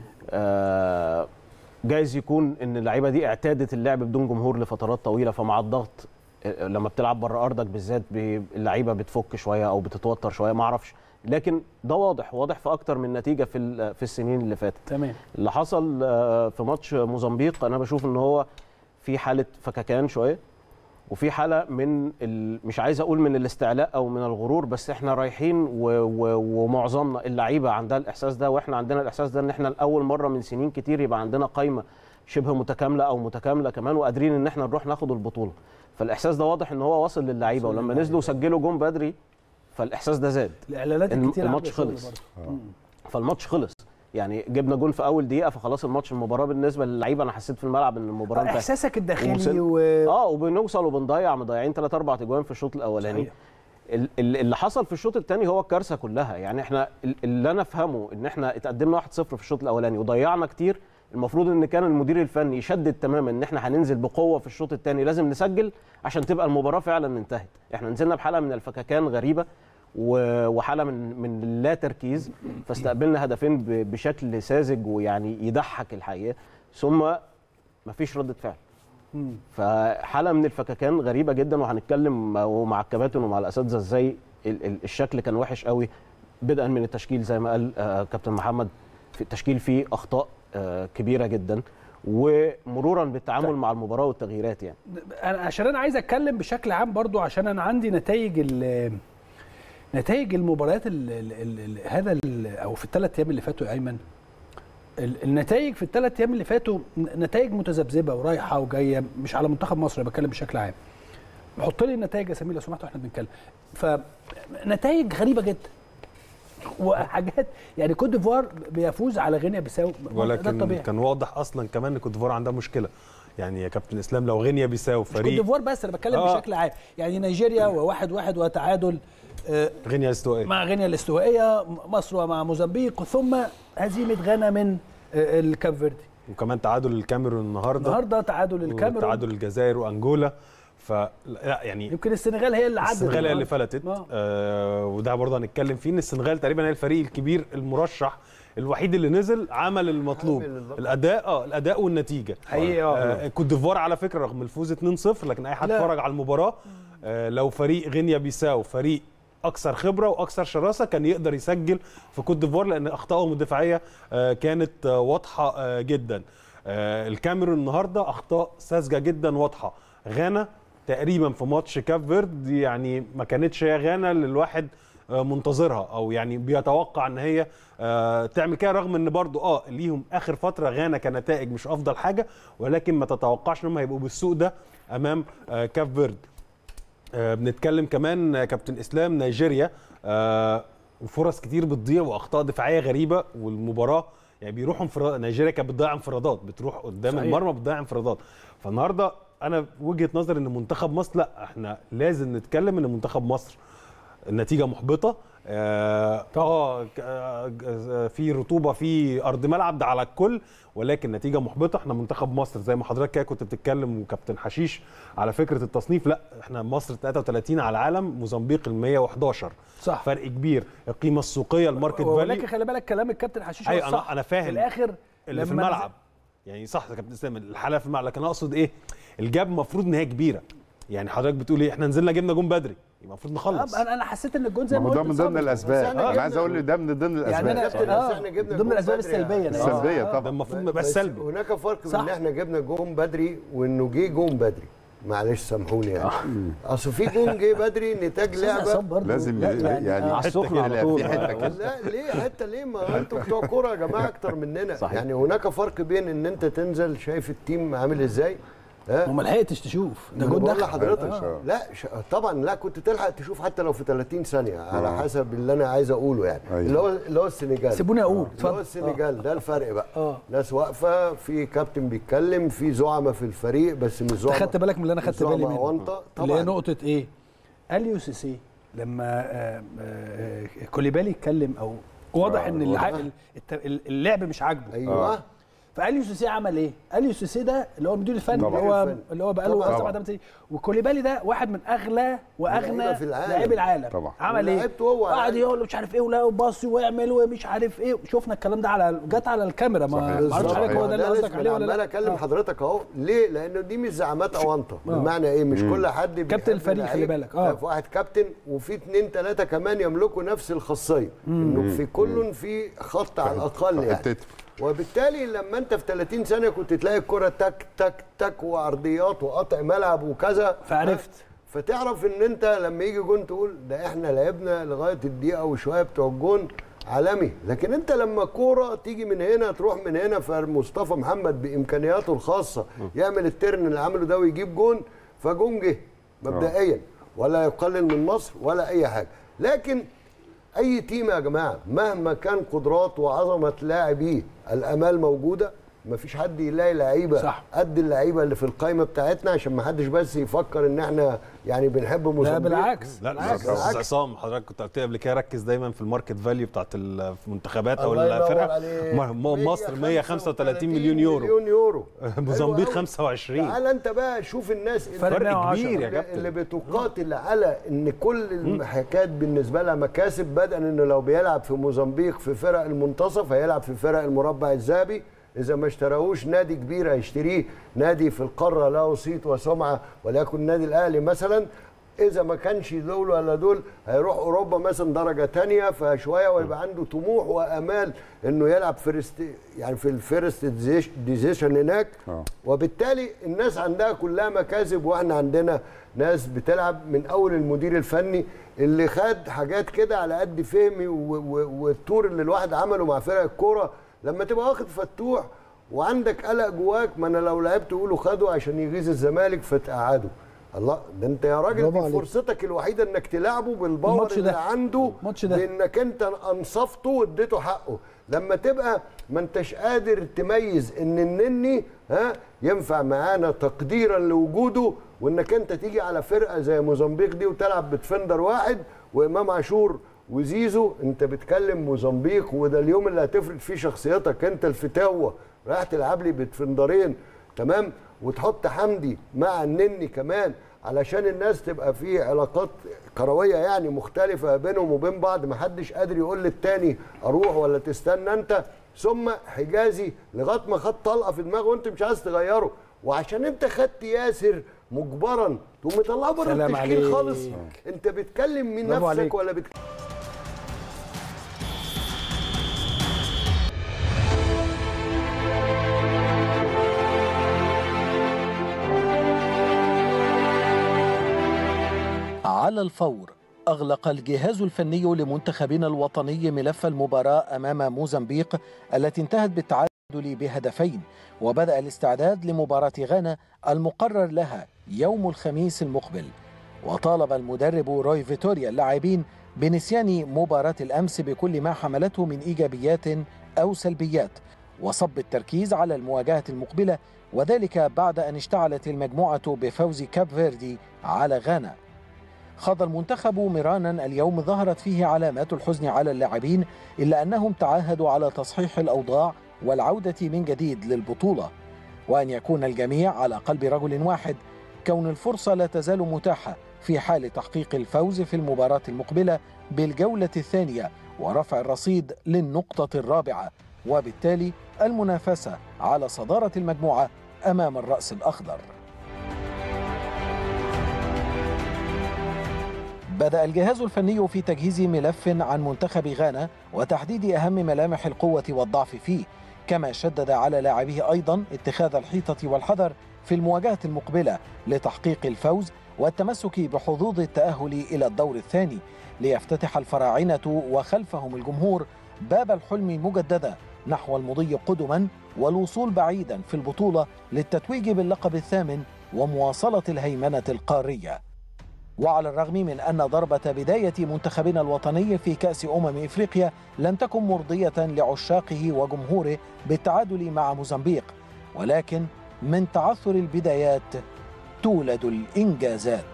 جايز يكون ان اللعيبه دي اعتادت اللعب بدون جمهور لفترات طويله، فمع الضغط لما بتلعب بره ارضك بالذات اللعيبه بتفك شويه او بتتوتر شويه، ما اعرفش. لكن ده واضح في اكتر من نتيجه في السنين اللي فاتت. تمام. اللي حصل في ماتش موزمبيق انا بشوف ان هو في حاله فككان شويه، وفي حاله من مش عايز اقول من الاستعلاء او من الغرور، بس احنا رايحين ومعظمنا اللعيبه عندها الاحساس ده، واحنا عندنا الاحساس ده ان احنا لاول مره من سنين كتير يبقى عندنا قائمه شبه متكامله او متكامله كمان، وقادرين ان احنا نروح ناخد البطوله. فالاحساس ده واضح ان هو واصل للعيبه، ولما نزلوا وسجلوا جون بدري فالاحساس ده زاد. الاعلانات الكتير الماتش خلص. فالماتش خلص، يعني جبنا جون في اول دقيقه فخلاص الماتش. المباراه بالنسبه للعيبه انا حسيت في الملعب ان المباراه انتهت. احساسك الداخلي وبنوصل مضيعين 3-4 اجوان في الشوط الاولاني. اللي حصل في الشوط الثاني هو الكارثه كلها. يعني احنا اللي انا افهمه ان احنا اتقدمنا 1-0 في الشوط الاولاني وضيعنا كتير. المفروض ان كان المدير الفني يشدد تماما ان احنا هننزل بقوه في الشوط الثاني، لازم نسجل عشان تبقى المباراه فعلا انتهت. احنا نزلنا بحاله من الفككان غريبه وحاله من اللا تركيز، فاستقبلنا هدفين بشكل ساذج ويعني يضحك الحقيقه، ثم مفيش ردة فعل. فحاله من الفككان غريبه جدا، وهنتكلم مع الكباتن ومع الاساتذه ازاي الشكل كان وحش قوي، بدءا من التشكيل زي ما قال كابتن محمد. في التشكيل فيه اخطاء كبيره جدا، ومرورا بالتعامل مع المباراه والتغييرات. يعني عشان انا عايز اتكلم بشكل عام برضو، عشان انا عندي نتائج المباريات هذا او في الثلاث ايام اللي فاتوا يا ايمن. النتائج في الثلاث ايام اللي فاتوا نتائج متذبذبه ورايحه وجايه، مش على منتخب مصر، بتكلم بشكل عام. حط لي النتائج يا سمير لو سمحت واحنا بنتكلم. فنتائج غريبه جدا وحاجات، يعني كوت ديفوار بيفوز على غينيا بيساو، ولكن كان واضح اصلا كمان ان كوت ديفوار عندها مشكله. يعني يا كابتن اسلام لو غينيا بيساو فريق كوت ديفوار، بس انا بتكلم بشكل عام. يعني نيجيريا و1-1 وتعادل غينيا الاستوائيه مع غينيا الاستوائيه، مصر ومع موزمبيق، ثم هزيمه غانا من الكاب فيردي، وكمان تعادل الكاميرون النهارده تعادل الكاميرون، تعادل الجزائر وانجولا. فلا يعني يمكن السنغال هي اللي عدت، السنغال هي اللي فلتت. وده برضه هنتكلم فيه ان السنغال تقريبا هي الفريق الكبير المرشح الوحيد اللي نزل عمل المطلوب، الاداء والنتيجه حقيقي. كوت ديفوار على فكره رغم الفوز 2-0 لكن اي حد اتفرج على المباراه لو فريق غينيا بيساو فريق اكثر خبره واكثر شراسه كان يقدر يسجل في كوت ديفوار لان اخطائهم الدفاعيه كانت واضحه جدا. الكاميرون النهارده اخطاء ساذجه جدا واضحه. غانا تقريبا في ماتش كاب فيرد يعني ما كانتش هي غانا اللي الواحد منتظرها او يعني بيتوقع ان هي تعمل كده، رغم ان برضو ليهم اخر فتره غانا كنتائج مش افضل حاجه، ولكن ما تتوقعش ان هم هيبقوا بالسوء ده امام كاب فيرد. بنتكلم كمان كابتن اسلام نيجيريا وفرص كتير بتضيع واخطاء دفاعيه غريبه، والمباراه يعني بيروحوا انفراد. نيجيريا كانت بتضيع انفرادات، بتروح قدام صحيح. المرمى بتضيع انفرادات. فالنهارده انا وجهه نظري ان منتخب مصر لا احنا لازم نتكلم ان منتخب مصر النتيجه محبطه. في رطوبه في ارض ملعب ده على الكل، ولكن نتيجه محبطه. احنا منتخب مصر زي ما حضرتك كده كنت بتتكلم وكابتن حشيش على فكره التصنيف، لا احنا مصر 33 على العالم، موزمبيق ال 111 صح، فرق كبير. القيمه السوقيه الماركت فاليو، ولكن خلي بالك كلام الكابتن حشيش ايوه صح. انا فاهم في الاخر اللي في الملعب يعني صح يا كابتن اسلام الحاله في الملعب، لكن انا اقصد ايه الجاب المفروض ان هي كبيره. يعني حضرتك بتقول ايه احنا نزلنا جبنا جون بدري يبقى المفروض نخلص. انا حسيت ان الجون زي ما قلت ده من ضمن الاسباب. انا عايز اقول ده من ضمن الاسباب يعني احنا جبنا ضمن الاسباب السلبيه طبعا. ده المفروض ما يبقاش سلبي. هناك فرق بين ان احنا جبنا جون بدري وانه جه جون بدري. معلش سامحوني يعني اصل في جون جه بدري نتاج لعبه لازم يعني على السخن على طول. لا ليه حته ليه؟ ما انتوا بتوع كوره يا جماعه اكتر مننا صحيح. يعني هناك فرق بين ان انت تنزل شايف التيم عامل ازاي وما لحقتش تشوف ده جون دخل لحضرتك لا طبعا لا كنت تلحق تشوف حتى لو في 30 ثانيه على حسب اللي انا عايز اقوله يعني اللي هو السنغال. سيبوني اقول اللي هو السنغال ده الفرق بقى ناس واقفه في كابتن بيتكلم في زعماء في الفريق بس مش زعماء. خدت بالك من اللي انا خدت بالي منه اللي هي نقطه ايه؟ اليو سيسي لما كوليبالي يتكلم او واضح ان اللعب مش عاجبه. ايوه فاليو سيسي عمل ايه؟ اليو سيسي ده اللي هو المدير الفني اللي هو بقى له 7 سنين، وكوليبالي ده واحد من اغلى واغنى لاعبي العالم طبعا. عمل ايه؟ قعد يقول له مش عارف ايه ولا باصي ويعمل ومش عارف ايه. شفنا الكلام ده جت على الكاميرا ما اعرفش عليك هو ده اللي قصدك عليه ولا لا؟ انا اكلم حضرتك اهو ليه؟ لانه دي مش زعامات اونطه بمعنى ايه؟ مش كل حد كابتن الفريق خلي بالك في واحد كابتن وفي 2 3 كمان يملكوا نفس الخاصيه انه في كل في خط على الاقل يعني. وبالتالي لما انت في 30 ثانيه كنت تلاقي الكره تك تك تك وعرضيات وقطع ملعب وكذا فعرفت فتعرف ان انت لما يجي جون تقول ده احنا لعبنا لغايه الدقيقه وشويه بتوع الجون عالمي. لكن انت لما كوره تيجي من هنا تروح من هنا فمصطفى محمد بامكانياته الخاصه يعمل الترن اللي عمله ده ويجيب جون فجون جه مبدئيا ولا يقلل من مصر ولا اي حاجه. لكن اي تيم يا جماعه مهما كان قدرات وعظمه لاعبيه الامال موجوده. مفيش حد يلاقي لعيبه قد اللعيبه اللي في القائمه بتاعتنا عشان ما حدش بس يفكر ان احنا يعني بنحب موزمبيق. لا بالعكس. لا بالعكس. عصام حضرتك كنت قلت قبل كده ركز دايما في الماركت فاليو بتاعت المنتخبات او الفرق. مصر 135 مليون يورو موزمبيق 25. تعال انت بقى شوف الناس فرق كبير يا كابتن اللي بتقاتل على ان كل المحاكات بالنسبه لها مكاسب، بدءا انه لو بيلعب في موزمبيق في فرق المنتصف هيلعب في فرق المربع الذهبي. إذا ما اشتراهوش نادي كبير هيشتريه نادي في القارة له صيت وسمعة وليكن النادي الأهلي مثلا. إذا ما كانش دول ولا دول هيروح أوروبا مثلا درجة تانية فشوية ويبقى عنده طموح وأمال إنه يلعب يعني في الفيرست ديزيشن هناك. وبالتالي الناس عندها كلها مكاسب وإحنا عندنا ناس بتلعب من أول المدير الفني اللي خد حاجات كده على قد فهمي والتور اللي الواحد عمله مع فرق الكورة. لما تبقى واخد فتوح وعندك قلق جواك ما انا لو لعبت يقولوا خده عشان يغيظ الزمالك فتقعده. الله ده انت يا راجل دي فرصتك الوحيده انك تلعبه بالباور اللي عنده بانك انت انصفته واديته حقه. لما تبقى ما انتش قادر تميز ان النني ينفع معانا تقديرا لوجوده وانك انت تيجي على فرقه زي موزمبيق دي وتلعب بتفندر واحد وامام عاشور وزيزو. انت بتكلم موزمبيق وده اليوم اللي هتفرض فيه شخصيتك انت الفتاوه رايح تلعب لي بتفندرين تمام وتحط حمدي مع النني كمان علشان الناس تبقى في علاقات كرويه يعني مختلفه بينهم وبين بعض، ما حدش قادر يقول للتاني اروح ولا تستنى انت. ثم حجازي لغايه ما خد طلقه في دماغه وانت مش عايز تغيره، وعشان انت خدت ياسر مجبرا تقوم مطلعه بره التشكيل خالص. انت بتكلم من نفسك عليك. ولا بتكلم على الفور أغلق الجهاز الفني لمنتخبنا الوطني ملف المباراة أمام موزمبيق التي انتهت بالتعادل بهدفين، وبدأ الاستعداد لمباراة غانا المقرر لها يوم الخميس المقبل. وطالب المدرب روي فيتوريا اللاعبين بنسيان مباراة الأمس بكل ما حملته من إيجابيات أو سلبيات، وصب التركيز على المواجهة المقبلة، وذلك بعد أن اشتعلت المجموعة بفوز كاب فيردي على غانا. خاض المنتخب مرانا اليوم ظهرت فيه علامات الحزن على اللاعبين، إلا أنهم تعاهدوا على تصحيح الأوضاع والعودة من جديد للبطولة، وأن يكون الجميع على قلب رجل واحد، كون الفرصة لا تزال متاحة في حال تحقيق الفوز في المباراة المقبلة بالجولة الثانية ورفع الرصيد للنقطة الرابعة، وبالتالي المنافسة على صدارة المجموعة أمام الرأس الأخضر. بدأ الجهاز الفني في تجهيز ملف عن منتخب غانا وتحديد أهم ملامح القوة والضعف فيه، كما شدد على لاعبيه أيضا اتخاذ الحيطة والحذر في المواجهة المقبلة لتحقيق الفوز والتمسك بحظوظ التأهل إلى الدور الثاني، ليفتتح الفراعنة وخلفهم الجمهور باب الحلم مجددا نحو المضي قدما والوصول بعيدا في البطولة للتتويج باللقب الثامن ومواصلة الهيمنة القارية. وعلى الرغم من أن ضربة بداية منتخبنا الوطني في كأس إفريقيا لم تكن مرضية لعشاقه وجمهوره بالتعادل مع موزمبيق، ولكن من تعثر البدايات تولد الإنجازات.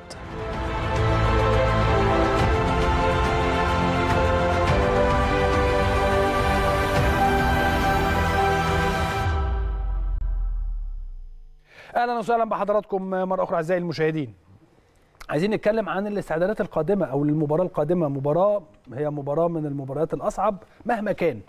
أهلا وسهلا بحضراتكم مرة أخرى أعزائي المشاهدين. عايزين نتكلم عن الاستعدادات القادمة أو المباراة القادمة. هي مباراة من المباريات الأصعب مهما كان،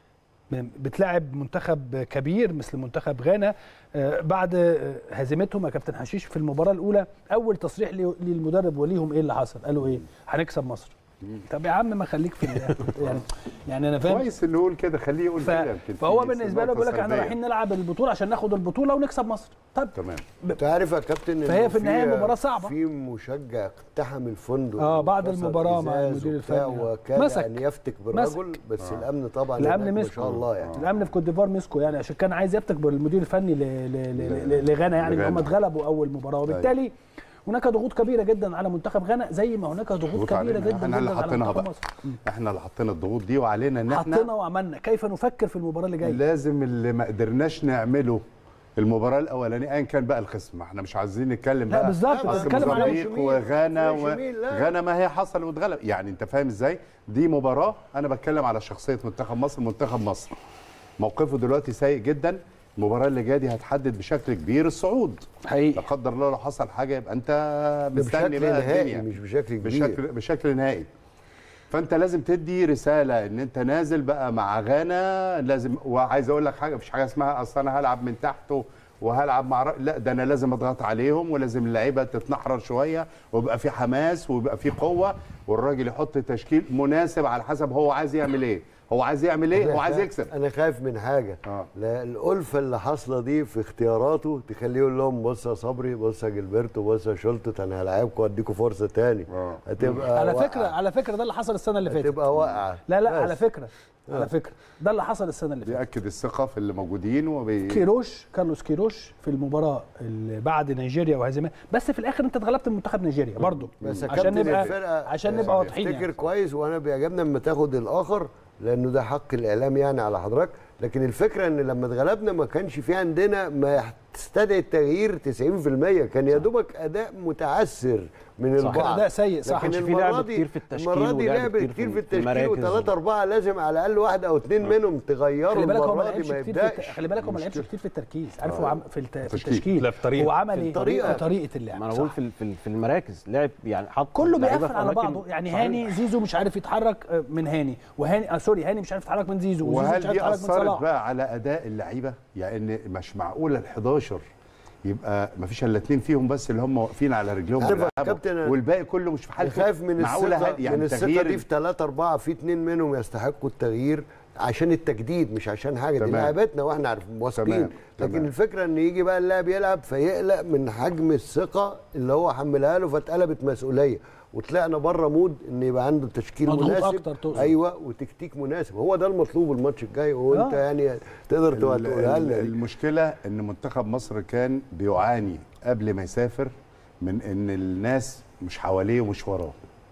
بتلعب منتخب كبير مثل منتخب غانا بعد هزيمتهم يا كابتن حشيش في المباراة الأولى. أول تصريح للمدرب وليهم إيه اللي حصل؟ قالوا إيه؟ هنكسب مصر. طب يا عم ما خليك في يعني انا فاهم كويس انه يقول كده، خليه يقول كده. فهو بالنسبه له بيقول لك احنا رايحين نلعب البطوله عشان ناخد البطوله ونكسب مصر. طب تمام. انت عارف يا كابتن فهي في النهايه مباراه صعبه. في مشجع اقتحم الفندق بعد المباراه مع المدير الفني وكاد ان يفتك بالرجل، بس الامن طبعا الامن ما شاء الله يعني الامن في كوت ديفوار مسكه يعني عشان كان عايز يفتك بالمدير الفني لغانا يعني ان هم اتغلبوا اول مباراه، وبالتالي هناك ضغوط كبيره جدا على منتخب غانا زي ما هناك ضغوط كبيره جدا احنا اللي حطيناها بقى. احنا اللي حطينا الضغوط دي وعلينا ان احنا حطينا وعملنا. كيف نفكر في المباراه اللي جايه؟ لازم اللي ما قدرناش نعمله المباراه الاولانيه ايا كان بقى الخصم، احنا مش عايزين نتكلم بقى. لا بالظبط بنتكلم على موزمبيق وغانا غانا ما هي حصل واتغلب، يعني انت فاهم ازاي؟ دي مباراه انا بتكلم على شخصيه منتخب مصر. منتخب مصر موقفه دلوقتي سيء جدا. المباراه اللي جايه دي هتحدد بشكل كبير الصعود حقيقي. لا قدر الله لو حصل حاجه يبقى انت مستني بقى الدنيا مش بشكل كبير، بشكل نهائي. فانت لازم تدي رساله ان انت نازل بقى مع غانا لازم. وعايز اقول لك حاجه، مفيش حاجه اسمها اصل انا هلعب من تحته وهلعب مع لا، ده انا لازم اضغط عليهم ولازم اللعيبه تتنحرر شويه ويبقى في حماس ويبقى في قوه، والراجل يحط تشكيل مناسب على حسب هو عايز يعمل ايه. هو عايز يعمل ايه؟ هو عايز يكسب. انا خايف من حاجه لا الالفه اللي حاصله دي في اختياراته تخليه يقول لهم بص يا صبري، بص يا جilberto، بص يا شولتت، انا هلاعبكم واديكم فرصه تاني. هتبقى على فكره ده اللي حصل السنه اللي فاتت. هتبقى واقعه. لا على فكره ده اللي حصل السنه اللي فاتت. بيأكد الثقه في اللي موجودين كارلوس كيروش في المباراه اللي بعد نيجيريا وهزيمه، بس في الاخر انت اتغلبت من منتخب نيجيريا برضه. عشان نبقى واضحين افتكر كويس، وانا بيعجبنا لما تاخد الاخر لانه ده حق الاعلام يعني على حضرتك. لكن الفكره ان لما اتغلبنا ما كانش في عندنا ما تستدعي التغيير 90%، كان يا دوبك اداء متعثر من البعض. ده سيء صح. لكن في لعب كتير في التشكيل المره دي لعب كتير في التشكيل وثلاثه اربعه لازم على الاقل واحد او اثنين منهم تغيروا المره دي ما يبداش. خلي بالك هو ما لعبش كتير في التركيز، عارف هو في التشكيل هو عمل ايه؟ طريقه اللعب. ما انا بقول في المراكز لعب يعني حط كله بيقفل على بعضه يعني. هاني زيزو مش عارف يتحرك من هاني، وهاني سوري هاني مش عارف يتحرك من زيزو، وهل دي اثرت بقى على اداء اللعيبه؟ يعني مش معقوله ال11 يبقى ما فيش الا 2 فيهم بس اللي هم واقفين على رجلهم والباقي كله مش في حالته. خايف من الثقه يعني من الثقه دي في 3 4 في 2 منهم يستحقوا التغيير عشان التجديد مش عشان حاجه. دي لعبتنا واحنا عارفين واثقين، لكن الفكره ان يجي بقى اللاعب يلعب فيقلق من حجم الثقه اللي هو حملها له فاتقلبت مسؤوليه وطلعنا بره مود ان يبقى عنده تشكيل مناسب. ايوه وتكتيك مناسب. هو ده المطلوب الماتش الجاي وانت يعني تقدر تقولها لنا. المشكله ان منتخب مصر كان بيعاني قبل ما يسافر من ان الناس مش حواليه ومش وراه،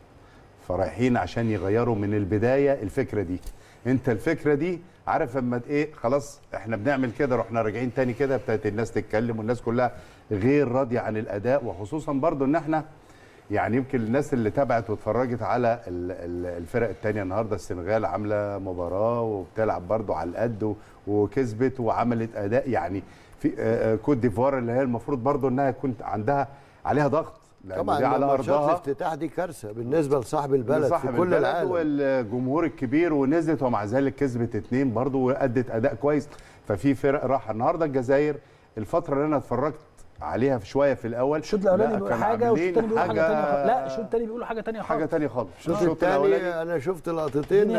فرايحين عشان يغيروا من البدايه الفكره دي. انت الفكره دي عارف اما ايه خلاص احنا بنعمل كده رحنا راجعين تاني كده ابتدت الناس تتكلم والناس كلها غير راضيه عن الاداء. وخصوصا برضو ان احنا يعني يمكن الناس اللي تابعت واتفرجت على الفرق الثانيه النهارده، السنغال عامله مباراه وبتلعب برضو على القد وكسبت وعملت اداء يعني. في كوت ديفوار اللي هي المفروض برضو انها يكون عندها عليها ضغط طبعا دي على ارضها. الافتتاح دي كارثه بالنسبه لصاحب البلد في كل العالم والجمهور الكبير ونزلت ومع ذلك كسبت 2 برضو وادت اداء كويس. ففي فرق راحه النهارده. الجزائر الفتره اللي انا اتفرجت عليها في شويه في الاول الشوط الاولاني بيقول حاجه والشوط الثاني بيقول حاجه ثانيه. لا الشوط الثاني بيقولوا حاجه ثانيه خالص. الشوط الثاني انا شفت لقطتين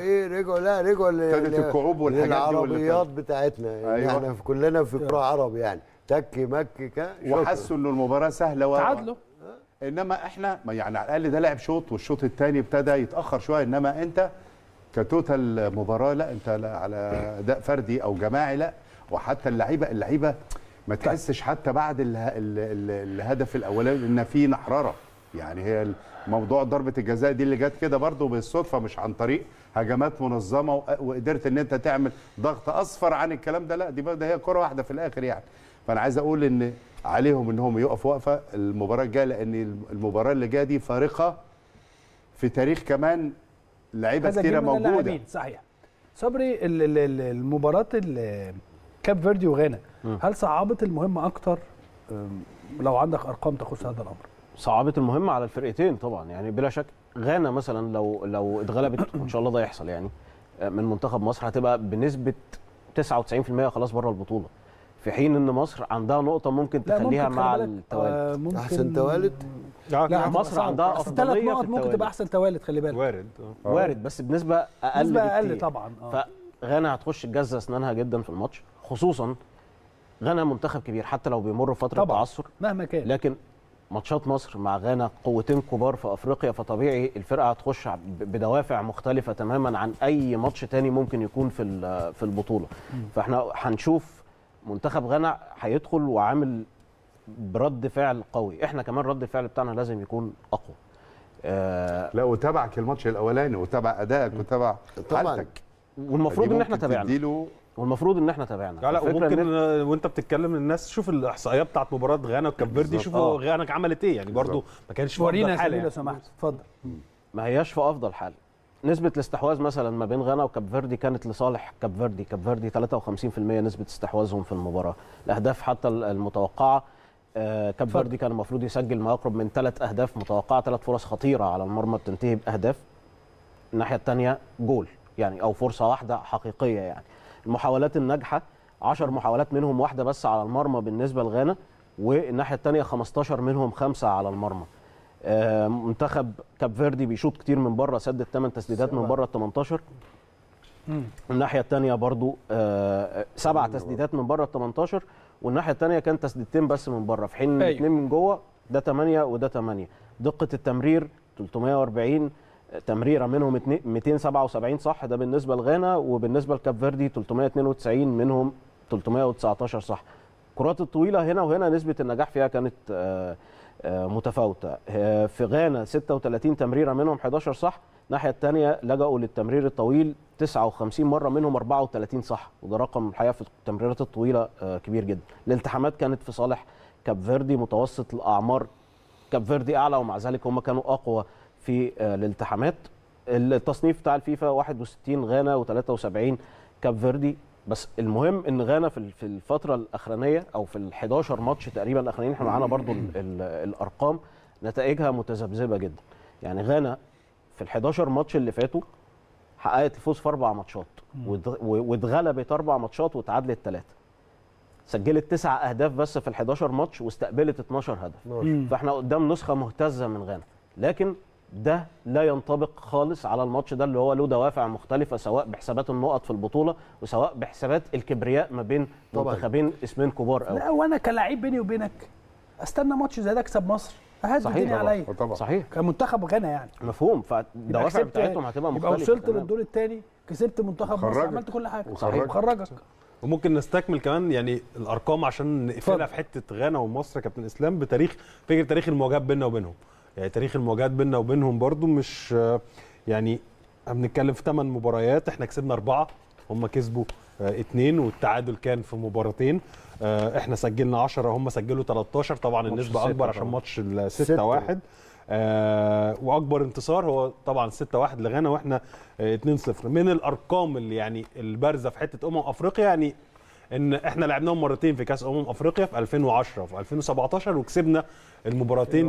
رجعوا ابتدت الكعوب والحاجات دي العربيات بتاعتنا يعني. أيوة. احنا كلنا في كره عرب يعني تك مك وحسوا ان المباراه سهله تعادلوا. انما احنا يعني على الاقل ده لعب شوط والشوط الثاني ابتدى يتاخر شويه. انما انت كتوتال مباراه لا انت لا على اداء فردي او جماعي لا. وحتى اللعيبه ما تحسش حتى بعد الهدف الاولاني ان في نحرره. يعني هي موضوع ضربه الجزاء دي اللي جت كده برضو بالصدفه مش عن طريق هجمات منظمه وقدرت ان انت تعمل ضغط اصفر عن الكلام ده. لا دي هي كره واحده في الاخر يعني. فانا عايز اقول ان عليهم انهم يقفوا وقفه المباراه الجايه لان المباراه اللي جايه دي فارقه في تاريخ كمان لعيبه كتيره موجوده. صحيح. صبري المباراه كاب فيردي وغانا هل صعبت المهمه اكتر؟ لو عندك ارقام تخص هذا الامر. صعبت المهمه على الفرقتين طبعا يعني بلا شك. غانا مثلا لو اتغلبت وان شاء الله ده يحصل يعني من منتخب مصر هتبقى بنسبه 99% خلاص بره البطوله، في حين ان مصر عندها نقطه ممكن تخليها مع التوالد. احسن توالد. لا مصر عندها افضليه 3 نقط ممكن تبقى احسن توالد. خلي بالك وارد بس بنسبه اقل طبعا. فغانا هتخش تجزأ اسنانها جدا في الماتش. خصوصا غانا منتخب كبير حتى لو بيمر فتره تعثر مهما كان، لكن ماتشات مصر مع غانا قوتين كبار في افريقيا، فطبيعي الفرقه هتخش بدوافع مختلفه تماما عن اي ماتش تاني ممكن يكون في البطوله. فاحنا هنشوف منتخب غانا هيدخل وعامل برد فعل قوي. احنا كمان رد الفعل بتاعنا لازم يكون اقوى. لا وتابعك الماتش الاولاني وتابع ادائك وتابع حالتك والمفروض ان احنا تابعنا والمفروض ان احنا تابعنا. لا وممكن وانت بتتكلم الناس شوف الاحصائيات بتاعت مباراه غانا وكاب فيردي شوفوا غانا عملت ايه يعني. برضو ما كانش في افضل حاله لو سمحت اتفضل. ما هياش في افضل حال. نسبه الاستحواذ مثلا ما بين غانا وكاب فيردي كانت لصالح كاب فيردي 53% نسبه استحواذهم في المباراه. الاهداف حتى المتوقعه كاب فيردي كان المفروض يسجل ما يقرب من 3 اهداف متوقعه، 3 فرص خطيره على المرمى بتنتهي باهداف. الناحيه الثانيه جول يعني او فرصه واحده حقيقيه يعني. المحاولات الناجحه 10 محاولات منهم واحده بس على المرمى بالنسبه لغانا، والناحيه الثانيه 15 منهم 5 على المرمى. منتخب كاب فيردي بيشوط كتير من بره، سدد 8 تسديدات من بره ال 18. الناحيه الثانيه برضو 7 تسديدات من بره ال 18، والناحيه الثانيه كان تسديدتين بس من بره، في حين 2 من جوه. ده 8 وده 8. دقه التمرير 340 تمريره منهم 277 صح، ده بالنسبه لغانا، وبالنسبه لكاب فيردي 392 منهم 319 صح. الكرات الطويله هنا وهنا نسبه النجاح فيها كانت متفاوته. في غانا 36 تمريره منهم 11 صح، الناحيه الثانيه لجأوا للتمرير الطويل 59 مره منهم 34 صح، وده رقم الحقيقه في التمريرات الطويله كبير جدا. الالتحامات كانت في صالح كاب فيردي، متوسط الاعمار كاب فيردي اعلى، ومع ذلك هم كانوا اقوى في الالتحامات. التصنيف بتاع الفيفا 61 غانا و73 كاب فيردي. بس المهم ان غانا في الفتره الاخرانيه او في ال11 ماتش تقريبا الاخرانيين، احنا معانا برضو الارقام، نتائجها متذبذبه جدا. يعني غانا في ال11 ماتش اللي فاتوا حققت الفوز في 4 ماتشات واتغلبت 4 ماتشات واتعادلت 3. سجلت 9 اهداف بس في ال11 ماتش واستقبلت 12 هدف. فاحنا قدام نسخه مهتزه من غانا، لكن ده لا ينطبق خالص على الماتش ده اللي هو له دوافع مختلفه، سواء بحسابات النقط في البطوله وسواء بحسابات الكبرياء ما بين منتخبين اسمين كبار قوي. لا وانا كلاعب بيني وبينك استنى ماتش زي ده اكسب مصر، ههز الدنيا عليا. صحيح كمنتخب غانا يعني مفهوم، فالدوافع بتاعتهم هتبقى مختلفه. يبقى وصلت للدور الثاني، كسبت منتخب مصر، عملت كل حاجه. صحيح، وخرجك. وممكن نستكمل كمان يعني الارقام عشان نقفلها في حته غانا ومصر كابتن اسلام بتاريخ تاريخ المواجهات بيننا وبينهم. يعني تاريخ المواجهات بيننا وبينهم برضو مش يعني بنتكلم في 8 مباريات، احنا كسبنا 4، هم كسبوا 2 والتعادل كان في مباراتين. احنا سجلنا 10 هم سجلوا 13، طبعا النسبه اكبر عشان ماتش ال 6-1. واكبر انتصار هو طبعا 6-1 لغانا واحنا 2-0. من الارقام اللي يعني البارزه في حته افريقيا، يعني ان احنا لعبناهم مرتين في كاس افريقيا في 2010 وفي 2017 وكسبنا المباراتين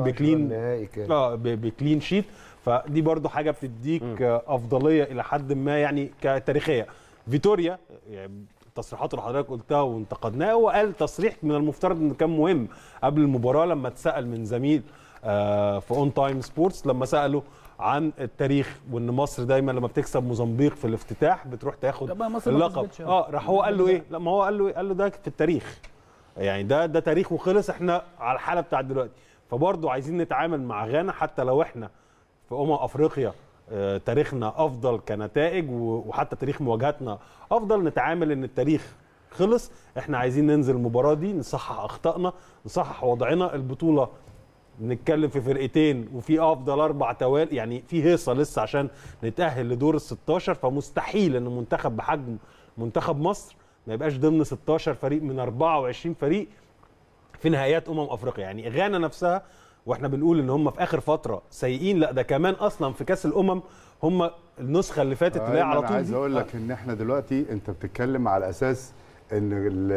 بكلين شيت. فدي برضو حاجه بتديك افضليه الى حد ما يعني كتاريخيه. فيتوريا يعني التصريحات اللي حضرتك قلتها وانتقدناها، هو قال تصريح من المفترض انه كان مهم قبل المباراه لما اتسال من زميل في اون تايم سبورتس، لما ساله عن التاريخ وان مصر دايما لما بتكسب موزمبيق في الافتتاح بتروح تاخد اللقب. راح هو قال له ايه؟ لا ما هو قال له ده في التاريخ، يعني ده تاريخ وخلص، احنا على الحاله بتاعت دلوقتي. فبرضه عايزين نتعامل مع غانا حتى لو احنا في افريقيا تاريخنا افضل كنتائج وحتى تاريخ مواجهاتنا افضل، نتعامل ان التاريخ خلص. احنا عايزين ننزل المباراه دي نصحح اخطائنا، نصحح وضعنا. البطوله بنتكلم في فرقتين وفي افضل 4 توالي، يعني في هيصه لسه عشان نتاهل لدور ال16. فمستحيل ان منتخب بحجم منتخب مصر ما يبقاش ضمن 16 فريق من 24 فريق في نهائيات افريقيا. يعني غانا نفسها واحنا بنقول ان هم في اخر فتره سيئين، لا ده كمان اصلا في كاس الامم هم النسخه اللي فاتت اللي هي على طول. انا عايز اقول لك ان احنا دلوقتي انت بتتكلم على اساس ان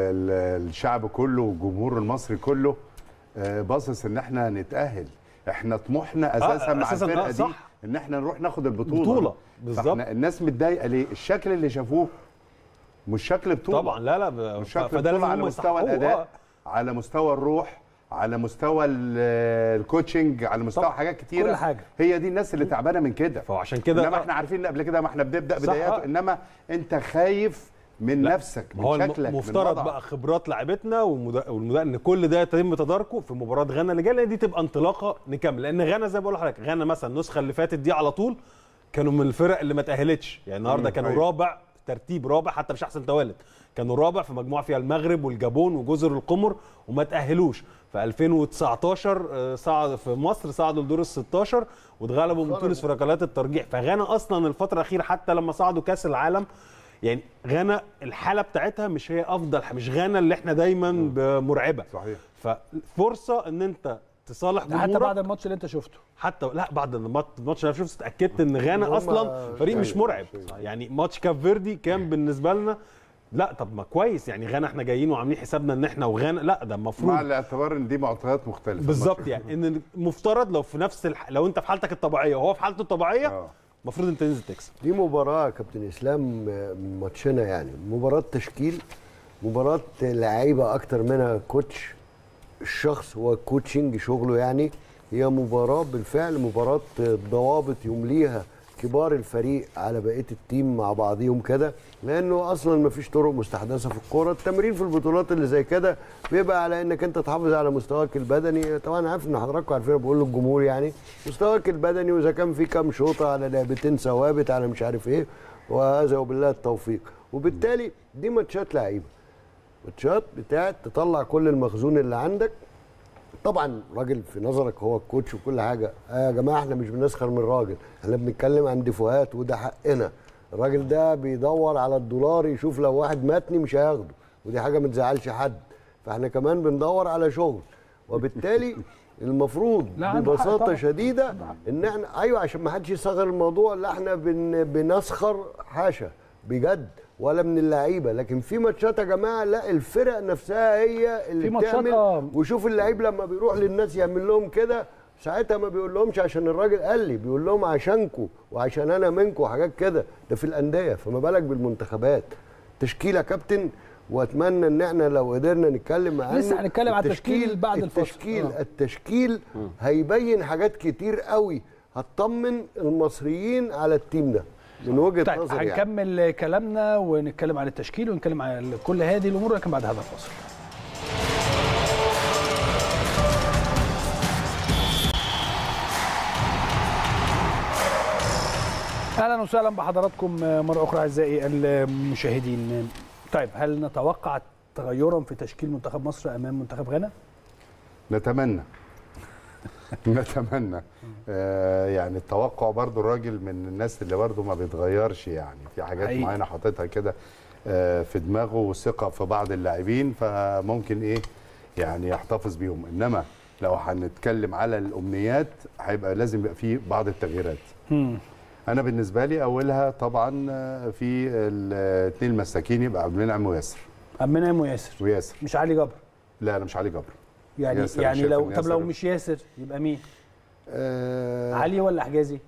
الشعب كله والجمهور المصري كله باصص ان احنا نتاهل. احنا طموحنا اساسا مع الفرقه دي ان احنا نروح ناخد البطوله بالظبط. الناس متضايقه ليه؟ الشكل اللي شافوه مش شكل بطوله طبعا، لا مش شكل بطوله على مستوى الاداء، على مستوى الروح، على مستوى الكوتشنج، على مستوى حاجات كتيره، كل حاجه. هي دي الناس اللي تعبانه من كده. فعشان كده انما احنا عارفين قبل كده ما احنا بنبدا بداياته، انما انت خايف من نفسك، من شكلك، مفترض بقى خبرات لاعبتنا والمدرب ان كل ده يتم تداركه في مباراه غانا اللي جايه، دي تبقى انطلاقه نكمل. لان غانا زي ما بقول لحضرتك، غانا مثلا النسخه اللي فاتت دي على طول كانوا من الفرق اللي ما تاهلتش. يعني النهارده كانوا رابع، ترتيب رابع، حتى مش احسن توالد، كانوا رابع في مجموعه فيها المغرب والجابون وجزر القمر وما تاهلوش. في 2019 صعد في مصر، صعدوا لدور ال16 واتغلبوا من تونس في ركلات الترجيح. فغانا اصلا الفتره الاخيره حتى لما صعدوا كاس العالم، يعني غانا الحاله بتاعتها مش هي افضل، مش غانا اللي احنا دايما مرعبه. صحيح. ففرصه ان انت تصالح جمهورك. حتى بعد الماتش اللي انت شفته، حتى لا بعد الماتش اللي انا شفته اتاكدت ان غانا اصلا فريق مش مرعب. يعني ماتش كاب فيردي كان بالنسبه لنا لا طب ما كويس، يعني غانا احنا جايين وعاملين حسابنا ان احنا وغانا، لا ده المفروض مع الاعتبار ان دي معطيات مختلفه بالظبط. يعني ان المفترض لو في نفس لو انت في حالتك الطبيعيه وهو في حالته الطبيعيه المفروض انت تنزل تكسب. دي مباراه كابتن اسلام، ماتشنا يعني مباراه تشكيل، مباراه لعيبه اكتر منها كوتش. الشخص هو كوتشنج شغله، يعني هي مباراه بالفعل مباراه ضوابط يمليها كبار الفريق على بقيه التيم مع بعضيهم كده، لانه اصلا ما فيش طرق مستحدثه في الكوره. التمرين في البطولات اللي زي كده بيبقى على انك انت تحافظ على مستواك البدني. طبعا عارف ان حضراتكم عارفين، بقول للجمهور يعني مستواك البدني، واذا كان في كام شوطه على لعبتين ثوابت على مش عارف ايه، وهذا وبالله التوفيق. وبالتالي دي ماتشات لعيبه، ماتشات بتاعت تطلع كل المخزون اللي عندك. طبعا راجل في نظرك هو الكوتش وكل حاجه، يا جماعه احنا مش بنسخر من راجل، احنا بنتكلم عن دفوهات وده حقنا. الراجل ده بيدور على الدولار، يشوف لو واحد ماتني مش هياخده، ودي حاجه ما تزعلش حد. فاحنا كمان بندور على شغل، وبالتالي المفروض ببساطه شديده ان احنا ايوه عشان ما حدش يصغر الموضوع، لا احنا بنسخر حاشا بجد ولا من اللعيبه، لكن في ماتشات يا جماعه لا الفرق نفسها هي اللي بتعمل. وشوف اللعيب لما بيروح للناس يعمل لهم كده ساعتها ما بيقول لهمش عشان الراجل قال لي، بيقول لهم عشانكم وعشان انا منكم وحاجات كده. ده في الانديه، فما بالك بالمنتخبات. تشكيله كابتن، واتمنى ان احنا لو قدرنا نتكلم عنه. لسه هنتكلم على التشكيل بعد الفصل. التشكيل هيبين حاجات كتير قوي هتطمن المصريين على التيم ده من وجهه نظري. طيب هنكمل كلامنا ونتكلم عن التشكيل ونتكلم عن كل هذه الامور، لكن بعد هذا الفصل. اهلا وسهلا بحضراتكم مره اخرى اعزائي المشاهدين. طيب هل نتوقع تغيرا في تشكيل منتخب مصر امام منتخب غانا؟ نتمنى نتمنى. يعني التوقع برضو الراجل من الناس اللي برضو ما بيتغيرش، يعني في حاجات معينه حاططها كده في دماغه وثقه في بعض اللاعبين، فممكن ايه يعني يحتفظ بيهم. انما لو هنتكلم على الامنيات هيبقى لازم يبقى فيه بعض التغييرات. انا بالنسبه لي اولها طبعا في الاثنين المساكين يبقى عبد المنعم وياسر. عبد المنعم وياسر مش علي جبر. لا انا مش علي جبر. يعني لو طب لو مش ياسر يبقى مين؟ علي ولا حجازي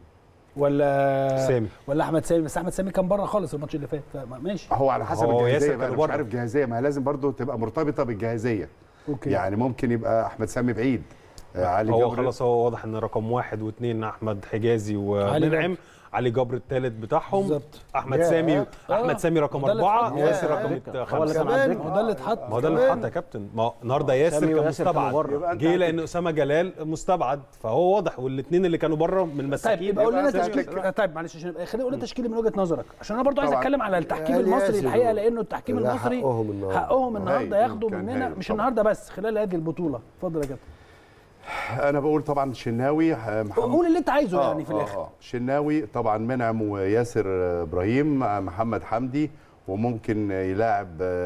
ولا سامي ولا احمد سامي؟ بس احمد سامي كان بره خالص الماتش اللي فات، ماشي. هو على حسب الجاهزيه بقى، مش عارف جاهزيه، ما لازم برضو تبقى مرتبطه بالجاهزيه. أوكي. يعني ممكن يبقى احمد سامي بعيد، علي هو جبر خلاص هو واضح ان رقم 1 و2 احمد حجازي ومنعم، علي جبر الثالث بتاعهم بالظبط، احمد سامي رقم 4 وياسر رقم 5. هو ده اللي اتحط، ما هو ده اللي اتحط يا كابتن. ما النهارده ياسر كان مستبعد، جه لان اسامه جلال مستبعد، فهو واضح. والاثنين اللي كانوا بره من المساكين. طيب يبقى قول لنا تشكيل. طيب معلش عشان خلينا نقول تشكيل من وجهه نظرك، عشان انا برضو عايز اتكلم على التحكيم المصري الحقيقه، لانه التحكيم المصري حقهم النهارده ياخدوا مننا، مش النهارده بس خلال هذه البطوله. اتفضل يا كابتن. انا بقول طبعا شناوي، قول اللي انت عايزه يعني في الاخر. شناوي طبعا، منعم وياسر ابراهيم، محمد حمدي، وممكن يلاعب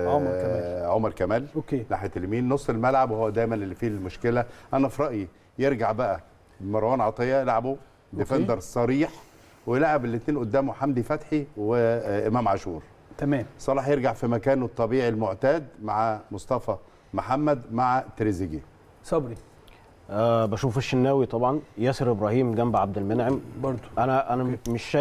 عمر كمال أوكي. ناحيه اليمين. نص الملعب وهو دايما اللي فيه المشكله. انا في رايي يرجع بقى مروان عطيه يلعبه ديفندر صريح، ويلعب الاثنين قدامه حمدي فتحي وامام عاشور. تمام. صلاح يرجع في مكانه الطبيعي المعتاد مع مصطفى محمد مع تريزيجيه. صبري. بشوف الشناوي طبعا، ياسر ابراهيم جنب عبد المنعم برضو. انا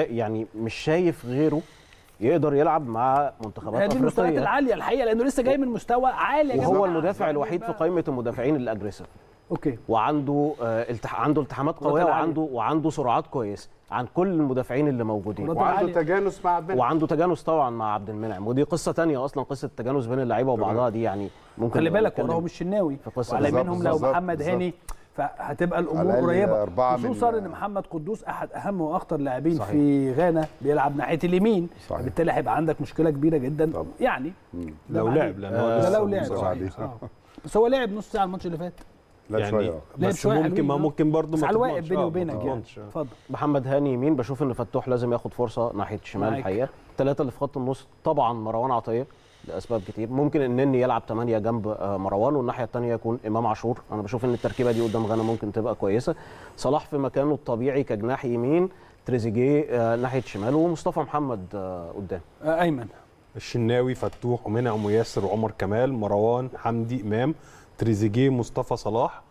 مش شايف غيره يقدر يلعب مع منتخبات افريقيه. هذه المستويات العاليه الحقيقه، لانه لسه جاي من مستوى عالي يا جماعه، وهو المدافع الوحيد في قائمه المدافعين الاجريسيف. اوكي. وعنده عنده التحامات قويه، وعنده سرعات كويسه عن كل المدافعين اللي موجودين، وعنده تجانس مع عبد المنعم، وعنده تجانس طبعا مع عبد المنعم، ودي قصه ثانيه اصلا، قصه التجانس بين اللعيبه وبعضها دي يعني ممكن خلي بالك وراهم الشناوي وعلى منهم لو محمد هاني، فهتبقى الامور قريبه، خصوصا ان محمد قدوس احد اهم واخطر لاعبين في غانا بيلعب ناحيه اليمين، بالتالي هيبقى عندك مشكله كبيره جدا طبعا. يعني لو لعب، لو لعب بس هو لعب نص ساعه الماتش اللي فات يعني بس ممكن برضه ما على الواقف بيني وبينك يعني. اتفضل. محمد هاني يمين، بشوف ان فتوح لازم ياخد فرصه ناحيه الشمال الحقيقه. الثلاثه اللي في خط النص طبعا مروان عطيه لاسباب كتير، ممكن النني يلعب 8 جنب مروان، والناحيه الثانيه يكون امام عاشور. انا بشوف ان التركيبه دي قدام غانا ممكن تبقى كويسه. صلاح في مكانه الطبيعي كجناح يمين، تريزيجيه ناحيه شمال، ومصطفى محمد قدام. ايمن. الشناوي، فتوح ومنعم وياسر وعمر كمال، مروان، حمدي، امام، تريزيجيه، مصطفى، صلاح.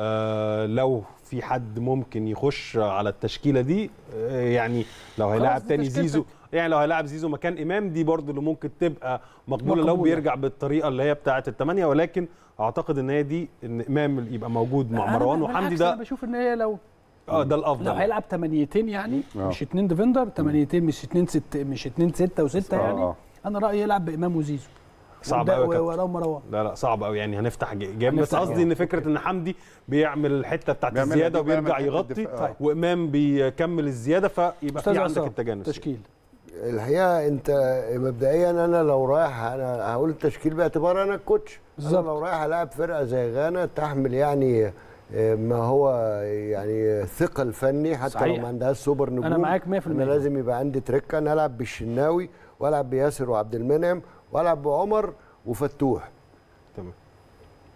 لو في حد ممكن يخش على التشكيله دي، يعني لو هيلاعب تاني زيزو، يعني لو هيلاعب زيزو مكان امام، دي برضو اللي ممكن تبقى مقبوله لو بيرجع بالطريقه اللي هي بتاعه ال8. ولكن اعتقد ان هي دي ان امام يبقى موجود مع مروان وحمدي. ده انا بشوف ان هي لو ده الافضل، لو هيلعب 8 يعني مش 2 ديفندر، 8 مش 2 6 مش 2 6 و6 يعني. انا رايي يلعب بامام وزيزو. صعب قوي وراه مروان. لا صعب قوي يعني، هنفتح جامد. بس قصدي ان فكره ان حمدي بيعمل الحته بتاعت الزياده وبيرجع يغطي، وامام بيكمل الزياده، فيبقى في عندك التجانس. تشكيل الحقيقه انت مبدئيا، انا لو رايح انا هقول التشكيل باعتبار انا الكوتش. انا لو رايح العب فرقه زي غانا تحمل يعني ما هو يعني ثقل فني، حتى صحيح. لو ما عندهاش سوبر نجوم، انا معاك 100%. انا لازم يبقى عندي تريكه. انا العب بالشناوي والعب بياسر وعبد المنعم والعب بعمر وفتوح. تمام.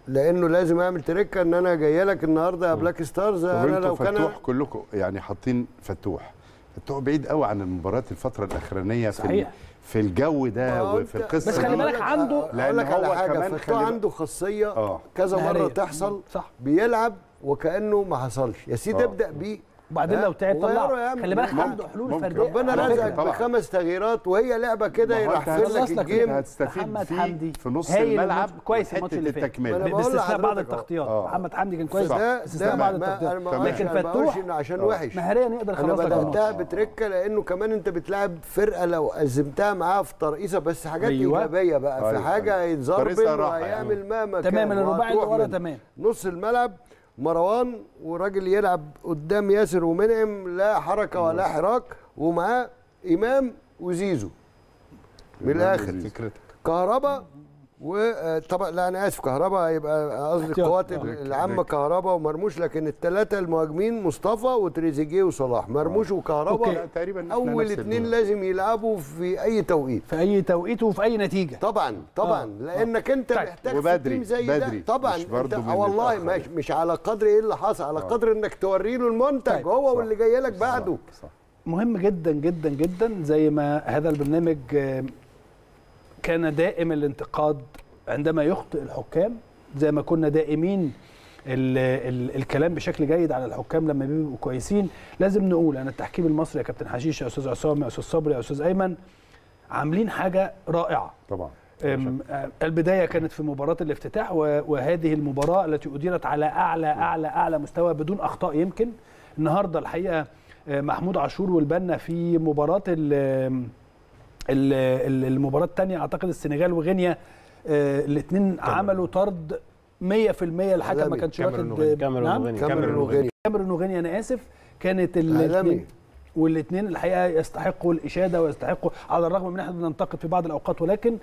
لانه لازم اعمل تركه ان انا جاي لك النهارده يا بلاك ستارز. انا لو كان فتوح كلكم يعني حاطين فتوح بعيد قوي عن المباريات الفتره الاخرانيه في الجو ده وفي القصه. بس خلي بالك عنده، اقول لك على حاجه، فتوح عنده خاصيه كذا مره تحصل، صح، بيلعب وكانه ما حصلش. يا سيدي ابدا بيه، وبعدين لو تعب طلعه. خلي بالك عنده حلول فرديه. ربنا رزقك ب5 تغييرات وهي لعبه كده يرحل لك الجيم. هتستفيد فيه في نص الملعب كويس الماتش اللي فات باستثناء بعض التغطيات. محمد حمدي كان كويس باستثناء بعض التغطيات، لكن فتوح عشان وحش مهاريا يقدر يخلص لك. انا بداتها بتركه لانه كمان انت بتلعب فرقه لو أزمتها معاها في ترقيصه بس حاجات ايجابيه بقى، في حاجه هيتزربل وهيعمل مهما كان. تمام، الرباعي اللي ورا تمام، نص الملعب مروان وراجل يلعب قدام ياسر ومنعم، لا حركه ولا حراك، ومعاه امام وزيزو من الاخر. كهربا وطبعا لا انا اسف، كهربا يبقى قصدي القوات العامه، كهربا ومرموش، لكن الثلاثه المهاجمين مصطفى وتريزيجيه وصلاح. مرموش وكهربا اول اثنين لازم يلعبوا في اي توقيت، في اي توقيت وفي اي نتيجه. طبعا لانك انت محتاج في تيم زي ده. طبعا والله مش على قدر ايه اللي حصل، على قدر انك توري له المنتج هو واللي جاي لك بعده. مهم جدا جدا جدا. زي ما هذا البرنامج كان دائم الانتقاد عندما يخطئ الحكام، زي ما كنا دائمين الكلام بشكل جيد على الحكام لما بيبقوا كويسين. لازم نقول ان التحكيم المصري يا كابتن حشيش، يا استاذ عصام، يا استاذ صبري، يا استاذ ايمن، عاملين حاجه رائعه طبعا. البدايه كانت في مباراه الافتتاح، وهذه المباراه التي اديرت على اعلى مستوى بدون اخطاء. يمكن النهارده الحقيقه محمود عاشور والبنا في مباراه المباراه الثانيه، اعتقد السنغال وغينيا، الاثنين عملوا طرد 100%. الحكم ما كانش واخد كاميرون وغينيا انا اسف. كانت الاثنين والاثنين الحقيقه يستحقوا الاشاده ويستحقوا، على الرغم من ان احنا بننتقد في بعض الاوقات، ولكن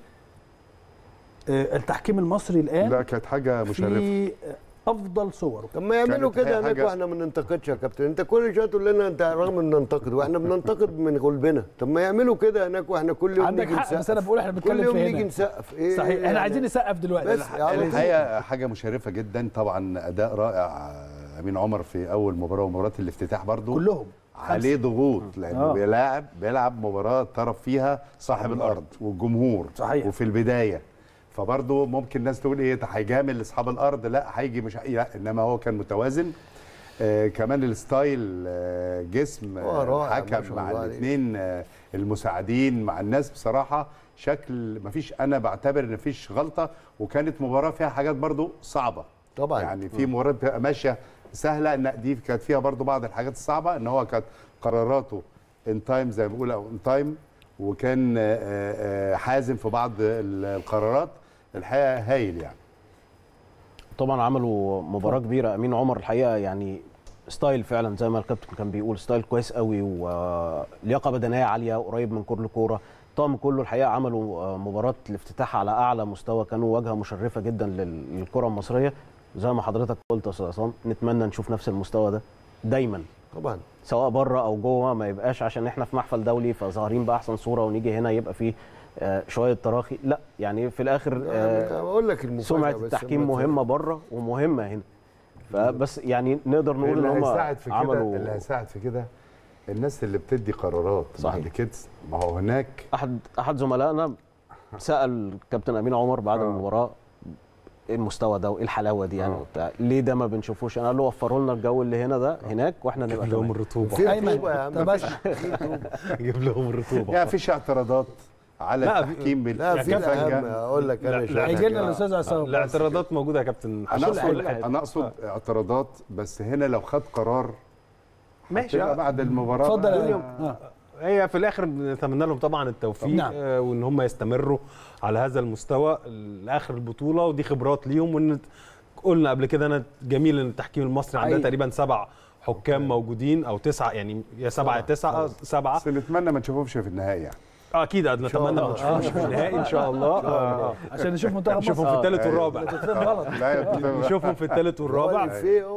التحكيم المصري الان لا كانت حاجه مشرفه في افضل صوره. طب ما يعملوا كده هناك واحنا ما بننتقدش يا كابتن. انت كل شويه تقول لنا انت رغم ان ننتقد واحنا بننتقد من غلبنا. طب ما يعملوا كده هناك واحنا كل يوم نيجي نسقف. بس انا بقول احنا بنتكلم في هنا كل يوم نيجي نسقف. ايه صحيح، احنا عايزين نسقف دلوقتي. الحقيقه حاجه مشرفه جدا طبعا. اداء رائع امين عمر في اول مباراه ومباراه الافتتاح برضو كلهم عليه ضغوط لانه بيلعب مباراه طرف فيها صاحب الارض والجمهور. صحيح. وفي البدايه فبرضه ممكن الناس تقول ايه ده هيجامل اصحاب الارض، لا هيجي مش لا، انما هو كان متوازن. كمان الستايل جسم حكم مع الاثنين المساعدين مع الناس، بصراحه شكل مفيش، انا بعتبر ان مفيش غلطه. وكانت مباراه فيها حاجات برضه صعبه طبعا، يعني في مباراه بتبقى ماشيه سهله، ان دي كانت فيها برضه بعض الحاجات الصعبه، ان هو كانت قراراته ان تايم زي ما بيقولوا او ان تايم، وكان حازم في بعض القرارات. الحقيقه هايل يعني. طبعا عملوا مباراه كبيره امين عمر الحقيقه، يعني ستايل فعلا زي ما الكابتن كان بيقول، ستايل كويس قوي ولياقه بدنيه عاليه قريب من كل كوره. الطاقم كله الحقيقه عملوا مباراه الافتتاح على اعلى مستوى، كانوا واجهه مشرفه جدا للكره المصريه. زي ما حضرتك قلت يا استاذ عصام، نتمنى نشوف نفس المستوى ده دايما طبعا، سواء بره او جوه. ما يبقاش عشان احنا في محفل دولي فظاهرين باحسن صوره ونيجي هنا يبقى فيه شويه تراخي. لا يعني في الاخر بقول لك سمعه التحكيم مهمه بره ومهمه هنا. فبس يعني نقدر نقول ان هم عملوا اللي هيساعد في كده الناس اللي بتدي قرارات. صحيح. بعد كده ما هو هناك احد زملائنا سال كابتن امين عمر بعد المباراه ايه المستوى ده وايه الحلاوه دي يعني وبتاع، ليه ده ما بنشوفوش؟ انا قال له وفروا لنا الجو اللي هنا ده هناك واحنا نبقى جيب لهم الرطوبه. في رطوبه يا عم، جيب لهم الرطوبه. يعني مفيش اعتراضات على التحكيم. لا في الاهم اقول لك انا هيجي لنا الاستاذ عصام. الاعتراضات موجوده يا كابتن. انا اقصد اعتراضات، بس هنا لو خد قرار ماشي بعد المباراه. اتفضل. هي في الاخر نتمنى لهم طبعا التوفيق. نعم. وان هم يستمروا على هذا المستوى لاخر البطوله، ودي خبرات ليهم. وان قلنا قبل كده انا جميل ان التحكيم المصري عندنا تقريبا 7 حكام موجودين او 9، يعني يا 7 يا 9 7. بس نتمنى ما نشوفهمش في النهائي يعني. اكيد نتمنى ما نشوفهمش في النهائي ان شاء الله. عشان نشوف منتخب مصر. نشوفهم في الثالث والرابع. نشوفهم في الثالث والرابع.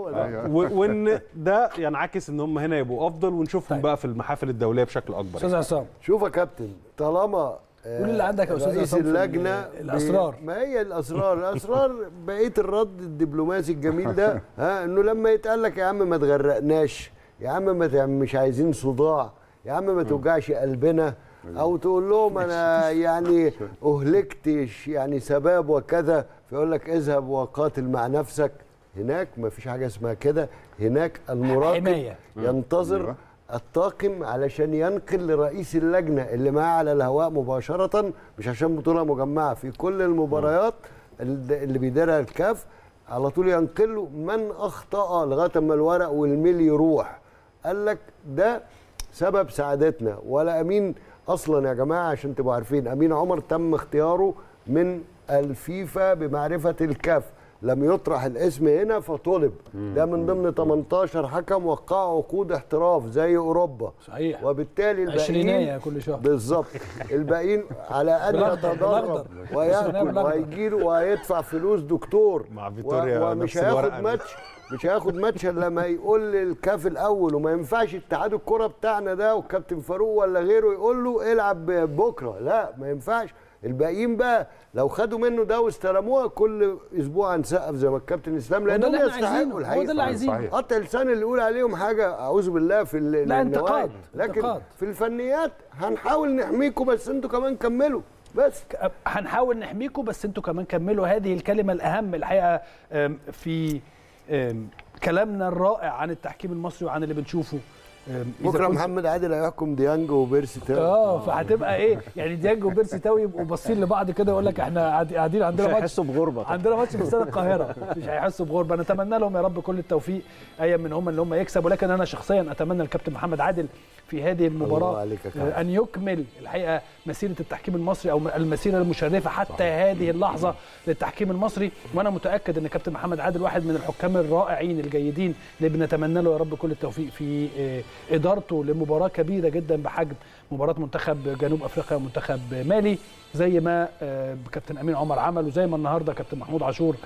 وان ده ينعكس ان هم هنا يبقوا افضل، ونشوفهم بقى في المحافل الدوليه بشكل اكبر. استاذ عصام، شوف يا كابتن، طالما قول اللي عندك يا استاذ رئيس اللجنه الاسرار. ما هي الاسرار بقيه الرد الدبلوماسي الجميل ده انه لما يتقال لك يا عم ما تغرقناش، يا عم ما مش عايزين صداع، يا عم ما توجعش قلبنا، او تقول لهم انا يعني اهلكت يعني سباب وكذا، فيقول لك اذهب وقاتل مع نفسك. هناك ما فيش حاجه اسمها كده، هناك المراقب ينتظر الطاقم علشان ينقل لرئيس اللجنه اللي معاه على الهواء مباشره، مش عشان بطوله مجمعه، في كل المباريات اللي بيديرها الكاف على طول ينقل له من اخطا لغايه اما الورق والميل يروح. قال لك ده سبب سعادتنا. ولا امين اصلا يا جماعه عشان تبقوا عارفين، امين عمر تم اختياره من الفيفا بمعرفه الكاف، لم يطرح الاسم هنا فطلب. ده من ضمن 18 حكم وقعوا عقود احتراف زي اوروبا. صحيح. وبالتالي الباقيين كل شهر بالظبط الباقيين على ان يتدرب وياكل وهيجي له وهيدفع فلوس دكتور مع فيتوريا ومش هياخد ماتش، مش هياخد ماتش الا لما يقول للكاف الاول. وما ينفعش اتحاد الكره بتاعنا ده والكابتن فاروق ولا غيره يقول له العب بكره، لا ما ينفعش. الباقيين بقى لو خدوا منه ده واستلموها كل اسبوع هنسقف زي ما الكابتن اسلام، لانهم يستحقوا الحقيقه. هو ده اللي عايزينه. قطع اللسان اللي يقول عليهم حاجه اعوذ بالله في انتقاد، لكن في الفنيات هنحاول نحميكم بس انتوا كمان كملوا. بس هنحاول نحميكم بس انتوا كمان كملوا. هذه الكلمه الاهم الحقيقه في كلامنا الرائع عن التحكيم المصري وعن اللي بنشوفه. بكره محمد عادل هيحكم ديانج وبيرسي تاوي. فهتبقى ايه يعني؟ ديانج وبيرسي تاوي يبقوا باصين لبعض كده يقول لك احنا قاعدين عندنا ماتش، مش هيحسوا بغربه، عندنا ماتش في استاد القاهره، مش هيحسوا بغربه. نتمنى لهم يا رب كل التوفيق، اي منهم ان هم يكسبوا، ولكن انا شخصيا اتمنى الكابتن محمد عادل في هذه المباراه ان يكمل الحقيقه مسيره التحكيم المصري او المسيره المشرفه حتى هذه اللحظه للتحكيم المصري. وانا متاكد ان كابتن محمد عادل واحد من الحكام الرائعين الجيدين اللي بنتمنى له يا رب كل التوفيق في ادارته لمباراه كبيره جدا بحجم مباراه منتخب جنوب افريقيا ومنتخب مالي، زي ما كابتن امين عمر عمل وزي ما النهارده كابتن محمود عاشور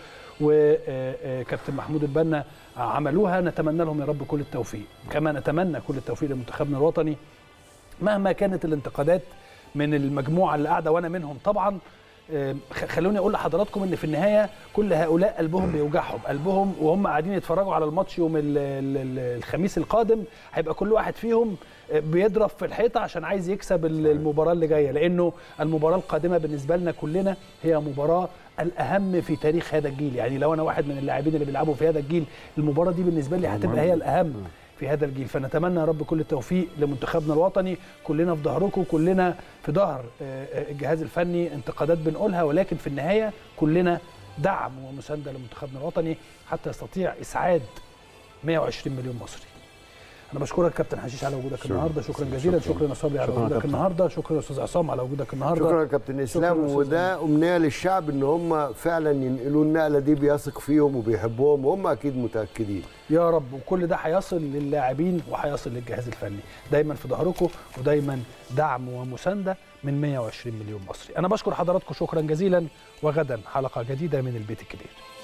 وكابتن محمود البنا عملوها. نتمنى لهم يا رب كل التوفيق. كما نتمنى كل التوفيق لمنتخبنا الوطني مهما كانت الانتقادات من المجموعه اللي قاعده وانا منهم طبعا. خلوني اقول لحضراتكم ان في النهايه كل هؤلاء قلبهم بيوجعهم، قلبهم وهم قاعدين يتفرجوا على الماتش يوم الخميس القادم هيبقى كل واحد فيهم بيضرب في الحيطه عشان عايز يكسب المباراه اللي جايه، لانه المباراه القادمه بالنسبه لنا كلنا هي مباراه الاهم في تاريخ هذا الجيل. يعني لو انا واحد من اللاعبين اللي بيلعبوا في هذا الجيل، المباراه دي بالنسبه لي هتبقى هي الاهم في هذا الجيل. فنتمنى يا رب كل التوفيق لمنتخبنا الوطني. كلنا في ظهركم، كلنا في ظهر الجهاز الفني. انتقادات بنقولها ولكن في النهايه كلنا دعم ومسانده لمنتخبنا الوطني حتى يستطيع اسعاد 120 مليون مصري. انا بشكرك كابتن حشيش على وجودك النهارده، شكرا جزيلا. شكرا يا صبري على وجودك النهارده، شكرا يا استاذ عصام على وجودك النهارده. شكرا يا كابتن اسلام. وده امنيه للشعب ان هم فعلا ينقلوا النقله دي، بيثق فيهم وبيحبوهم وهم اكيد متاكدين. يا رب. وكل ده هيصل للاعبين وهيصل للجهاز الفني. دايما في ظهركم ودايما دعم ومسانده من 120 مليون مصري. انا بشكر حضراتكم شكرا جزيلا، وغدا حلقه جديده من البيت الكبير.